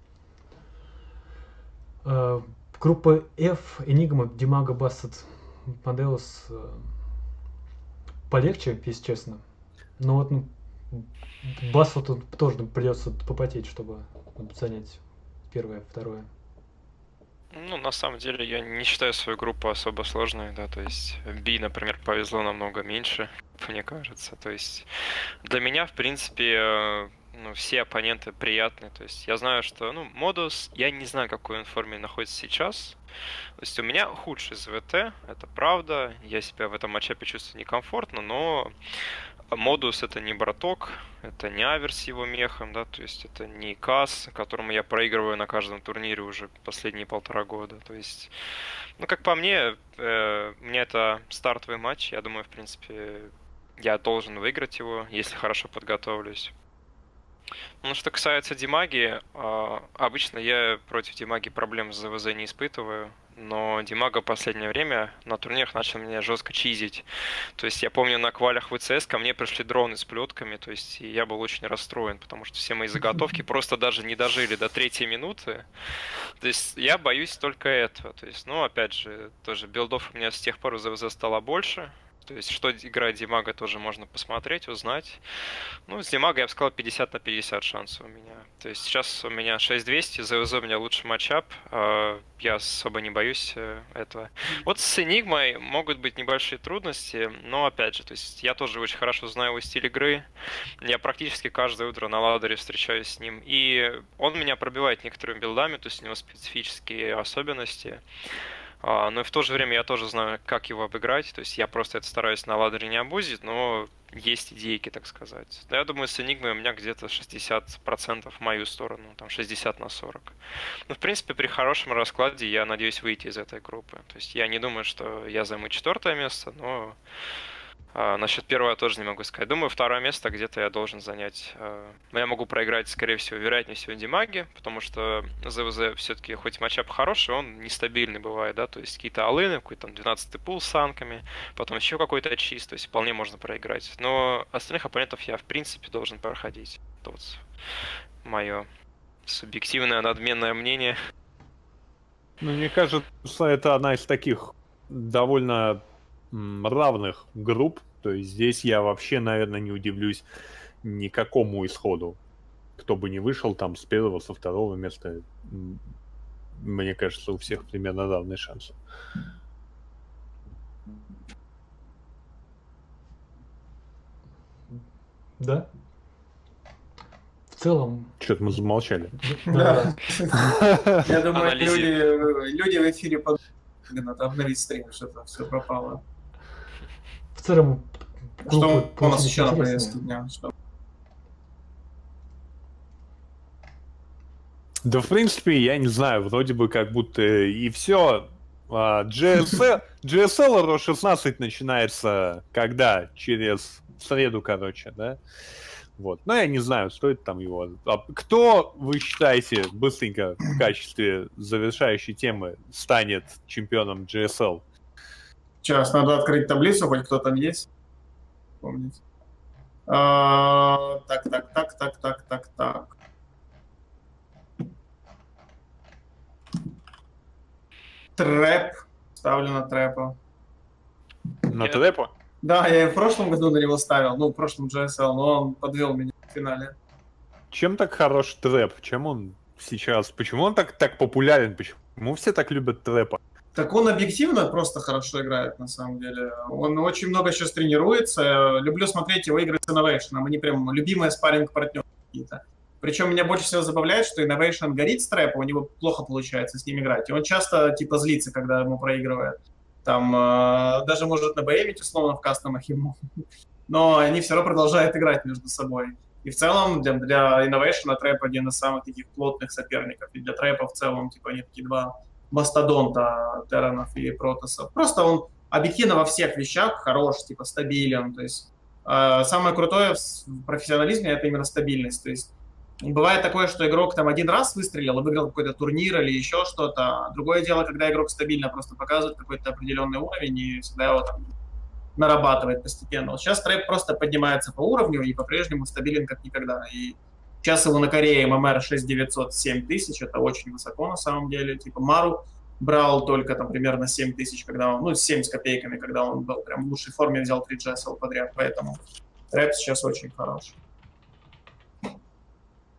Группа F, Enigma, Димага, Бассет, Мадеус полегче, если честно. Но вот Бассету тоже придется попотеть, чтобы занять первое, второе. Ну, на самом деле, я не считаю свою группу особо сложной, да, то есть B, например, повезло намного меньше, мне кажется. То есть для меня, в принципе, ну, все оппоненты приятные. То есть я знаю, что, ну, Модус, я не знаю, какой он форме находится сейчас. То есть у меня худший ЗВТ, это правда. Я себя в этом матчапе чувствую некомфортно, но Модус это не браток, это не Аверс с его мехом, да, то есть это не Кас, которому я проигрываю на каждом турнире уже последние 1,5 года. То есть, ну, как по мне, мне это стартовый матч, я думаю, в принципе, я должен выиграть его, если хорошо подготовлюсь. Ну, что касается Димаги, обычно я против Димаги проблем с ЗВЗ не испытываю, но Димага в последнее время на турнирах начал меня жестко чизить. То есть я помню, на квалях ВЦС ко мне пришли дроны с плетками, то есть и я был очень расстроен, потому что все мои заготовки просто даже не дожили до 3-й минуты. То есть я боюсь только этого. То есть, ну, опять же, тоже билдов у меня с тех пор у ЗВЗ стало больше. То есть, что играет Димага, тоже можно посмотреть, узнать. Ну, с Димага, я бы сказал, 50 на 50 шансов у меня. То есть, сейчас у меня 6200, ЗВЗ у меня лучший матчап. Я особо не боюсь этого. Вот с Энигмой могут быть небольшие трудности, но, опять же, то есть, я тоже очень хорошо знаю его стиль игры. Я практически каждое утро на ладере встречаюсь с ним. И он меня пробивает некоторыми билдами, то есть, у него специфические особенности. Но и в то же время я тоже знаю, как его обыграть. То есть я просто это стараюсь на ладере не абузить, но есть идейки, так сказать. Я думаю, с Энигмой у меня где-то 60% в мою сторону, там 60 на 40. Но, в принципе, при хорошем раскладе я надеюсь выйти из этой группы. То есть я не думаю, что я займу 4-е место, но насчет первого я тоже не могу сказать. Думаю, 2-е место где-то я должен занять. Я могу проиграть, скорее всего, вероятнее всего, Димаги, потому что ЗВЗ все-таки, хоть матчап хороший, он нестабильный бывает, да, то есть какие-то алыны, какой-то там 12-й пул с анками, потом еще какой-то чист, то есть вполне можно проиграть. Но остальных оппонентов я, в принципе, должен проходить. Это вот мое субъективное, надменное мнение. Ну, мне кажется, это одна из таких довольно равных групп. То есть здесь я вообще, наверное, не удивлюсь никакому исходу. Кто бы ни вышел там с 1-го, со 2-го места, мне кажется, у всех примерно равные шансы. Да. В целом... Что-то мы замолчали. Да. Я думаю, люди в эфире подумают, надо обновить стрим, что-то все пропало. В целом... Что у нас еще на повестке дня? Да, в принципе, я не знаю, вроде бы как будто и все. GSL RO 16 начинается когда? Через среду, короче, да? Вот. Но я не знаю, стоит там его. Кто, вы считаете, быстренько в качестве завершающей темы станет чемпионом GSL? Сейчас надо открыть таблицу, хоть кто там есть. Помните. Так. Трэп. Ставлю на Трэпа. На Трэпа? Да, я и в прошлом году на него ставил, ну, в прошлом GSL, но он подвел меня в финале. Чем так хорош Трэп? Чем он сейчас? Почему он так популярен? Почему все так любят Трэпа? Так он объективно просто хорошо играет, на самом деле. Он очень много сейчас тренируется. Люблю смотреть его игры с Innovation. Они прям любимые спарринг-партнеры какие-то. Причем меня больше всего забавляет, что Innovation горит с Трэпа, у него плохо получается с ним играть. И он часто типа злится, когда ему проигрывает. Там даже может набеймить условно в кастомах ему. Но они все равно продолжают играть между собой. И в целом для Innovation Трэп один из самых таких плотных соперников. И для Трэпа в целом типа они такие два мастодонта Терранов и Протоссов. Просто он объективно во всех вещах хорош, типа стабилен. То есть самое крутое в профессионализме это именно стабильность. То есть бывает такое, что игрок там один раз выстрелил, выиграл какой-то турнир или еще что-то. Другое дело, когда игрок стабильно просто показывает какой-то определенный уровень и всегда его там нарабатывает постепенно. Вот сейчас Трэп просто поднимается по уровню и по-прежнему стабилен как никогда. И сейчас его на Корее ММР 6900, 7000, это очень высоко на самом деле. Типа Мару брал только там примерно 7000, когда он, ну 7 с копейками, когда он был прям в лучшей форме, взял 3 GSL подряд. Поэтому Трэп сейчас очень хорош.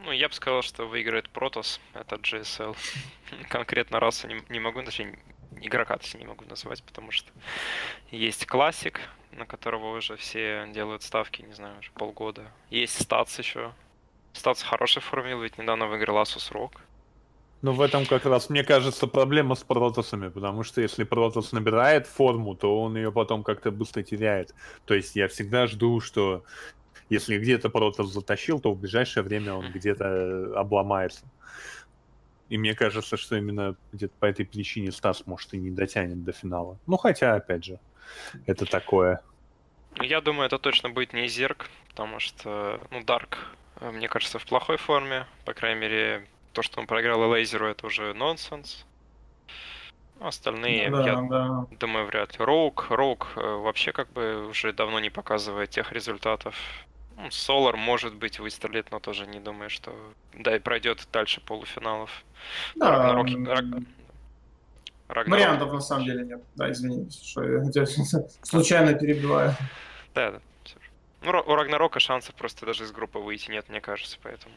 Ну, я бы сказал, что выиграет Протос, это GSL. Конкретно расу не могу, точнее, игрока не могу назвать, потому что есть классик, на которого уже все делают ставки, не знаю, уже полгода. Есть Статс еще. Статс в хорошей форме, ведь недавно выиграл Asus ROG. Ну, в этом как раз, мне кажется, проблема с Протосами, потому что если Протос набирает форму, то он ее потом как-то быстро теряет. То есть я всегда жду, что если где-то Протос затащил, то в ближайшее время он где-то обломается. И мне кажется, что именно где-то по этой причине Стас, может, и не дотянет до финала. Ну, хотя, опять же, это такое. Я думаю, это точно будет не Зерк, потому что, ну, Дарк, мне кажется, в плохой форме. По крайней мере, то, что он проиграл Лейзеру, это уже нонсенс. Остальные, я думаю, вряд ли. Роук вообще как бы уже давно не показывает тех результатов. Солар, может быть, выстрелит, но тоже не думаю, что да и пройдет дальше полуфиналов. Да, Рагнарок. Вариантов на самом деле нет. Да, извините, что я тебя случайно перебиваю. Да. Ну, у Рагнарока шансов просто даже из группы выйти нет, мне кажется, поэтому.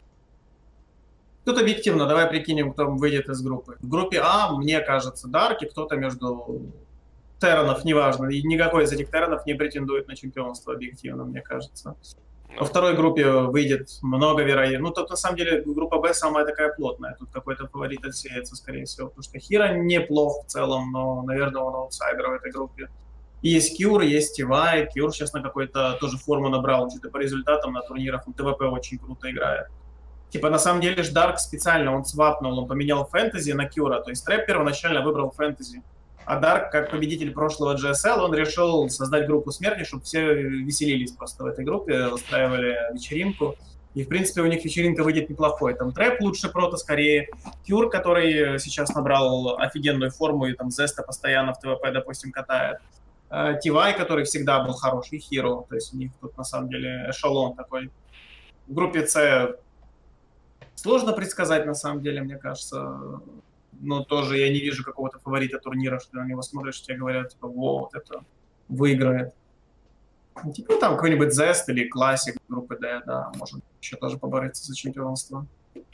Тут объективно, давай прикинем, кто выйдет из группы. В группе А, мне кажется, Дарк, и кто-то между Терранов, неважно. И никакой из этих Терранов не претендует на чемпионство, объективно, мне кажется. Во второй группе выйдет много вероятно. Ну, тут на самом деле группа Б самая такая плотная. Тут какой-то фаворит отсеется, скорее всего. Потому что Хира неплох в целом, но, наверное, он аутсайдер в этой группе. Есть Кьюр, есть Тивай. Кьюр сейчас на какой-то тоже форму набрал. Что-то по результатам на турнирах. ТВП очень круто играет. Типа, на самом деле, Дарк специально, он свапнул, он поменял фэнтези на Кьюра. То есть Трэп первоначально выбрал фэнтези. А Дарк, как победитель прошлого GSL, он решил создать группу смерти, чтобы все веселились просто в этой группе, устраивали вечеринку. И, в принципе, у них вечеринка выйдет неплохой. Там Трэп лучше Прото, скорее. Кьюр, который сейчас набрал офигенную форму, и там Зеста постоянно в ТВП, допустим, катает. Тивай, который всегда был хороший, Хиро. То есть у них тут, на самом деле, эшелон такой. В группе С сложно предсказать, на самом деле, мне кажется. Но тоже я не вижу какого-то фаворита турнира, что на него смотришь, тебе говорят, типа, вот это выиграет. Типа там какой-нибудь Zest или Classic группы D, да, может еще тоже побороться за чемпионство.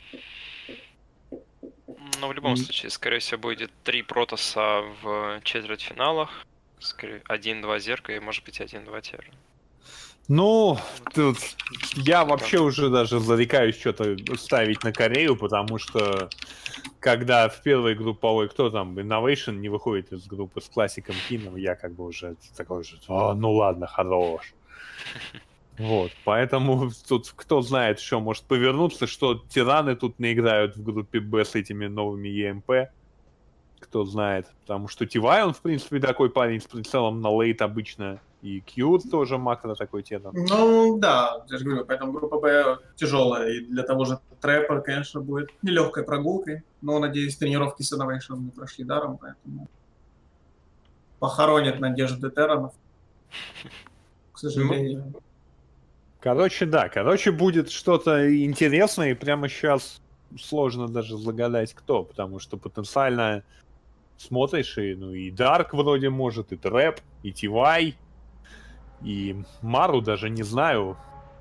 Ну, в любом случае, скорее всего, будет 3 Протоса в четвертьфиналах. Скорее, 1-2 Зерка и, может быть, 1-2 Терра. Ну, тут я вообще уже даже зарекаюсь что-то ставить на Корею, потому что когда в первой групповой, кто там, Innovation не выходит из группы с классиком Кином, я как бы уже такой же, ну ладно, хорош. Вот, поэтому тут кто знает, что может повернуться, что тираны тут наиграют в группе Б с этими новыми ЕМП. Кто знает, потому что Тивай, он в принципе такой парень с прицелом на лейт обычно. И Кьют тоже макро такой тиран. Ну да, я же говорю, поэтому группа Б тяжелая. И для того же Трэпа, конечно, будет нелегкой прогулкой. Но, надеюсь, тренировки с Innovation не прошли даром, поэтому похоронят надежды Терранов. К сожалению. Короче, да. Короче, будет что-то интересное, и прямо сейчас сложно даже загадать кто, потому что потенциально смотришь, и, ну, и Дарк вроде может, и Трэп, и Тивай, и Мару даже не знаю,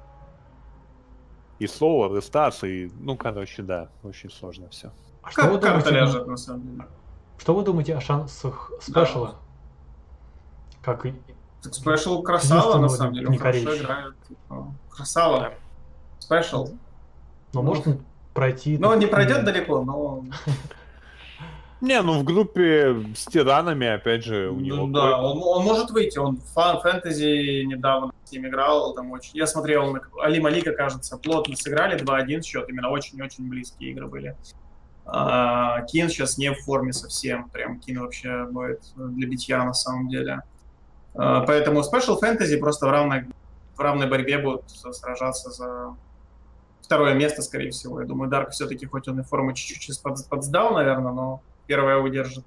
и Солар, и Стас, и, ну, короче, да, очень сложно все. А Как карта ляжет, на самом деле. Что вы думаете о шансах Спешала? Да. Как Спешл красава, на самом деле, он хорошо играет. Красава. Спешл. Но можно пройти... Ну, он не пройдет далеко, но... Не, ну в группе с тиранами, опять же, у него... Да, он может выйти, он в фэнтези недавно с ним играл, там очень... Я смотрел, Али Малика, кажется, плотно сыграли, 2-1 счет, именно очень-очень близкие игры были. Кин сейчас не в форме совсем, прям Кин вообще будет для битья на самом деле. Поэтому Special Fantasy просто в равной борьбе будут сражаться за второе место, скорее всего. Я думаю, Дарк все-таки, хоть он и форму чуть-чуть подсдал, наверное, но первое удержит.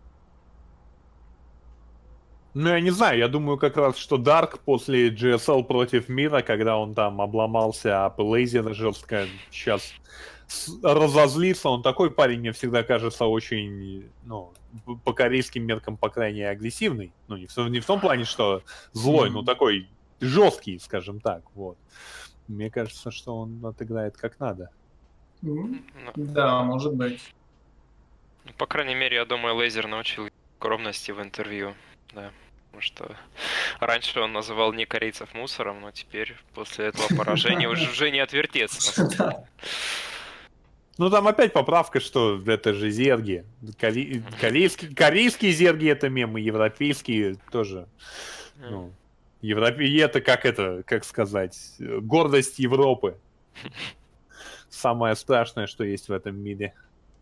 Ну, я не знаю, я думаю как раз, что Дарк после GSL против Мира, когда он там обломался об Лейзера жестко, сейчас разозлится. Он такой парень, мне всегда кажется, очень, ну, по корейским меркам, по крайней мере, агрессивный. Ну, не в том плане, что злой, но такой жесткий, скажем так, вот. Мне кажется, что он отыграет как надо. Ну, Ну, да, может быть. по крайней мере, я думаю, Лейзер научил скромности в интервью. Да. Потому что раньше он называл не корейцев мусором, но теперь после этого поражения уже не отвертеться, на самом деле. Да. Ну, там опять поправка, что это же зерги. Корейские зерги — это мемы, европейские тоже. Ну, это как сказать, гордость Европы. Самое страшное, что есть в этом мире.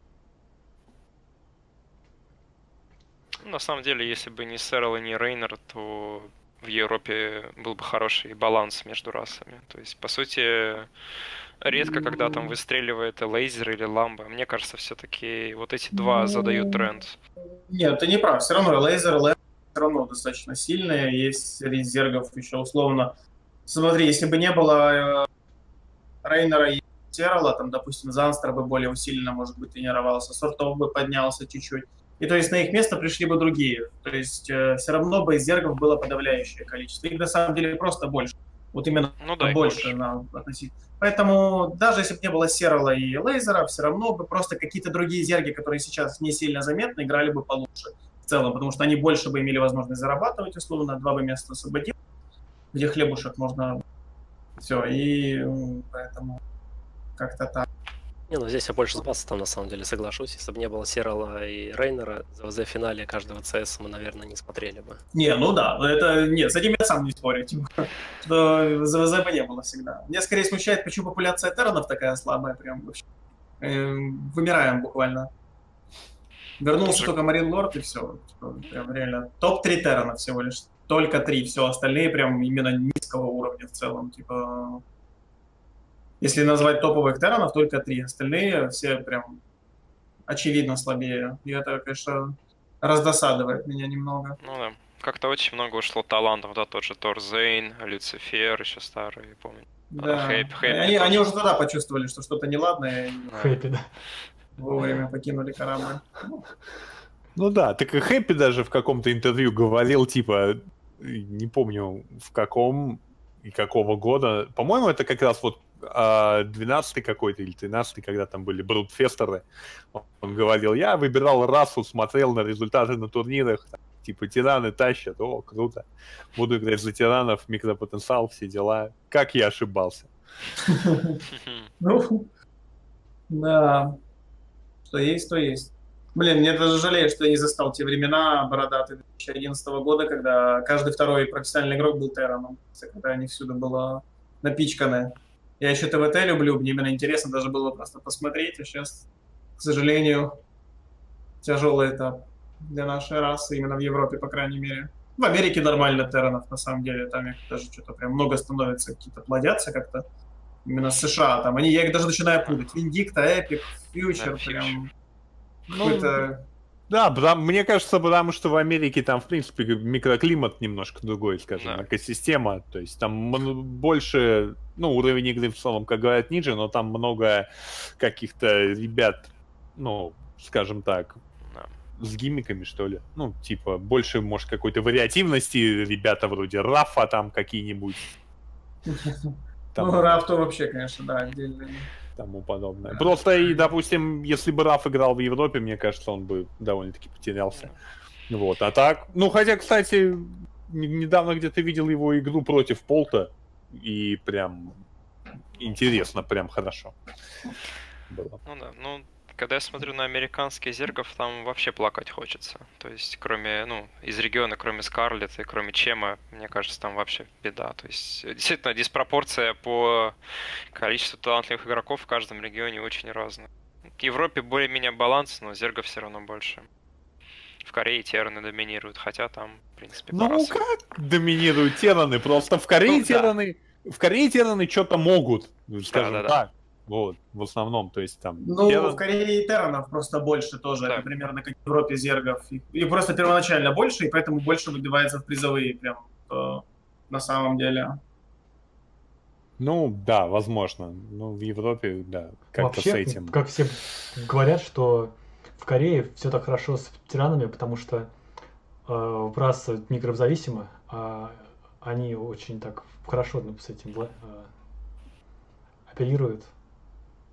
На самом деле, если бы не Сэрл и не Рейнер, то в Европе был бы хороший баланс между расами. То есть, по сути, редко, когда там выстреливает Лейзер или Ламба. Мне кажется, все-таки вот эти два задают тренд. Нет, ты не прав. Все равно Лейзер все равно достаточно сильные. Есть среди зергов еще условно. Смотри, если бы не было Рейнера и Серла, там, допустим, Занстер бы более усиленно, может быть, тренировался, Сортов бы поднялся чуть-чуть. И то есть на их место пришли бы другие. То есть все равно бы из зергов было подавляющее количество. Их на самом деле просто больше. Вот именно больше. Относительно. Поэтому даже если бы не было Серла и Лейзера, все равно бы просто какие-то другие зерги, которые сейчас не сильно заметны, играли бы получше в целом, потому что они больше бы имели возможность зарабатывать, условно, два бы места освободил, где хлебушек можно... Все, и поэтому как-то так. Не, ну здесь я больше с Бассетом на самом деле соглашусь. Если бы не было Серла и Рейнера, в финале каждого ЦС мы, наверное, не смотрели бы. Не, ну да, это... Нет, с этим я сам не спорю. Типа, что ЗВЗ бы не было всегда. Меня скорее смущает, почему популяция терранов такая слабая, прям вообще. Вымираем буквально. Вернулся только Марин Лорд, и все. Типа, прям реально. Топ-3 террана всего лишь. Только 3, все остальные прям именно низкого уровня в целом. Типа... Если назвать топовых терранов, только 3. Остальные все прям очевидно слабее. И это, конечно, раздосадывает меня немного. Ну да. Как-то очень много ушло талантов, да, тот же Торзейн, Люцифер, еще старый, помню. Да. Хэппи Они уже тогда почувствовали, что что-то неладное, и Хэппи, да. вовремя покинули корабль. Ну да, так и Хэппи даже в каком-то интервью говорил, типа, не помню в каком и какого года. По-моему, это как раз вот 12-й какой-то или 13-й, когда там были брутфестеры. Он говорил, я выбирал расу, смотрел на результаты на турнирах, типа тираны тащат, о, круто. Буду играть за тиранов, микропотенциал, все дела. Как я ошибался. Ну, да. Что есть, то есть. Блин, мне даже жалею, что я не застал те времена бородатые 2011 года, когда каждый второй профессиональный игрок был терраном, когда они всюду было напичканы. Я еще ТВТ люблю, мне именно интересно даже было просто посмотреть, а сейчас, к сожалению, тяжелый этап для нашей расы, именно в Европе, по крайней мере. В Америке нормально терранов, на самом деле, там их даже что-то прям много становится, какие-то плодятся как-то. Именно США, там, я их даже начинаю путать. Виндикта, Эпик, Фьючер, прям... Ну, да, мне кажется, потому что в Америке там, в принципе, микроклимат немножко другой, скажем, да. Экосистема. То есть там больше, ну, уровень игры в целом, как говорят, ниже, но там много каких-то ребят, ну, скажем так, Да. с гиммиками, что ли. Ну, типа, больше, может, какой-то вариативности, ребята вроде Рафа там какие-нибудь. Ну, Раф то вообще, конечно, да, отдельно. Тому подобное. Просто, и, допустим, если бы Раф играл в Европе, мне кажется, он бы довольно-таки потерялся. Вот, а так... Ну, хотя, кстати, недавно где-то видел его игру против Полта, и прям интересно, прям хорошо было. Ну да, ну, когда я смотрю на американских зергов, там вообще плакать хочется. То есть, кроме, ну, из региона, кроме Скарлетт и кроме Чема, мне кажется, там вообще беда. То есть, действительно, диспропорция по количеству талантливых игроков в каждом регионе очень разная. В Европе более-менее баланс, но зергов все равно больше. В Корее терраны доминируют, хотя там, в принципе, Ну, как доминируют терраны? Просто в Корее Ну, терраны... В Корее терраны что-то могут, скажем Да-да-да. так. Вот, в основном, то есть там... Ну, в Корее терранов просто больше тоже, Да. это примерно как в Европе зергов. И просто первоначально больше, и поэтому больше выбивается в призовые прям на самом деле. Ну, да, возможно. Ну, в Европе, да, как-то Вообще, с этим. как все говорят, что в Корее все так хорошо с тиранами, потому что раса микровзависима, а они очень так хорошо с этим апеллируют.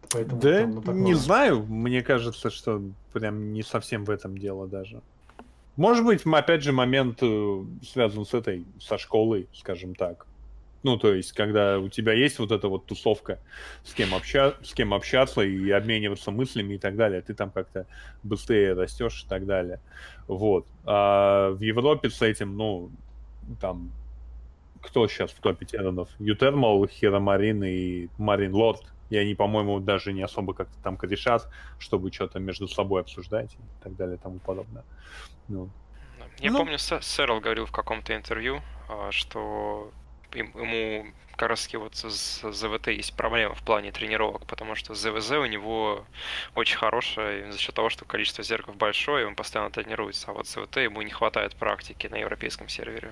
Поэтому Да, там, ну, такое. не знаю, мне кажется, что прям не совсем в этом дело даже. Может быть, опять же, момент связан со школой, скажем так. Ну, то есть, когда у тебя есть вот эта вот тусовка, с кем общаться и обмениваться мыслями и так далее, ты там как-то быстрее растешь и так далее. Вот. А в Европе с этим, ну, там, кто сейчас в топе терранов? Ютермал, Хиромарин и Марин Лорд. И они, по-моему, даже не особо как-то там корешат, чтобы что-то между собой обсуждать и так далее и тому подобное. Ну. Я помню, Сэрл говорил в каком-то интервью, что ему как раз вот с ЗВТ есть проблема в плане тренировок, потому что ЗВЗ у него очень хорошее за счет того, что количество зеркал большое, и он постоянно тренируется, а вот ЗВТ ему не хватает практики на европейском сервере.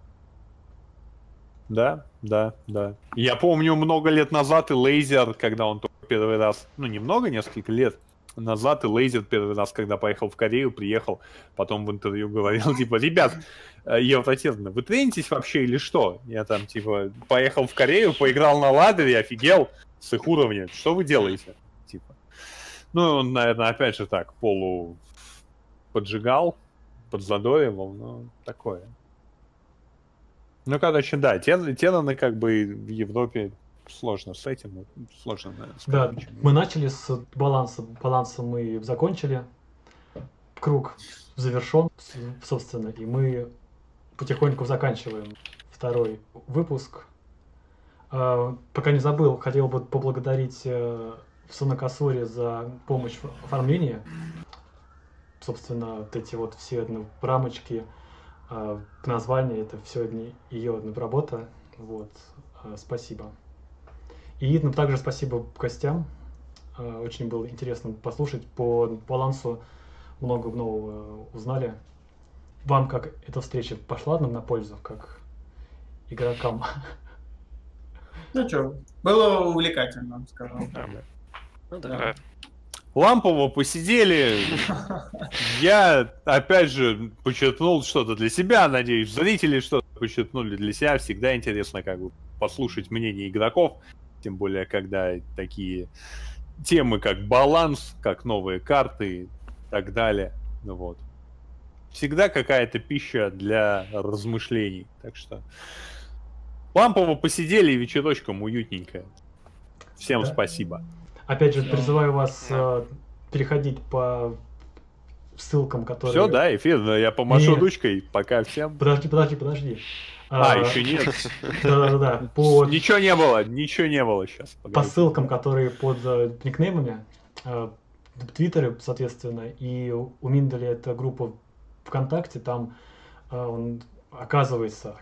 Да. Я помню много лет назад и Лейзер, когда он только первый раз, ну немного, несколько лет назад, и Лейзер первый раз, когда поехал в Корею, приехал, потом в интервью говорил, типа, ребят, Евротирны, вы тренитесь вообще или что? Я там, типа, поехал в Корею, поиграл на ладере, офигел с их уровня, что вы делаете? Типа. Ну, он, наверное, опять же так, полу поджигал, подзадоривал, ну, такое. Ну, короче, да, тераны как бы в Европе сложно с этим, сложно, наверное, сказать. Да, мы начали с балансом мы закончили, круг завершен, собственно, и мы потихоньку заканчиваем второй выпуск. Пока не забыл, хотел бы поблагодарить Сунакасури за помощь в оформлении. Собственно, вот эти вот все рамочки, название, это все ее работа. Вот, спасибо. И также спасибо гостям. Очень было интересно послушать. По балансу много нового узнали. Вам как эта встреча пошла нам на пользу, как игрокам? Ну что, было увлекательно, скажем. Ну да. Лампово посидели. Я, опять же, подчеркнул что-то для себя. Надеюсь, зрители что-то подчеркнули для себя. Всегда интересно как бы послушать мнение игроков. Тем более, когда такие темы, как баланс, как новые карты и так далее. Ну вот. Всегда какая-то пища для размышлений. Так что лампово посидели, вечерочком уютненько. Всем спасибо. Опять же, призываю вас переходить по ссылкам, которые... Все, да, эфир, я помашу ручкой, пока всем... Подожди. Еще нет? Да. Ничего не было сейчас. По ссылкам, которые под никнеймами, в Твиттере, соответственно, и у Миндаля это группа ВКонтакте, там он, оказывается,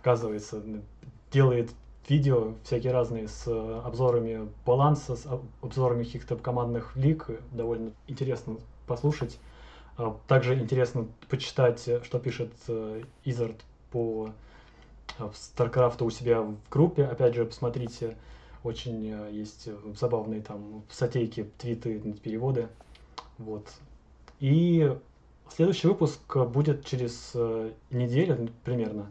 делает видео всякие разные с обзорами баланса, с обзорами каких-то командных лиг. Довольно интересно послушать. Также интересно почитать, что пишет Изард по StarCraft у себя в группе. Опять же, посмотрите, очень есть забавные там статейки, твиты, переводы. Вот. И следующий выпуск будет через неделю примерно.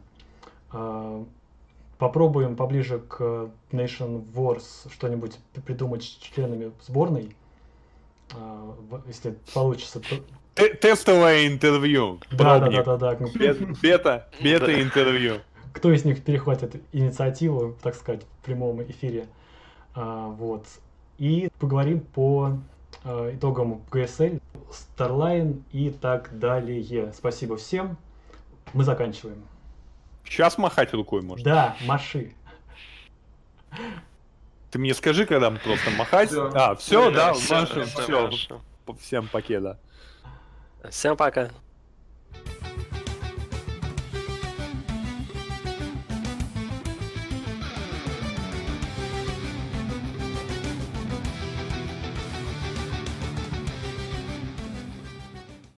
Попробуем поближе к Nation Wars что-нибудь придумать с членами сборной. Если получится, то... Тестовое интервью. Да. Бета-интервью. Кто из них перехватит инициативу, так сказать, в прямом эфире. Вот. И поговорим по итогам GSL, Starline и так далее. Спасибо всем. Мы заканчиваем. Сейчас махать рукой можно? Да, маши. Ты мне скажи, когда просто махать. Все, да, все. Всем покеда. Всем пока.